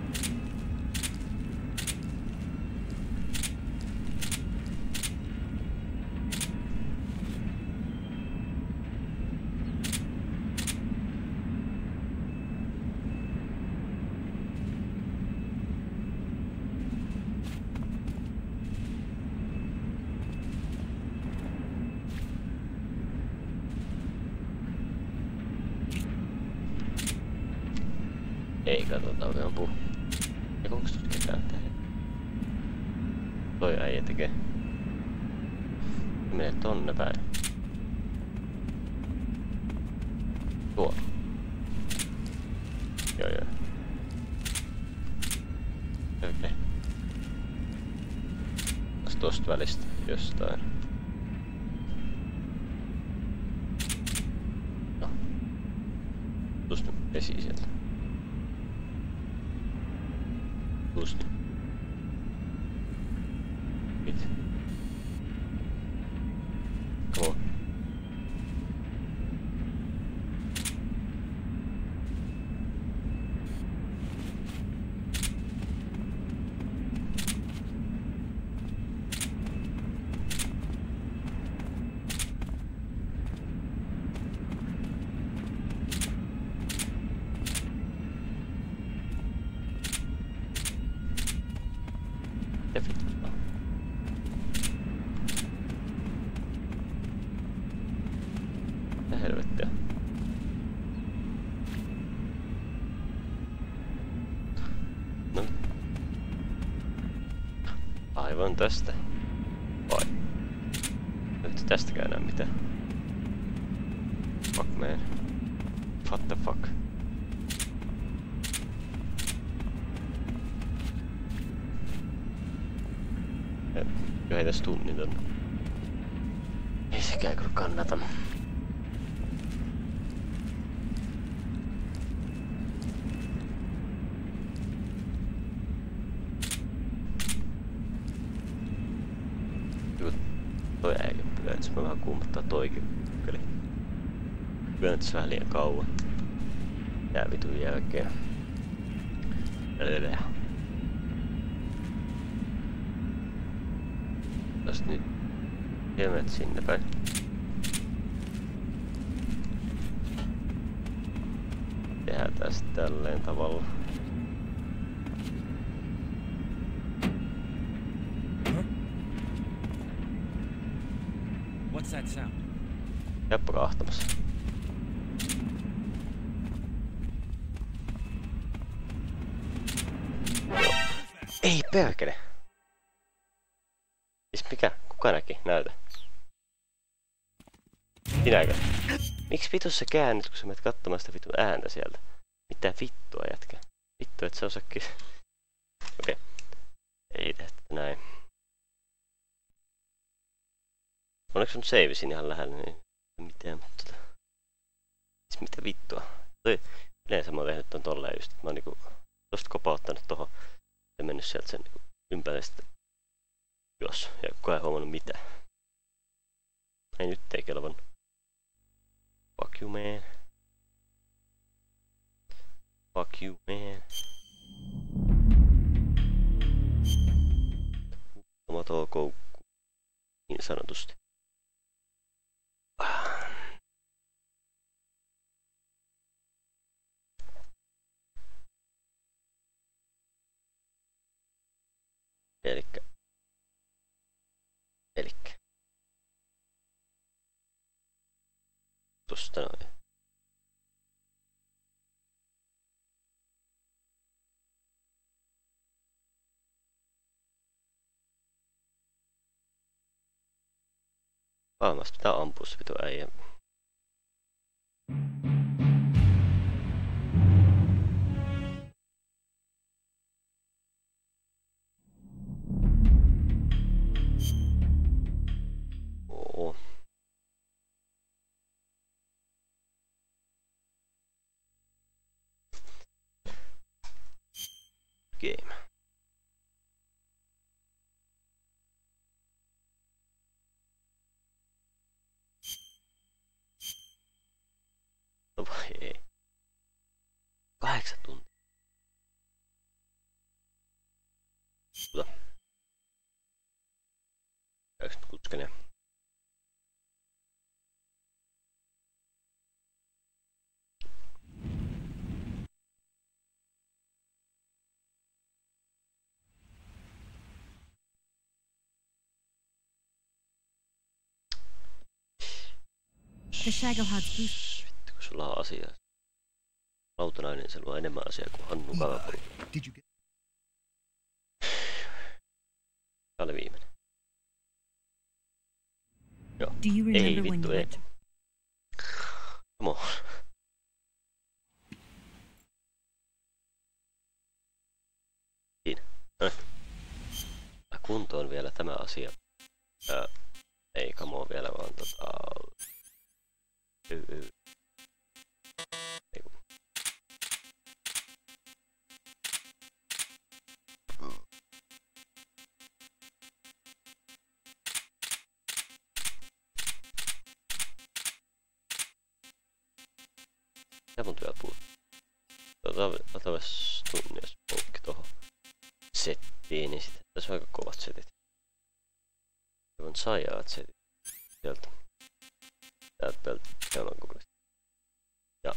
Ei katsotaan vielä puu. Eikö onks tuossa ketään tehdä? Toi äijä tekee. Menee tonne päin. Tuo. Joo. Okei. Tästä tosta välistä jostain. No. Tuosta vesi sieltä. Tuosta. Mit? Come on. Helvettiä. No. Aivan tästä. Vai? Nyt tästäkään enää mitään. Fuck man. What the fuck? Joo, ei tässä tunnin tonne. Ei sekään kyllä kannata. Toi äijä pyörätys, mä vähän kuumottaa toikin. Pyörätys vähän liian kauan. Tää vitun jälkeen. Tästä nyt ilmeet sinne päin. Tehdään tästä tälleen tavalla. What's that sound? Jäppä kahtamassa. Ei perkele! Siis mikä? Kuka näki? Näytä. Sinäkö? Miksi vitussa käännyt, kun sä menet katsomaan sitä vitun ääntä sieltä? Mitä vittua jätkä? Vittu, et sä osakin. Okei. Ei tehty näin. Onneksi sun save siinä ihan lähellä, niin mitään, mutta siis mitä vittua? Yleensä mä oon tehnyt ton tolleen just, että mä oon niinku tosta kopauttanut tohon ja mennyt sieltä sen niinku ympäri sitten jos, ja kukaan ei huomannut mitään. Ei nyt ei kelvannut. Fuck you man. Fuck you man. Oma tuo koukku, niin sanotusti. Elikkä. Tosta noin. Varmasti pitää ampua se vitu äijä. Oo. Game. Vai ei. 8 tuntia. Tuota. Käykö nyt kutskeneen? The Shagohod's boost. Vittu, kun sulla on asiaa. Lautanainen, se luo enemmän asiaa kuin Hannu Kalapuri. Tää oli viimeinen. Joo. Ei vittu, ei. Come on. kuntoon vielä tämä asia. Ei kamoa vielä, vaan mitä mun vielä puhuttu? Otapas tunnia smoke tohon settiin, niin sitten tässä on aika kovat setit. On sajaat setit sieltä. Täältä pelkästään kokoista. Ja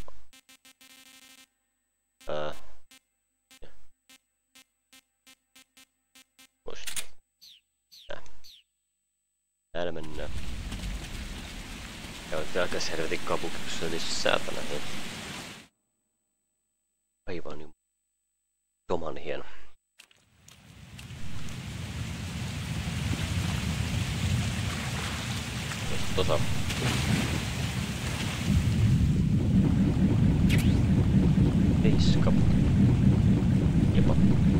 täällä mennään. Ja on aika servetin kapukipussa, niin se säätänä heti. Aivan joman hieno. Eiska. Jopa.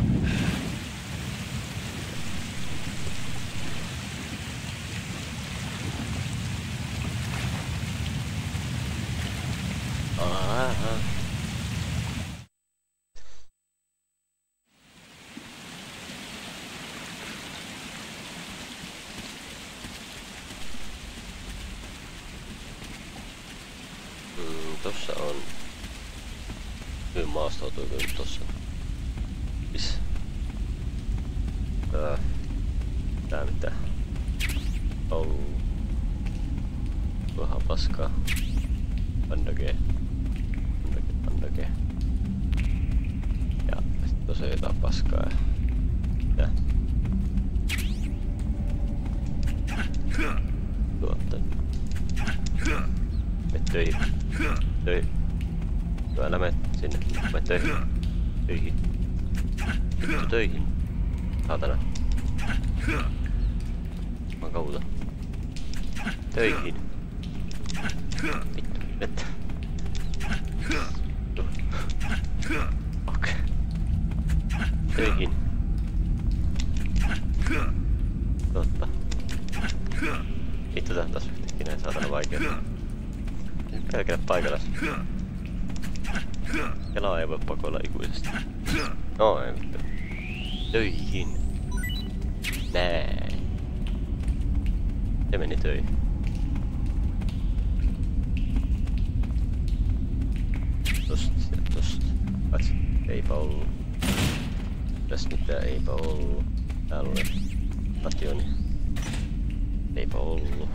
Tossa on... Kyllä maastoutuu kyllä tossa. Missä? Tää mitä? Vähän paskaa. Pandage. Ja sit tossa on jotain paskaa. Ja... Tuotta. Mene töihin. Joo, älä mene sinne. Mene töihin. Vittu töihin. Saatana. Mä kauta. Töihin. Vittu, vettä. Okei. Töihin. Totta. Vittu, tää on taas yhtäkkiä näin saatana vaikea. Pelkää paikallas. Kelaa ei voi pakoilla ikuisesti. No ei vittu. Töihin. Näin. Se meni töihin. Tosta. Katsi. Eipä ollu. Tässä mitään eipä ollu. Täällä oli rationi. Eipä ollu.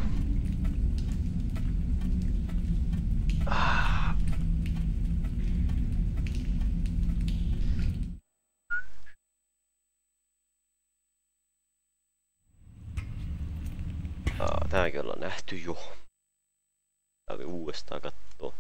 Tääkin ollaan nähty jo. Tääkin uudestaan kattoo.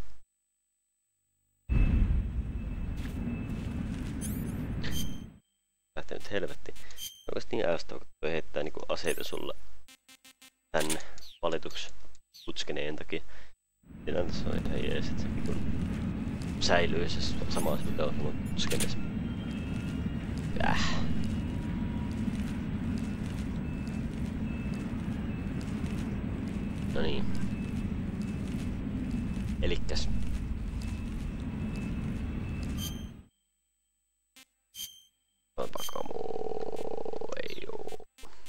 Lähtee nyt helvetti. Oikeasti niin ärsyttävä, kun toi heittää niinku aseita sulle tänne valituksi putskeneen takia. Siinä tässä on ihan jees, että se säilyy se sama asia, mitä on sanonut putskeneessa. No niin. Elikkäs. Kamoo. Ei oo.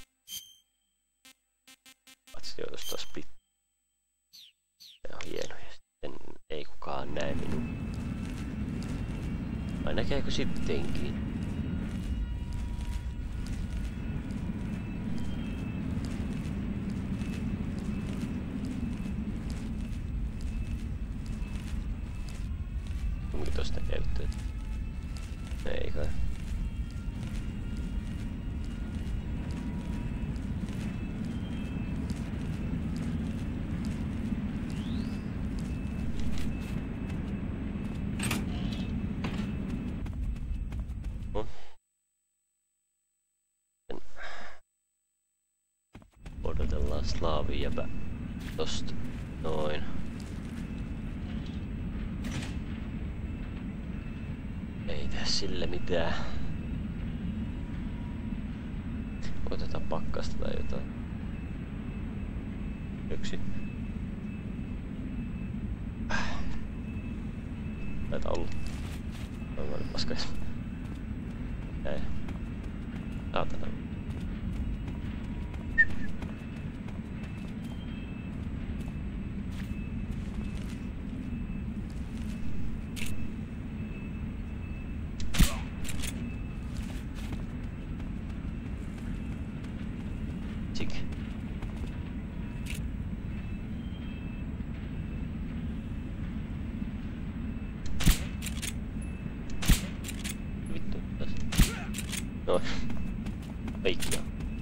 Katsi jo tosta split. Se on hieno ja sitten ei kukaan näe minua. Vai näkeekö sittenkin? Onko tosta käyttöön? Ei kai. Odotellaan Slaavin jäbä tosta. Noin. Ei tee sille mitään. Otetaan pakkasta tai jotain. Yksi. Taitaa olla. Toivon paskais. Näin. Saatana. No. Kaikkia.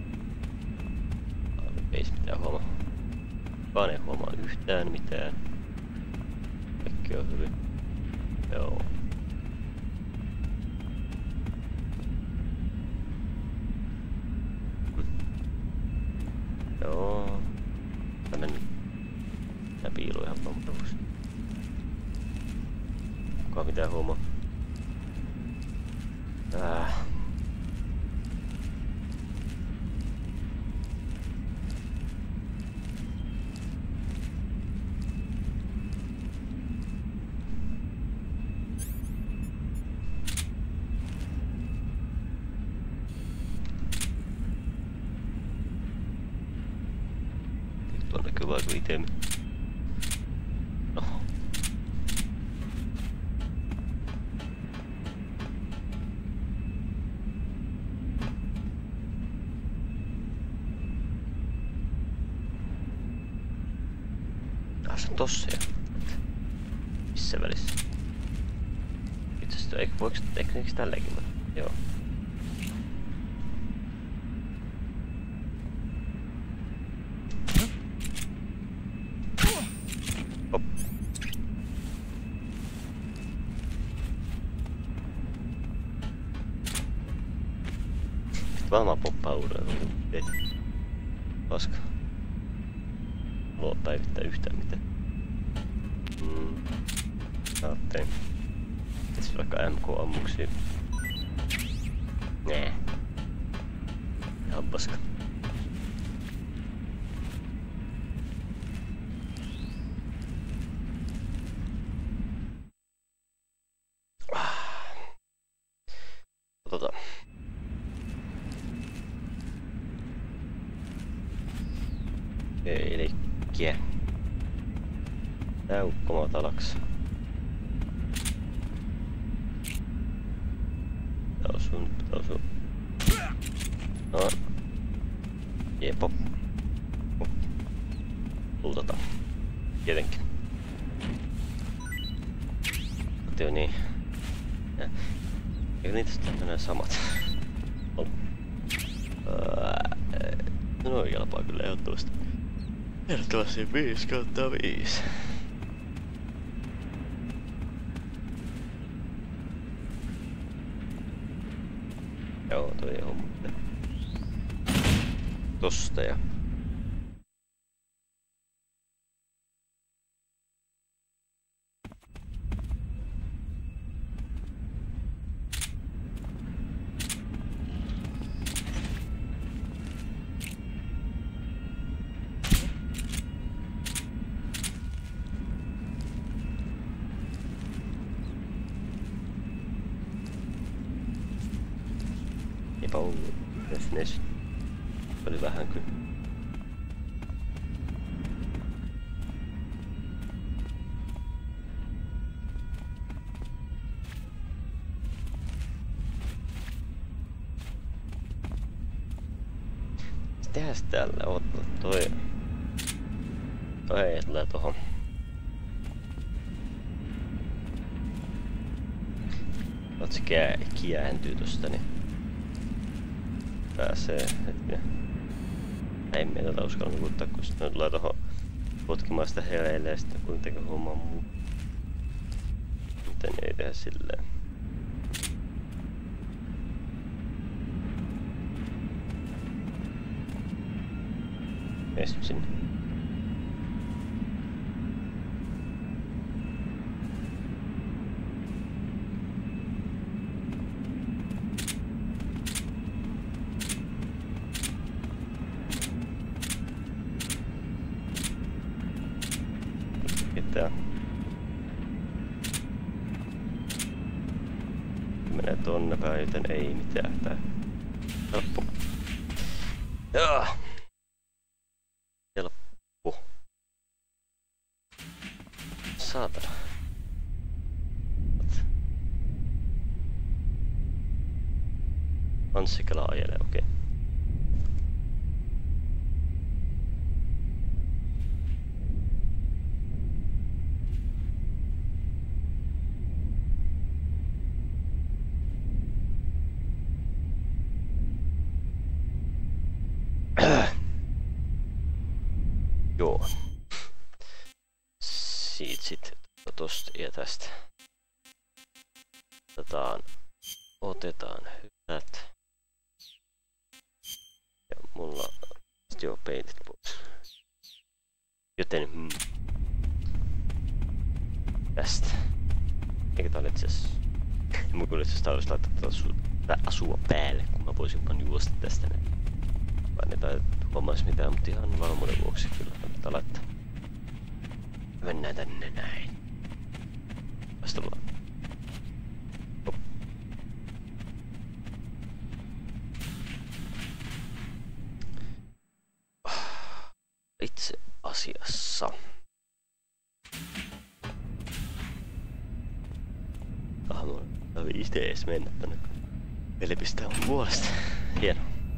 Ei mitään huomaa. Vaan ei huomaa yhtään mitään. Kaikki on hyvin. Joo. Joo. Mä menen. Mä piiluin ihan pamppaus. Kukaan mitään huomaa. Tuo näkyy vaikka itemi. No. Se on tossa jo. Missä välissä? Itse asiassa eikö tälläkin voi? Joo. Hop. Sitten varmaan poppaa uudelleen. Ei. Paska. Luo päivittää yhtään mitään. Ajattelin. Etsi vaikka MK-ammuksia. Nää. Ihan paska. Elikkä Täukkomatalaks. Tää osuu. No. Jepop. Pultata. Tietenkin. Joo niin. Eikö niitä sitten enää samat? No kelpaa kyllä ehdottomasti. Ehdottomasti 5/5. Joo, toi on homma. Tosta ja... Oli vähän kyllä. Tehdääs täällä ottaa toi. Ei tulee tohon. Oot se kiääntyy tosta niin. Pääsee hetken. Ei me tätä uskalla nukuttaa, kun sitten tulee tohon potkimaan sitä hereille ja sitten kuitenkin hommaa muu. Miten ei tehdä silleen. Mees sinne. mitään. Menee tonne päin, joten ei mitään. Tää helppo. Jaa. Helppo. Saatana. Anssikala ajelee, okei. Joo. Siitä sit tosta ja tästä. Otetaan hyvät. Ja mulla sit joo peilit pois. Joten tästä. Eikä tää oli itseasiassa. Mun kyllä itseasiassa tää olisi laittaa asua päälle, kun mä voisin vaan juosta tästä näin. Vaan ne tai huomaisi mitään, mutta ihan varmuuden vuoksi kyllä kannattaa laittaa. Mennään tänne näin. Vasta vaan. Hop. Itse asiassa. Mulla on 5 ees mennä tonne. Eli pistää mun puolesta. Hieno.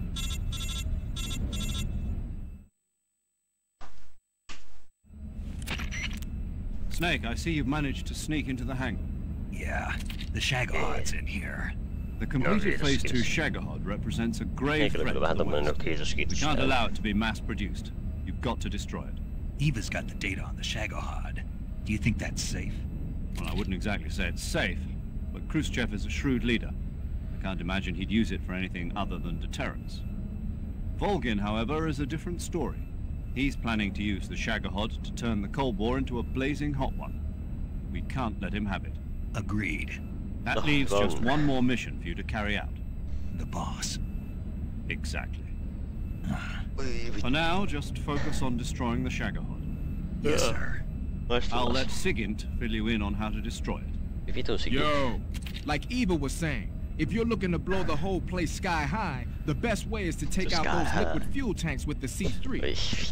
Snake, I see you've managed to sneak into the hangar. Yeah, the Shagohod's in here. The completed Phase 2 Shagohod represents a grave threat to the West. We can't allow it to be mass-produced. You've got to destroy it. Eva's got the data on the Shagohod. Do you think that's safe? Well, I wouldn't exactly say it's safe, but Khrushchev is a shrewd leader. I can't imagine he'd use it for anything other than deterrence. Volgin, however, is a different story. He's planning to use the Shagohod to turn the Cold War into a blazing hot one. We can't let him have it. Agreed. That leaves just one more mission for you to carry out. The boss. Exactly. For now, just focus on destroying the Shagohod. Yes, sir. I'll let Sigint fill you in on how to destroy it. Yo, like Eva was saying, if you're looking to blow the whole place sky high, the best way is to take out those liquid fuel tanks with the C3.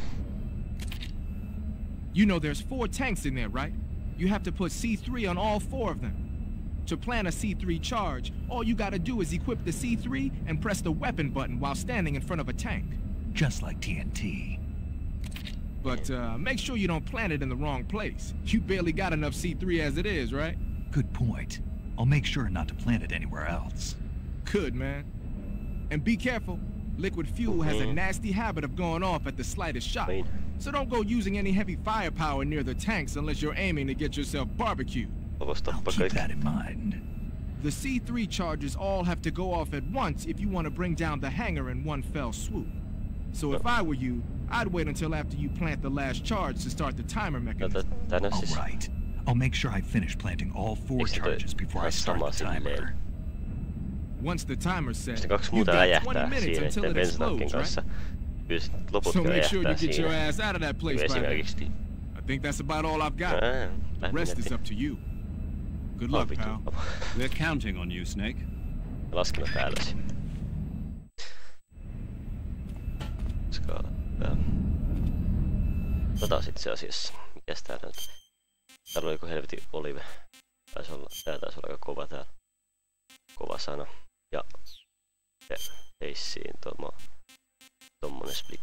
You know there's 4 tanks in there, right? You have to put C3 on all 4 of them. To plan a C3 charge, all you gotta do is equip the C3 and press the weapon button while standing in front of a tank. Just like TNT. But make sure you don't plant it in the wrong place. You barely got enough C3 as it is, right? Good point. I'll make sure not to plant it anywhere else. Good, man. And be careful. Liquid fuel has a nasty habit of going off at the slightest shock. So don't go using any heavy firepower near the tanks unless you're aiming to get yourself barbecued. I'll keep that in mind. The C3 charges all have to go off at once if you want to bring down the hangar in one fell swoop. So if I were you, I'd wait until after you plant the last charge to start the timer mechanism. All right. I'll make sure I finish planting all 4 charges before I start the timer. Once the timer's set, you've got 20 minutes until it explodes, right? So make sure you get your ass out of that place by then. I think that's about all I've got. The rest is up to you. Good luck, pal. We're counting on you, Snake. Laskemme päällesi. Otas itse asiassa. Mikäs tää nyt? Täällä oli joku helvetin olive. Tää taisi olla aika kova täällä. Kova sana. Ja feissiin tommonen split.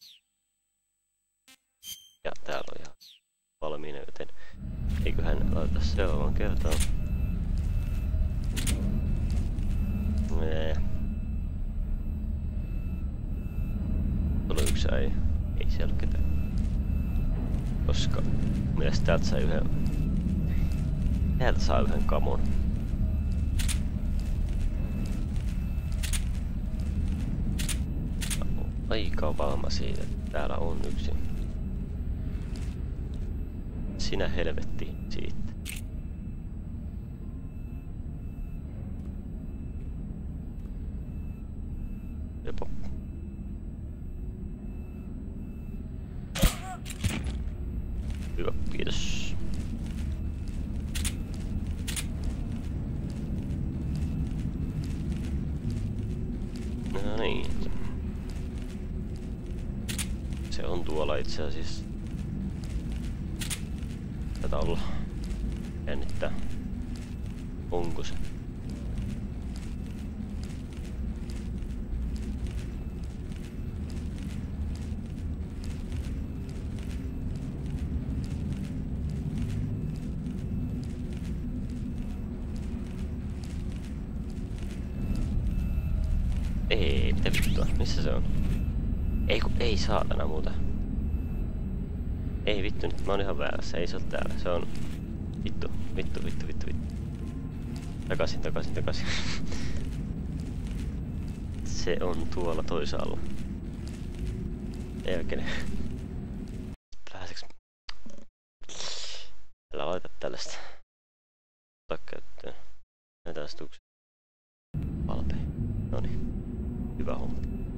Ja täällä on ihan valmiina, joten eiköhän laita seuraavan kertaan. Tuolla yksi ei siellä ole ketään. Koska mielestäni täältä sai yhden kamon. Aika varma siitä, että täällä on yksi. Sinä helvetti siitä. Jopa. Hyvä, kiitos. No niin. Se on tuolla itse asiassa. Tätä olla. Jännittää. Onko se? Ei, mitä vittua? Missä se on? Ei saatana muuta. Ei vittu, nyt mä oon ihan väärässä. Ei se oo täällä. Se on... Vittu. Takaisin. Se on tuolla toisaalla. Ei oikein. Pääseks... Älä laita tällaista. Ota käyttöön. Näitä astuksia. Valpea. Noniin. Hyvä homma.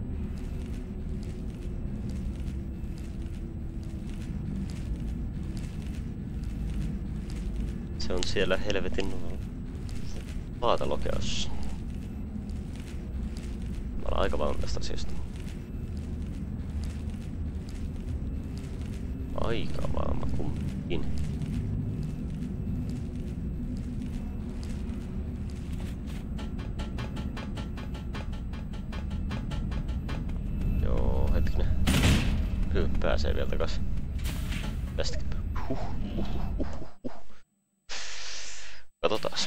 Se on siellä helvetin vaatalokeossa. Mä olen aika varma tästä asiasta. Aika varma kumminkin. Joo, hetkinen. Kyllä pääsee vielä takas. Tästäkin. Katsotaas.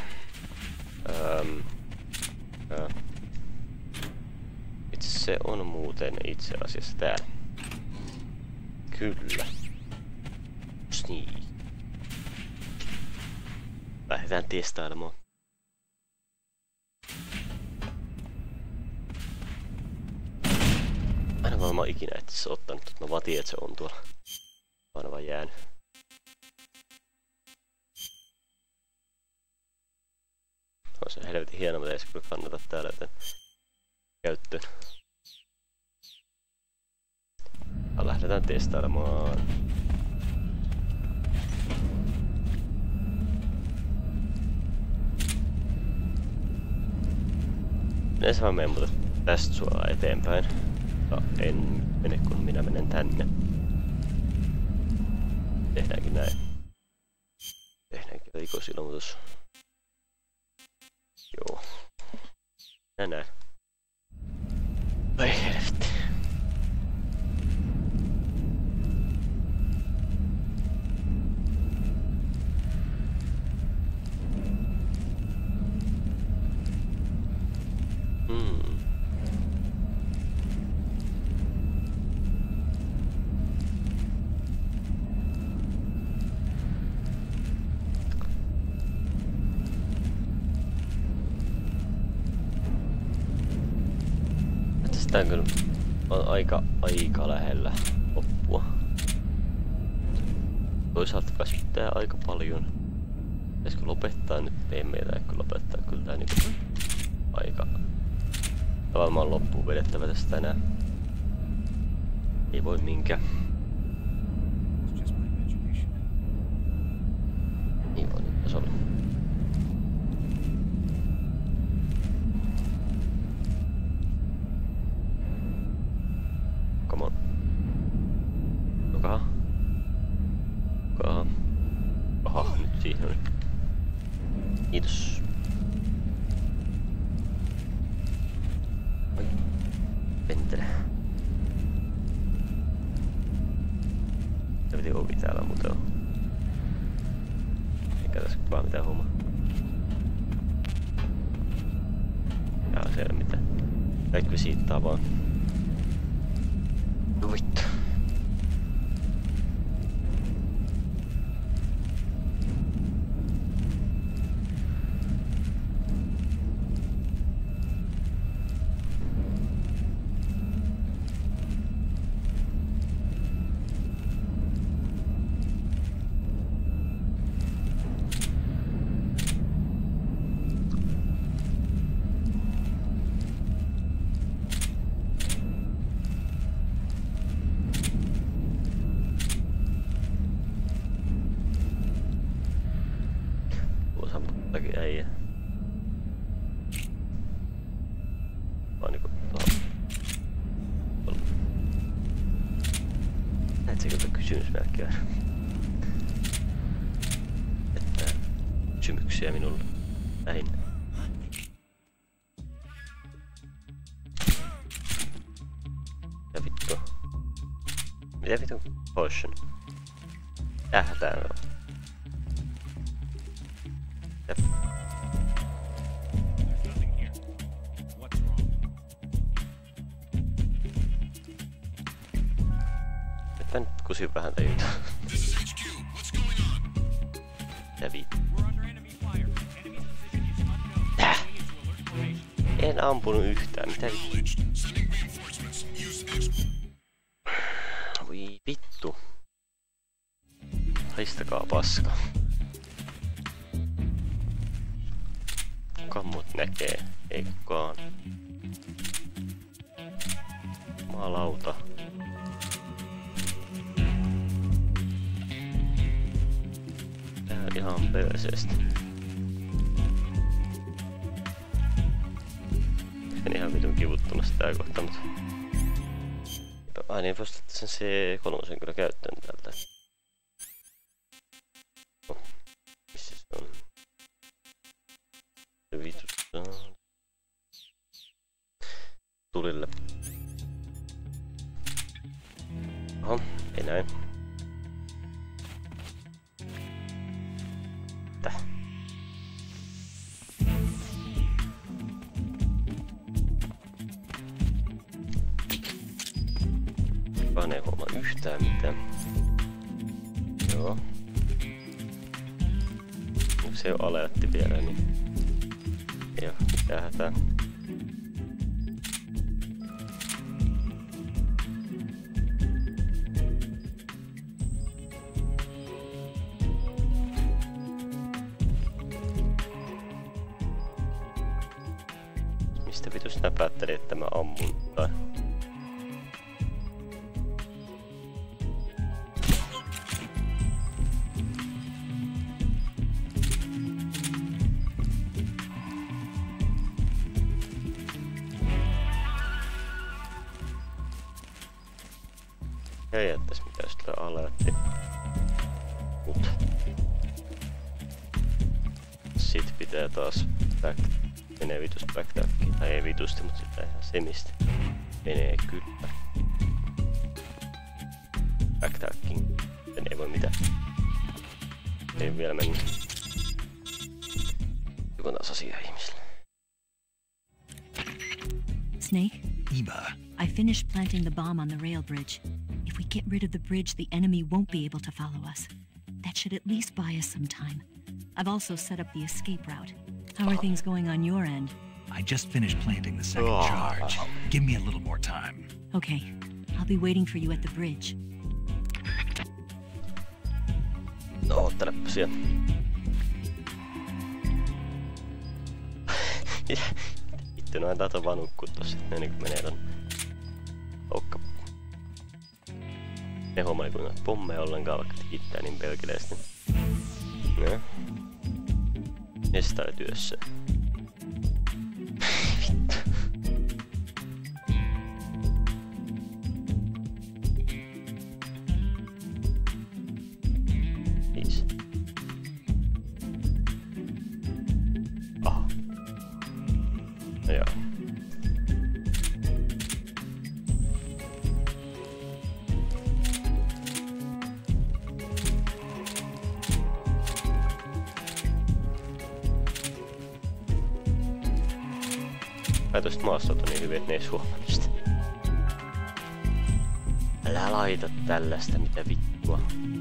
Itse se on muuten itse asiassa täällä. Kyllä. Niin. Lähdetään testailemaan. Aina varmaan ikinä et se ottanut, mutta mä vaan tiedän, että se on tuolla. Aina vaan jäänyt. On se helvetin hieno, mutta ei se kyllä kannata täällä joten käyttöön. Lähdetään testailemaan. Yleensä mä menen mutta tästä suoraan eteenpäin. No, en mene kun minä menen tänne. Tehdäänkin näin. Tehdäänkin rikosilmoitus. Joo. Näin. Vai helvetti. Tää kyllä on aika lähellä loppua. Toisaalta väsyttää aika paljon. Pitäisikö lopettaa nyt? Ei meitä kyllä lopettaa. Kyllä tää niinku aika varmaan loppuun vedettävä tästä tänään. Ei voi minkään. Niin voi nyt taas olla. Come on. Jokaha. Aha, nyt siihen oli. Kiitos. Oi. Pentele. Tää piti ovi täällä muuten on. Eikä tässä vaan mitään hommaa. Jaa, se ei ole mitään. Kaikki siittaa vaan. No vittu. itsekiltä kysymysmerkki aina. Että kysymyksiä minulle lähinnä. Mitä vittu potion? Tää on. Jep. Nyt mä nyt kusin vähän tajuta. Mitä vittu? Täh! En ampunut yhtään, mitä vittu? Voi vittu. Haistakaa paska. Kuka mut näkee? Ei kukaan. Jumalauta. Tää on ihan perseestä. En ihan vitun kivuttomasti tää kohta, mutta... Ai niin, voisi ottaa sen C3 kyllä käyttöön täältä. No, missä se on? Se vitussa. Tulille. Oho, ei näin. Täh. Kukaan ei huomaa yhtään mitään. Joo. Onko se jo aleatti vielä, niin ei oo mitään hätää. Mistä vitus nää päätteli, että mä ammun tai? Ei jättäis mitään sitä aleatti. Mut. Sit pitää taas menee vitus backtackiin. Tai ei vitusti, mut sitä ihan semisti. Menee kyllä. Backtackiin. Sen ei voi mitään. Ei vielä mennyt. Joku taas asia ihmisille. Snake? Eva. I finished planting the bomb on the rail bridge. If we get rid of the bridge, the enemy won't be able to follow us. That should at least buy us some time. I've also set up the escape route. How are things going on your end? I just finished planting the second charge. Give me a little more time. Okay. I'll be waiting for you at the bridge. No, oottelepa siellä. Vittu, no taitaa vaan nukkuu tossa, ennen kuin menee ton okka. Ne huomaa kuinka pommeja ollenkaan, vaikka tikittää niin pelkileesti. No. Mestaa työssä. Vittu. Viis. Aha. No joo. Kai tosta maasta on niin hyvin, et ne ees huomannut sitä. Älä laita tällaista, mitä vittua.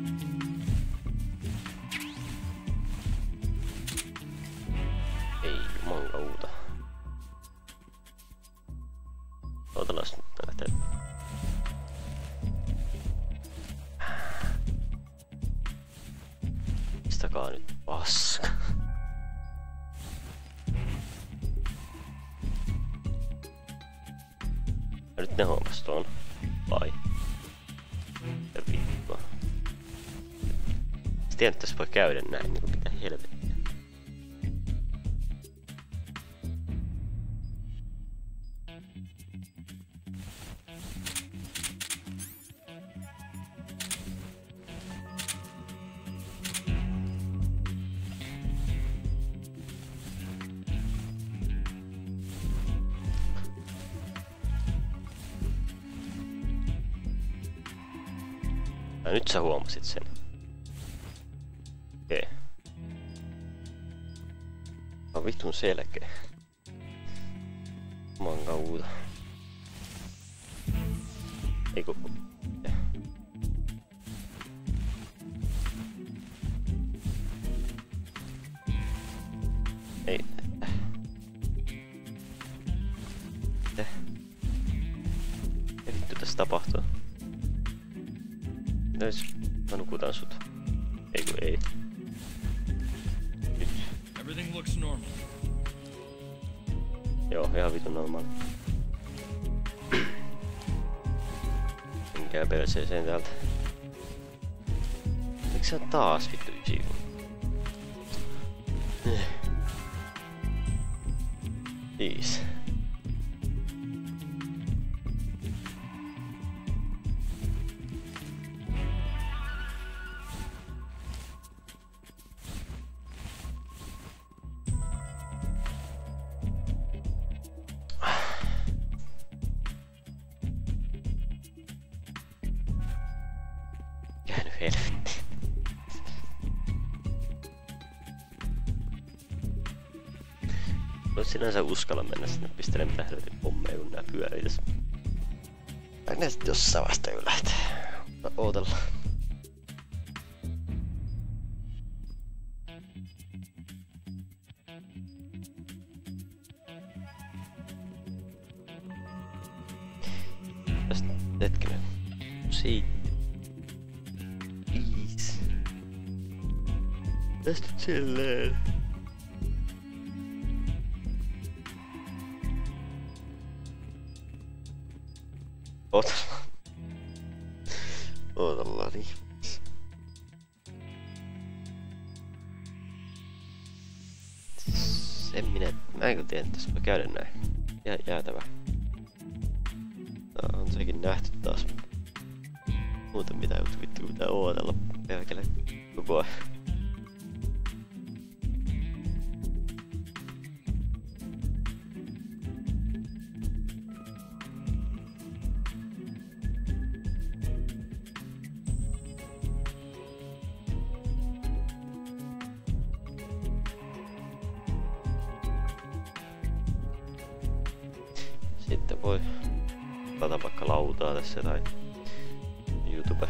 Ei jumalauta. Otellaan nyt lähtee. Istakaa nyt paska. Ja nyt ne huomas tuon. Vai? Ja vittua. Sä tiedät, että tässä voi käydä näin, niinku mitä helvettiä. Ja nyt sä huomasit sen. Okei. On vitun selkeä. Mangauuta. Eiku. Ei. Mitä vittu tässä tapahtuu? Jos mä nukutan sut. Eiku ei. Nyt. Everything looks normal. Joo, ihan vitun normaali. Minkään perseeseen täältä. Miks sä taas vittu ysiin? Jeez. Käynyt helvetti. Voit sinänsä uskalla mennä sinne pistelee mitään helvetin pommeja, kun nää pyörii tässä. Vai ne sit jossain vasta lähtee. Ootella. Tästä hetkinen. Siitä. Please. Tästä silleen. Ootella niin. Mä en tiedä, että tässä voi käydä näin. Jäätävä. On sekin nähty taas. Muuten mitä juttu vittu pitää ootella pelkälle koko ajan. Sitten voi lataa vaikka lautaa tässä tai YouTube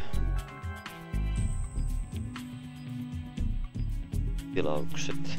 tilaukset.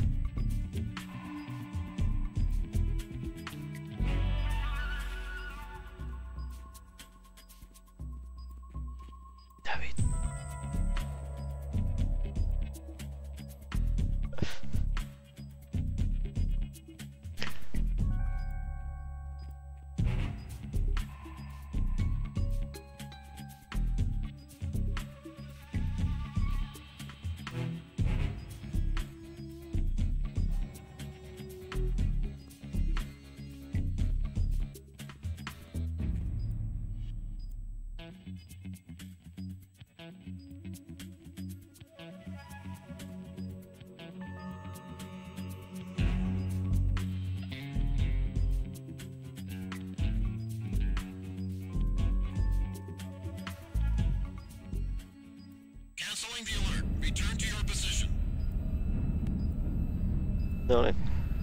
Noniin.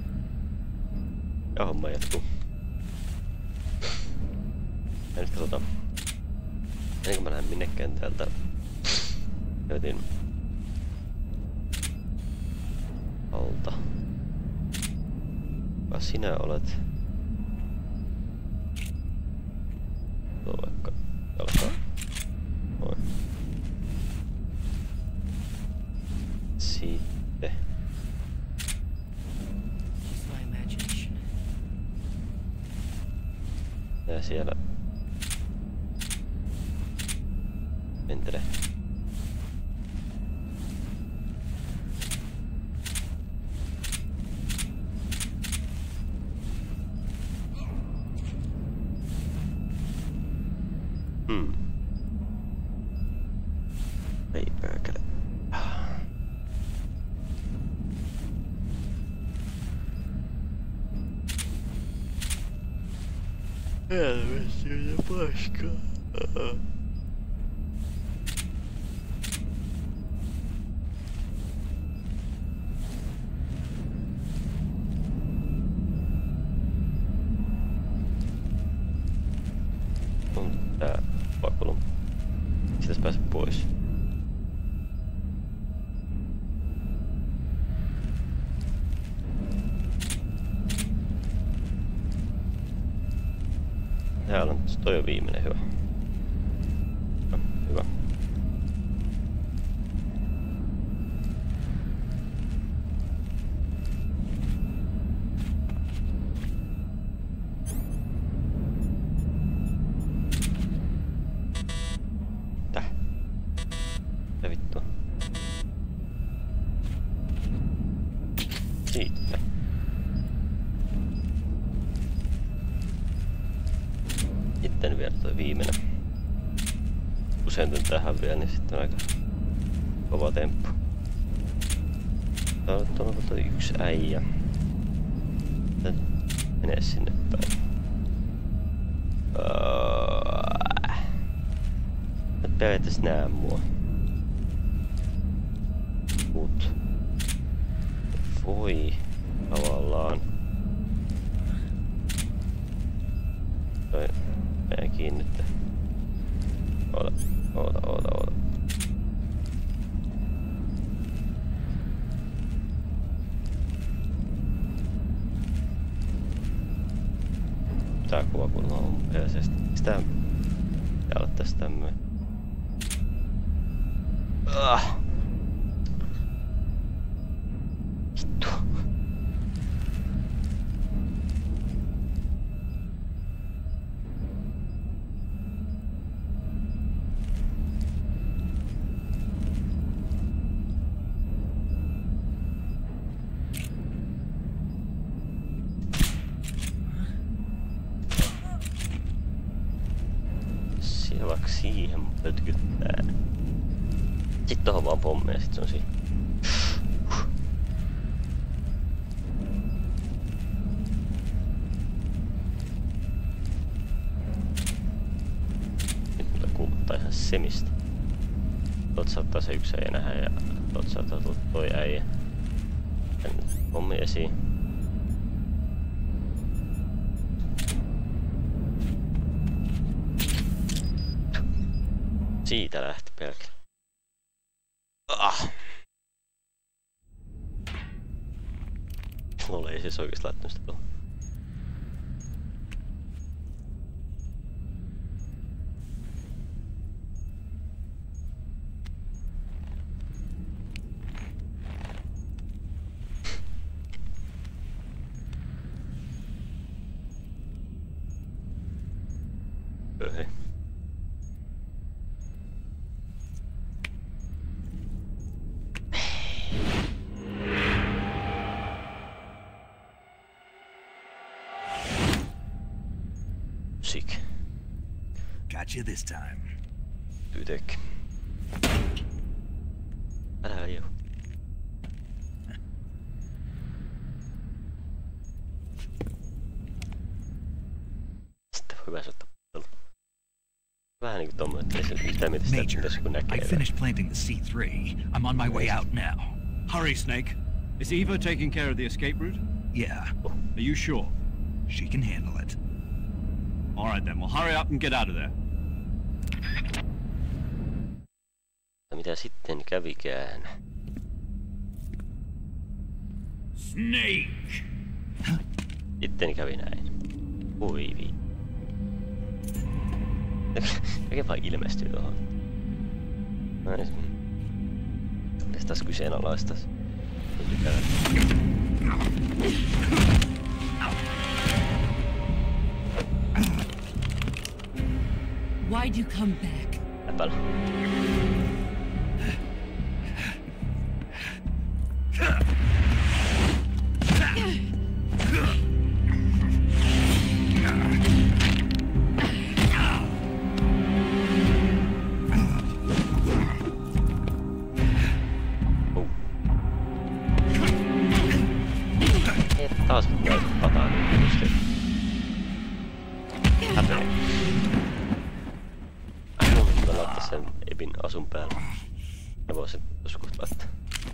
Ja homma jatkuu. Ja nyt katsotaan. Ennen kuin mä lähden minnekään täältä. Käytiin alta. Kuka sinä olet? Tuo vaikka jalkaa. Noin. Sitten. Ja siellä mentele. Ei perkele. Helvetti ja paskaa. pois. Täällä on, toi on viimeinen, hyvä. No, hyvä. Täh. Mitä vittua? Siitä. Sitten vielä toi viimeinen. Usein tähän vielä, niin sitten on aika kova temppu. Täällä on toi yksi äijä. Menee sinne päin. Et periaatteessa näe mua. Mut voi tavallaan. Toi menee kiinni. Oota. Tää kuva kun on perseestä. Sitä pitää olla tästä tämmönen. Vittu. Vaikka siihen pötkyttää. Sitten tohon vaan pommeja, sit se on siinä. Nyt mulle kuuluttaa ihan semistä. Tuot saattaa se yksi äijä nähdä ja tuot saattaa tulla toi äijä. Pommi esiin. Siitä lähti pelkkä. Mulla ei siis oikeesti laittanut sitä tuohon. Hei. Got you this time. Tytek. Älä jo. Sitten voi hyvä soittaa palvelu. Vähän niinku tommoinen, ettei se mitään mitä sitä pitäisi kun näkee. I finished planting the C3. I'm on my way out now. Hurry, Snake. Is Eva taking care of the escape route? Yeah. Are you sure? She can handle it. All right then, well hurry up and get out of there. Mitä sitten kävikään? Snake! Sitten kävi näin. Voi vii. Mikä vaan ilmestyy tuohon. Näin. Mitäs taas kyseenalaistais? Why'd you come back? Äpällä. Taas pataan just. Häpeä. Mä laittaa sen Ebin asun päälle. Mä voisin tossa kohta laittaa.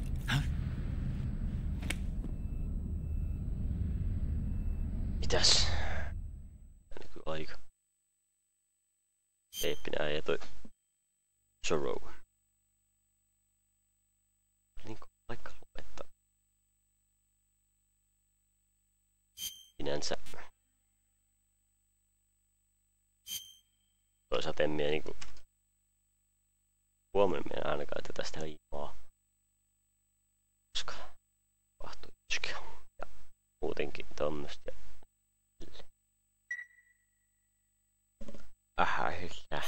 Mitäs? Näkyy aika. Eeppinen äijä toi Sorrow. toisaalta en minä niinku huomioon ainakaan, että tästä liimaa. Koska tapahtuu yksikin. Ja muutenkin tommoista. Aha, hyvä.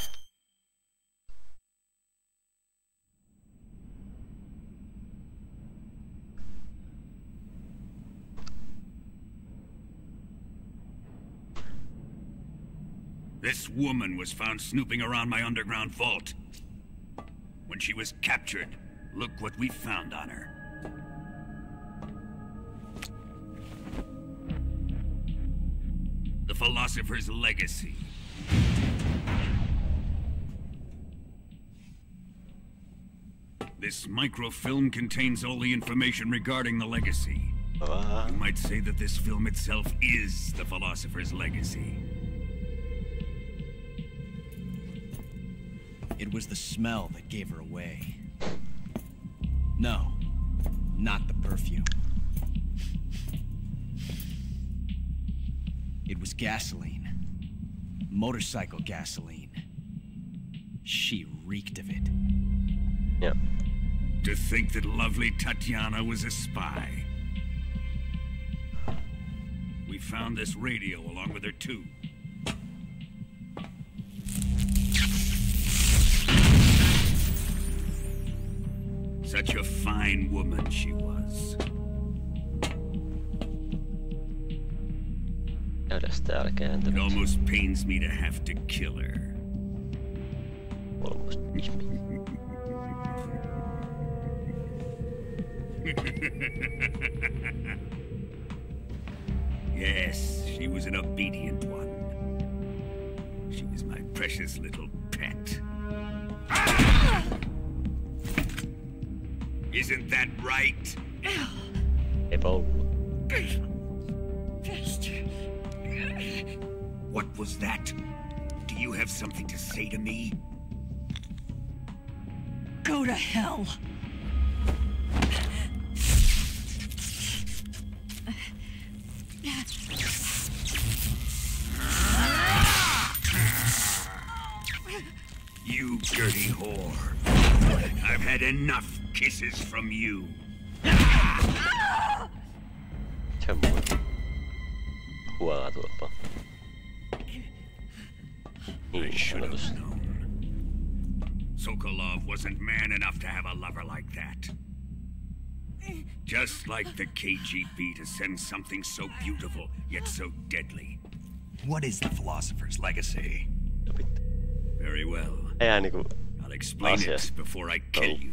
This woman was found snooping around my underground vault. When she was captured, look what we found on her. The Philosopher's Legacy. This microfilm contains all the information regarding the legacy. You might say that this film itself is the Philosopher's Legacy. It was the smell that gave her away. No, not the perfume. It was gasoline. Motorcycle gasoline. She reeked of it. Yep. To think that lovely Tatiana was a spy. We found this radio along with her too. Such a fine woman she was. It almost pains me to have to kill her. Almost Yes, she was an obedient one. She was my precious little pet. Ah! Isn't that right? What was that? Do you have something to say to me? Go to hell. You dirty whore. I've had enough kisses from you. I should have known. Sokolov wasn't man enough to have a lover like that. Just like the KGB to send something so beautiful, yet so deadly. What is the Philosopher's Legacy? Very well. I'll explain it before I kill you.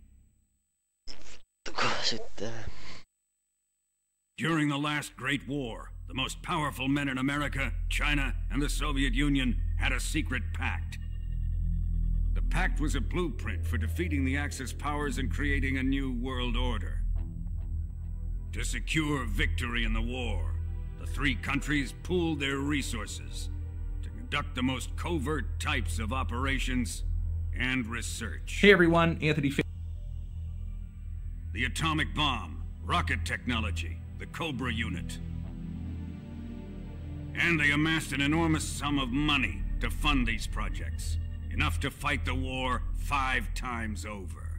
During the last Great War, the most powerful men in America, China, and the Soviet Union had a secret pact. The pact was a blueprint for defeating the Axis powers and creating a new world order. To secure victory in the war, the three countries pooled their resources to conduct the most covert types of operations and research. Hey everyone, Anthony. The atomic bomb, rocket technology, the Cobra unit. And they amassed an enormous sum of money to fund these projects, enough to fight the war 5 times over.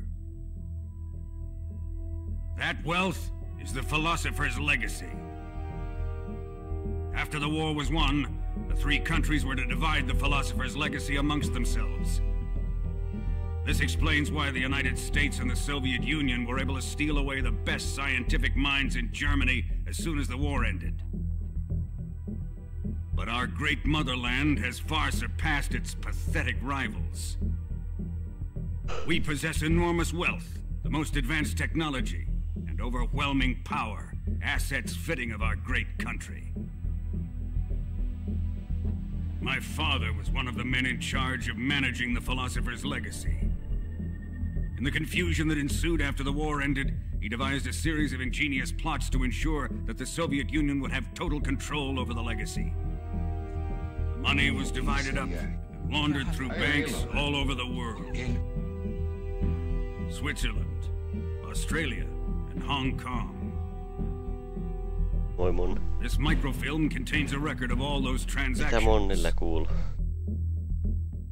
That wealth is the Philosopher's Legacy. After the war was won, the three countries were to divide the Philosopher's Legacy amongst themselves. This explains why the United States and the Soviet Union were able to steal away the best scientific minds in Germany as soon as the war ended. But our great motherland has far surpassed its pathetic rivals. We possess enormous wealth, the most advanced technology, and overwhelming power, assets fitting of our great country. My father was one of the men in charge of managing the Philosopher's Legacy. In the confusion that ensued after the war ended, he devised a series of ingenious plots to ensure that the Soviet Union would have total control over the legacy. The money was divided up and laundered through banks all over the world. Switzerland, Australia, and Hong Kong. This microfilm contains a record of all those transactions.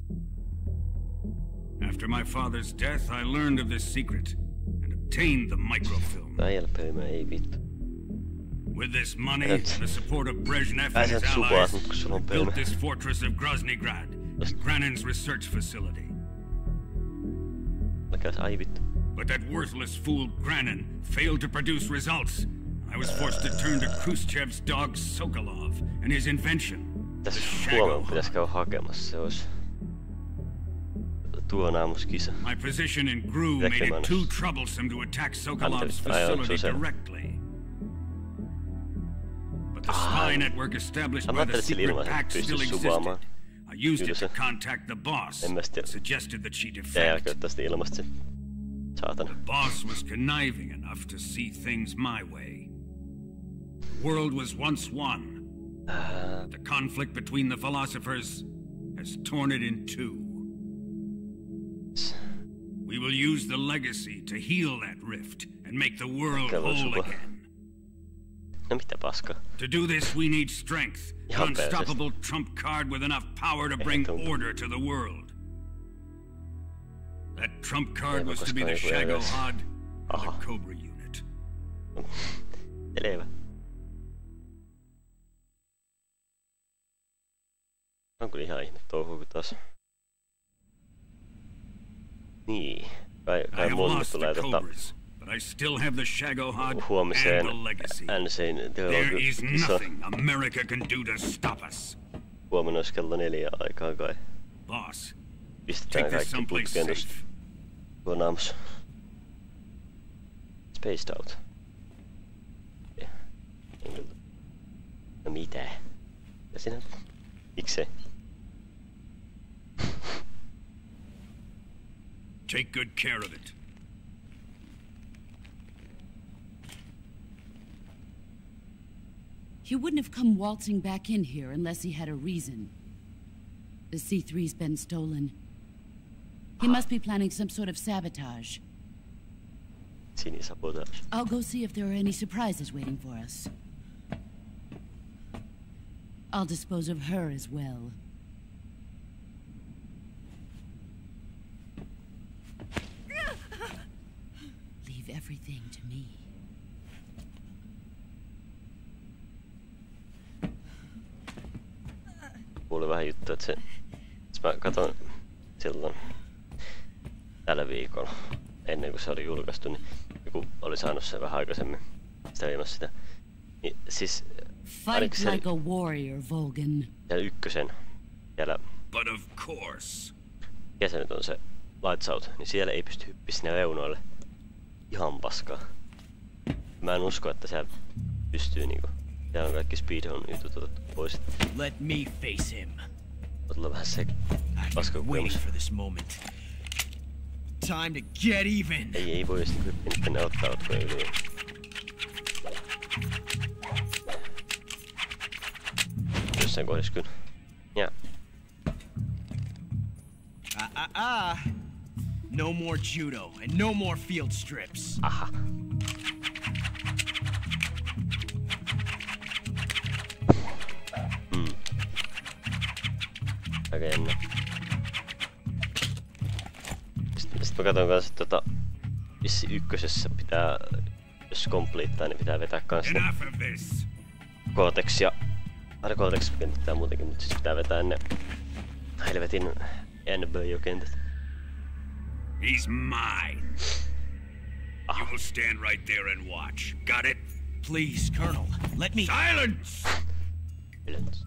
After my father's death, I learned of this secret and obtained the microfilm. With this money and the support of Brezhnev and his allies, I built this fortress of Groznygrad and Granin's research facility. But that worthless fool Granin failed to produce results. I was forced to turn to Khrushchev's dog Sokolov and his invention. Tässä Suomen pitäisi käydä hakemassa, se olisi tuonaamuskisa. My position in GRU made it too troublesome to attack Sokolov's facility directly. But the spy network established by the secret pact still existed. I used it to contact the boss, suggested that she defect. The boss was conniving enough to see things my way. The world was once one. The conflict between the philosophers has torn it in two. We will use the legacy to heal that rift and make the world whole again. To do this, we need strength, an unstoppable trump card with enough power to bring order to the world. That trump card was to be the Shagohod of the Cobra unit. On kyllä ihan ihme touhuu taas. Niin. Kai mun tulee I still have the Shagohod huomiseen and the legacy. There is nothing America can do to stop us. Huomenna olisi kello 4 aikaa kai. Boss, pistetään kaikki putkeen tosta tuonaamassa. Spaced out. No mitä? Ja sinä? Miksei? Take good care of it. He wouldn't have come waltzing back in here unless he had a reason. The C3's been stolen. He must be planning some sort of sabotage. Sabotage. I'll go see if there are any surprises waiting for us. I'll dispose of her as well. Leave everything to me. Kuuli vähän juttu, että se... Mä katson silloin tällä viikolla, ennen kuin se oli julkaistu, niin joku oli saanut sen vähän aikaisemmin sitä viimassa sitä. Niin siis... Fight like a warrior, Volgan. Siellä ykkösen, siellä... But of course. Ja se nyt on se Lights Out, niin siellä ei pysty hyppiä sinne reunoille. Ihan paskaa. Mä en usko, että siellä pystyy niinku... Siellä on kaikki speedrun jutut otettu pois. Let me face him. Otella vähän se paskakokemus. Time to get even. Ei voi sitten hyppiä nyt tänne ottaa otkoja yli. Jossain kohdassa kyllä. Ja. No more judo and no more field strips. Aha. Aika jännä. Sitten mä katson kanssa, että vissi ykkösessä pitää, jos completeaa, niin pitää vetää kans ne Cortex ja... Cortex kenttää muutenkin, mutta siis pitää vetää ne helvetin NBO-kentät. He's mine. You will stand right there and watch. Got it? Please, Colonel, let me... Silence! Silence.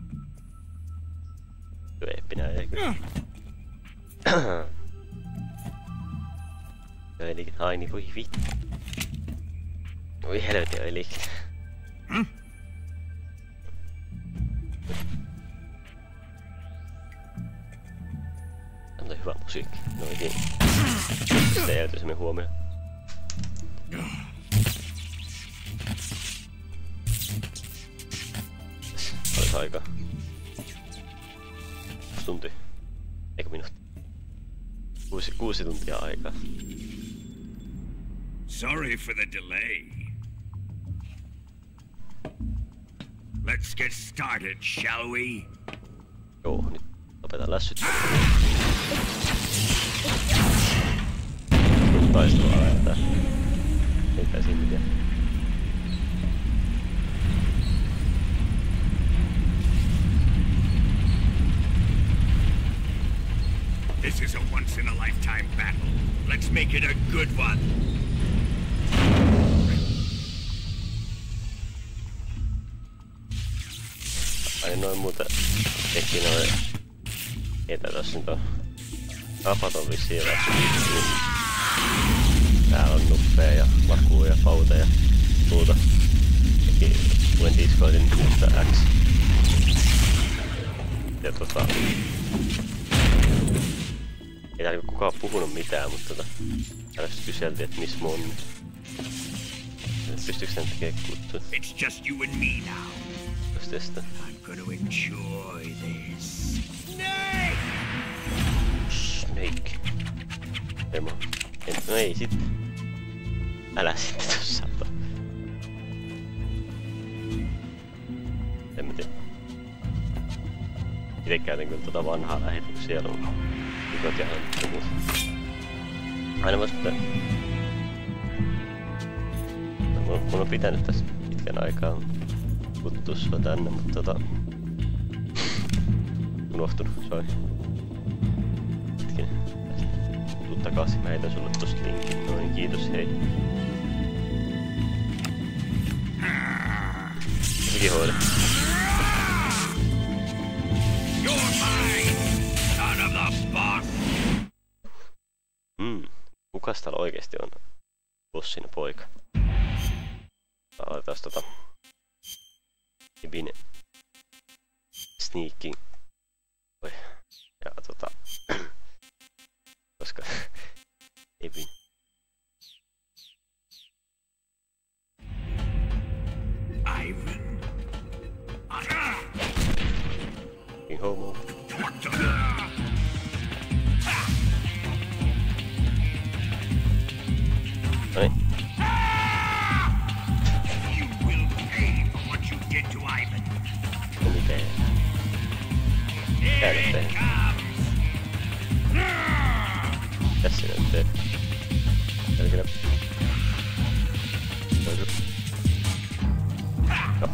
Joo, eeppinä ei kyllä. Joo, eli... Ai niin, voi vittu. Voi helvetin, eli... On hyvä musiikki. No ei sitä jäytyisemmin huomioon. Olis aikaa. 6 tuntia. Eikö minuutti? 6 tuntia aikaa. Sorry for the delay. Let's get started, shall we? Joo, nyt lopetan lässyt. Taistelua lähtää. Ei kai siinä mitään. This is a once-in-a-lifetime battle. Let's make it a good one. Ai noin muuta teki noin... Ketä tossa nyt on? Kapat on vissiin lähtsyt. Täällä on nuppea ja lakua ja pauta ja muuta. Teki luen Discordin muuta X. Ja ei täällä kukaan puhunut mitään, mutta täällä kyseltiin, että missä mun... Pystyykö sen tekemään kutsuja? It's just you and me now. Jos tästä. I'm gonna enjoy this. Snake. Emo. No ei sit. Älä sitten tossa. En mä tiedä. Ite käytän kyllä vanhaa lähetystä, siellä on kukot ja hanttumut. Aina vois pitää. Mun on pitänyt tässä pitkän aikaa kuttua sua tänne, mutta unohtunut, soi. Hetkinen. Tuu takaisin, mä heitän sulle tosta linkin. Noin, kiitos, hei. Sekin hoida. Kukas täällä oikeesti on bossin poika? Aletaan Ibin sneaking. Oi. Ja koska Ibin. Ivan. Homo. Right. You will pay for what you did to Ivan. Here it comes. Tässä nyt teet. Jälkeenä. No.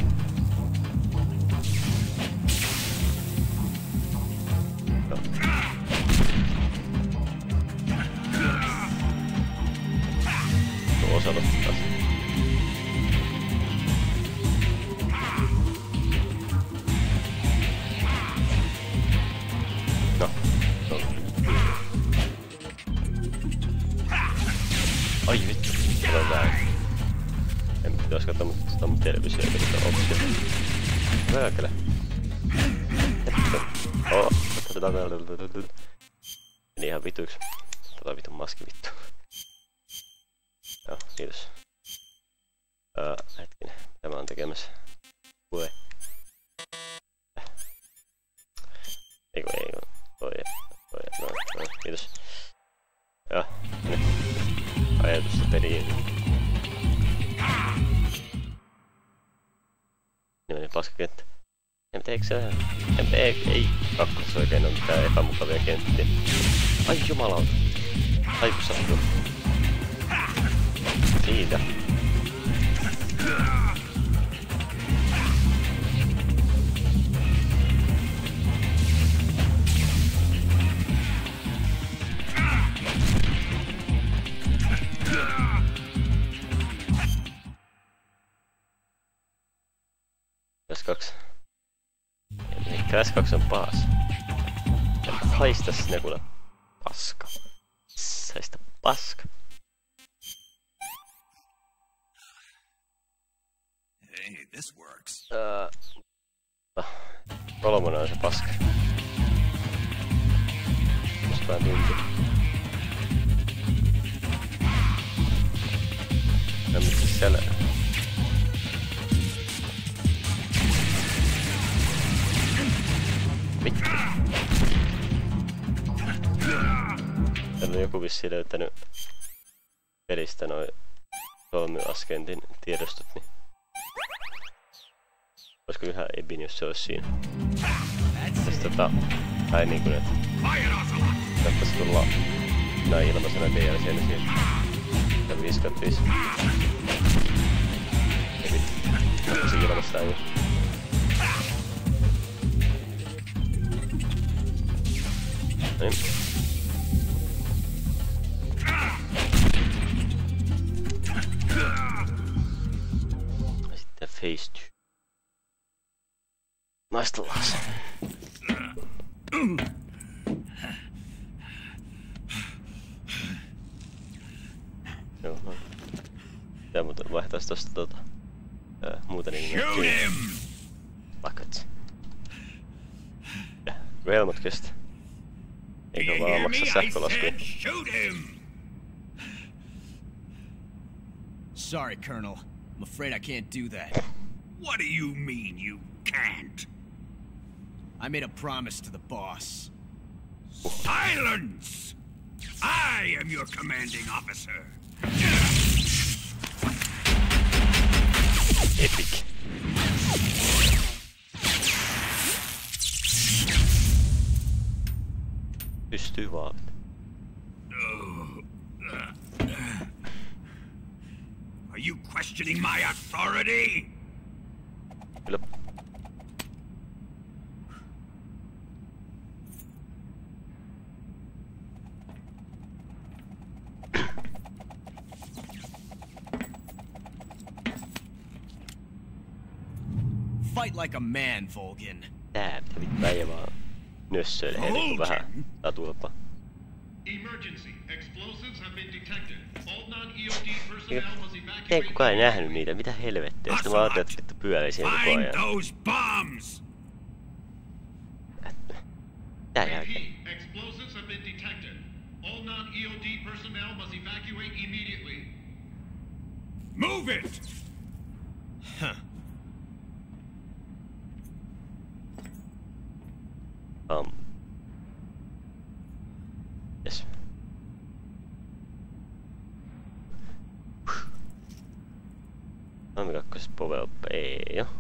Osata taas. No. Ai vittu. Olen väärin. En pitäis katsoa mun televisioita, mitä opsia. Väärkele. Meni ihan vituiksi. Vitun maski vittu. Joo, kiitos. Hetkinen, mitä mä oon tekemässä? Voi. Eiku, toi, no, kiitos. Joo, nyt. Ajatusta peliin. Ne meni paskakenttä. Eikö se... Ei kakkosessa oikein ole mitään epämukavia kenttiä. Ai jumalauta. Ai kun sattuu. Siitä. S2. S2 on paas. Haista sinne kuule paska. Haista paska. Hey, this works. Kolmonen on se paska. Jostain tuntuu. No mitä siellä? Vittu. Täällä on joku vissiin löytänyt pelistä noi solmyaskentin tiedostot, niin olisiko yhä Ebin, jos se olisi siinä. Tästä tai niinku nyt. Tästä tulla Näin ilmaisena DLC:nä siihen. Ja 5/5. Ei vittu. Se ilmaistaan jo. Noin. Ja sitten Phase 2. Maistellaan se. Joo, noin. Pitää muuten vaihtais tosta muuta niin Pakat. Kun helmut kestä. Eikä vaan maksa sähkölaskuja. Sorry, Colonel. I'm afraid I can't do that. What do you mean you can't? I made a promise to the boss. Silence! I am your commanding officer. Epic. Pystyy vaan. Are you questioning my authority? Kyllä. Fight like a man, Volgin. Tää pitää vittu äijä vaan nössöille heti kun vähän tatuopa. Ei kukaan ei nähnyt niitä, mitä helvettiä. Sitten mä ajattelin, että vittu pyörii siinä koko ajan. Tää jälkeen. Move it! Huh. Yes. Kakkosessa power up ei oo.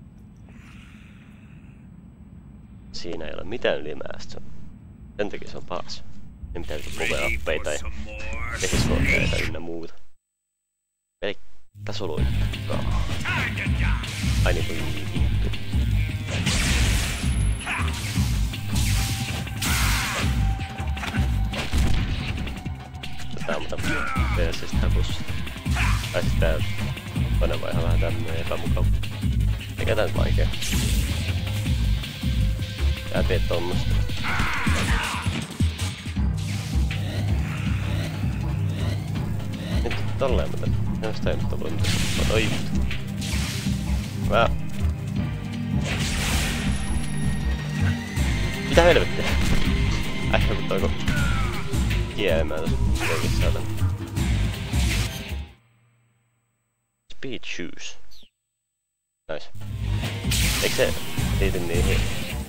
Siinä ei ole mitään ylimääräistä. Sen takia se on paras. Ei mitään power uppeita ja vesiskohteita ynnä muuta. Pelkkä soloikkaa. Ai niin kuin vittu. Tää on mutta PS:stä häpussa. Tai sit tää toinen vaihe on vähän tämmönen epämukava. Eikä tää nyt vaikea. Tää teet tommosta. Nyt tolleen mä tän. Näistä ei nyt ole mitään. Oi vittu. Mä... Mitä helvettiä? Mutta oiko... Jäämään tossa jotenkin saatan. Speed shoes. Nice. Eikö se liity niihin?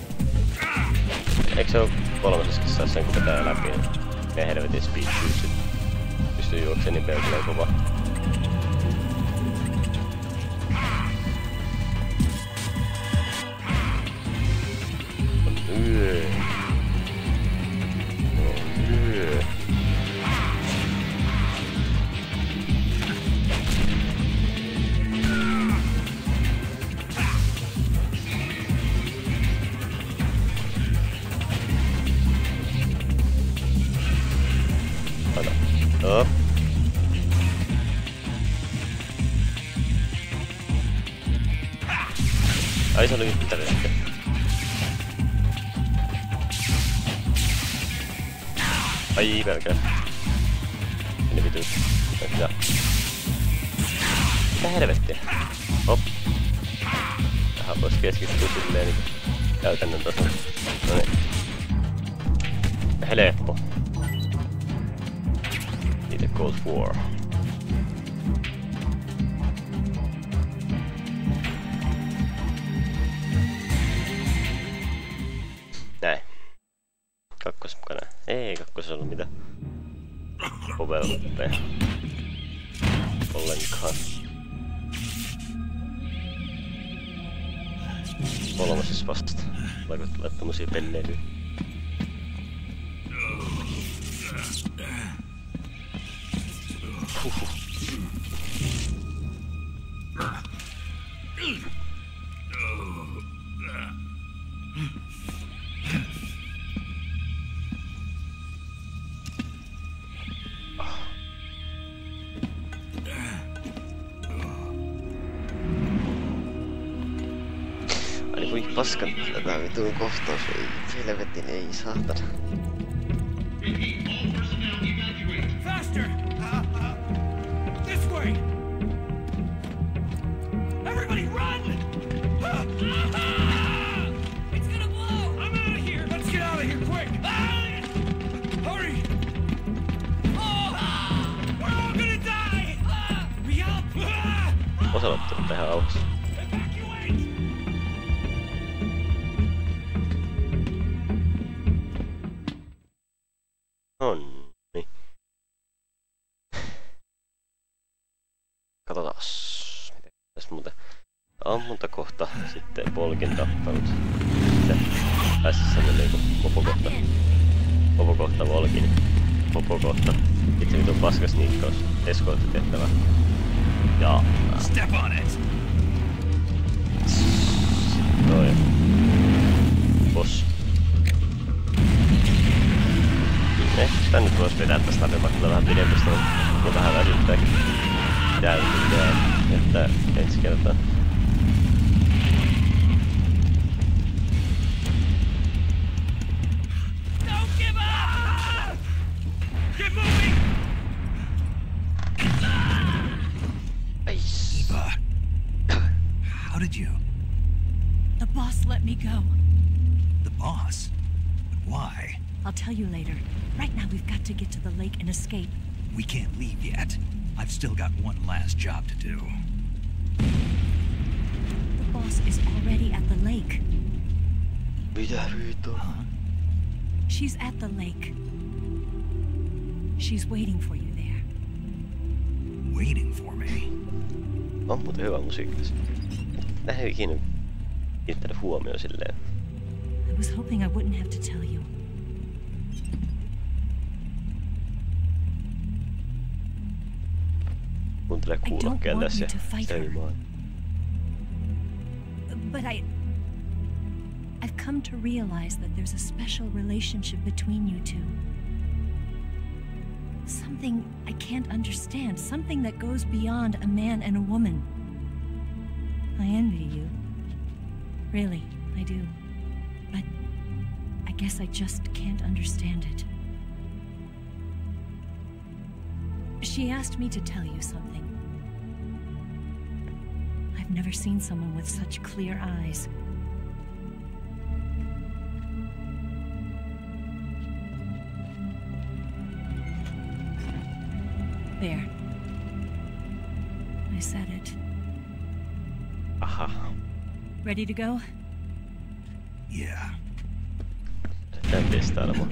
Eikö se oo kolmasessakin saa sen kun vetää läpi? Ne helvetin speed shoes. Pystyy juokseen niin pelkällä kovaa. Up. Ai se oli yhtäinen. Ai pelkää. Sinne vituu. Ja. Mitä helvettiä? Hop. Tähän vois keskittyä silleen niinku käytännön tasolla. Noniin. Helppo. Niitä Cold War. Näin. Kakkos mukana. Ei kakkos ollut mitään power-uppeja. Ollenkaan. Kolmosessa vasta. Vaikka tulee tommosia pelleilyä. Ai voi paskat tätä vituun kohtaus, ei helvetin, ei saatana. Faster! This way! Everybody run! It's gonna blow! I'm out of here! Let's get out of here quick! Hurry! We're all gonna die! Hurry up! Osalottu tähän aluksi. Onni. Katsotaas. Mitä tässä muuten? Ammunta kohta, sitten polkin tappanut. Sitten päässä niinku mopokohta. Mopokohta volkin. Mopokohta. Sitten vitun paskasniikkaus. Eskorttitehtävä. Ja... Step on it! Sitten toi... Boss. Tän nyt vois vetää tästä läpi, vaikka vähän pidemmästä, mutta vähän väsyttääkin. Täytyy että ensi kertaa. Don't give up! Get moving! Eva, how did you? The boss let me go. The boss? But why? I'll tell you later. Right now we've got to get to the lake and escape. We can't leave yet. I've still got one last job to do. The boss is already at the lake. Huh? She's at the lake. She's waiting for you there. Waiting for me? On muuten hyvä musiikki tässä. Näin ei ikinä kiinnittänyt huomioon silleen. I was hoping I wouldn't have to tell you. Kuuntelee kuulokkeella tässä ja seimaan. But I've come to realize that there's a special relationship between you two. Something I can't understand, something that goes beyond a man and a woman. I envy you. Really, I do. But I guess I just can't understand it. She asked me to tell you something. I've never seen someone with such clear eyes. There. I said it. Aha. Ready to go? Yeah. Lähdetään testailemaan.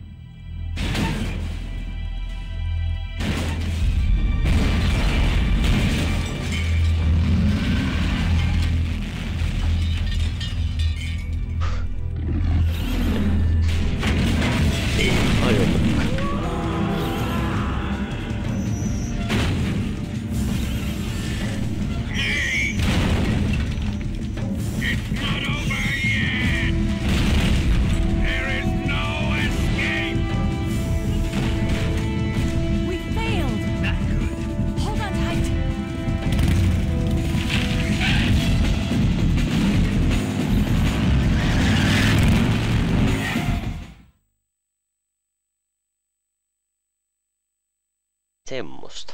Semmosta.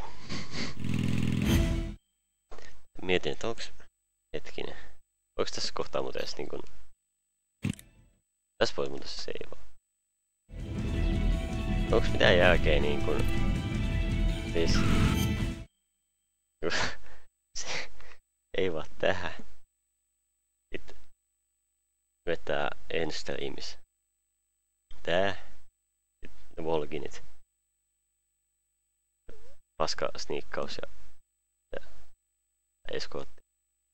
Mietin, että onks... Hetkinen. Onks tässä kohtaa muuten edes niinkun... Tässä voi muuten se seivaa. Onks mitään jälkeä niinkun... Siis... Ei vaan tähän. Sitten... Vetää Enstreamis. Tää. Sitten ne Volginit. Paska sniikkaus ja eskortti.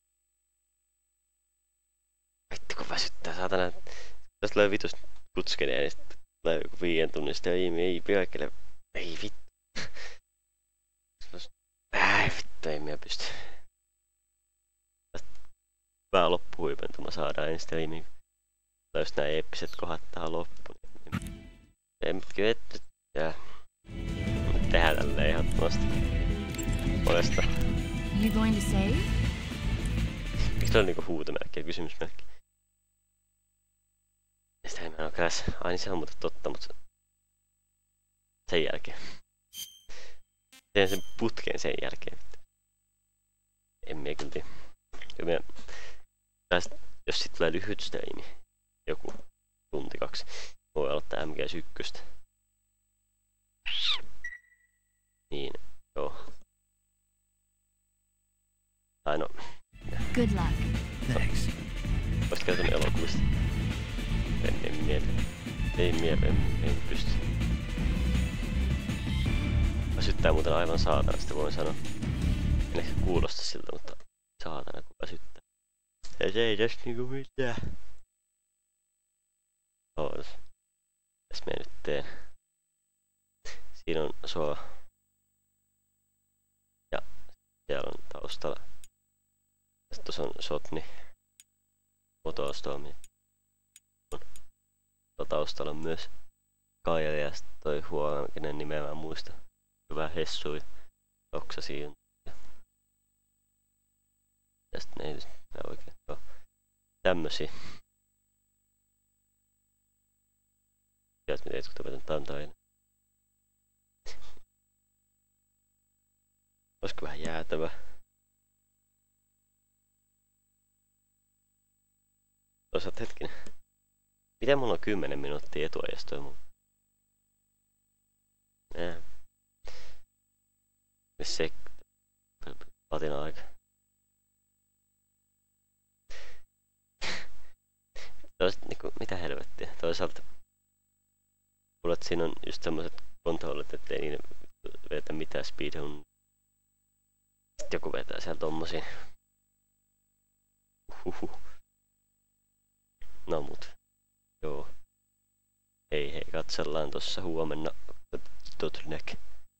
Vittu kun väsyttää, saatana. Tästä tulee vitus kutskeneen ja sitten tulee joku 5 tunnin sitten ei perkele. Ei vittu. vittu, ei minä pysty. Hyvä loppuhuipentuma saadaan ensi streamiin. Tai jos nää eeppiset kohdat tähän loppuun. Ei kyllä, että tehdään tälleen ehdottomasti. Monesta. You going to save? Miksi toi on niinku huutomerkki ja kysymysmerkki? Sitä ei mä oo käs. Ai niin se on muuten totta, mutta sen jälkeen. Teen sen putkeen sen jälkeen. En mie kyllä tiedä. Jos sit tulee lyhyt streami, joku tunti 2, voi aloittaa MGS1. Niin, joo. Tai no. Good luck. Thanks. Voisit kertoa elokuvista. En mieti. En pysty. Väsyttää muuten aivan saatana, sitä voin sanoa. En ehkä kuulosta siltä, mutta saatana kun väsyttää. Ja se ei tästä niinku mitään. Ootas. Täs mä nyt teen. Siinä on soa. Ja siellä on taustalla. Ja tossa on Sotni. Motostormi. Taustalla on myös Kaijali ja sit toi Huola, kenen nimeä mä en muista. Hyvä Hessu ja Oksa siinä. Ja sit ne ei oikein oo tämmösiä. Tiedät mitä jotkut opetan antaa. Olisiko vähän jäätävä? Toisaalta hetkinen. Miten mulla on 10 minuuttia etuajasta toi mun? Se patina aika. Toisaalta niinku, mitä helvettiä? Toisaalta kuulet, siinä on just semmoset kontrollit, ettei niin vedetä mitään speedrun. Sitten joku vetää siellä tommosia. No mut. Joo. Hei, katsellaan tossa huomenna. Totnek.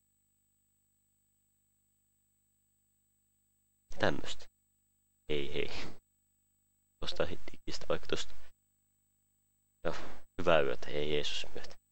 Tämmöstä. Hei. Tosta digistä vaikka tosta. Joo, hyvää yötä, hei Jeesus myötä.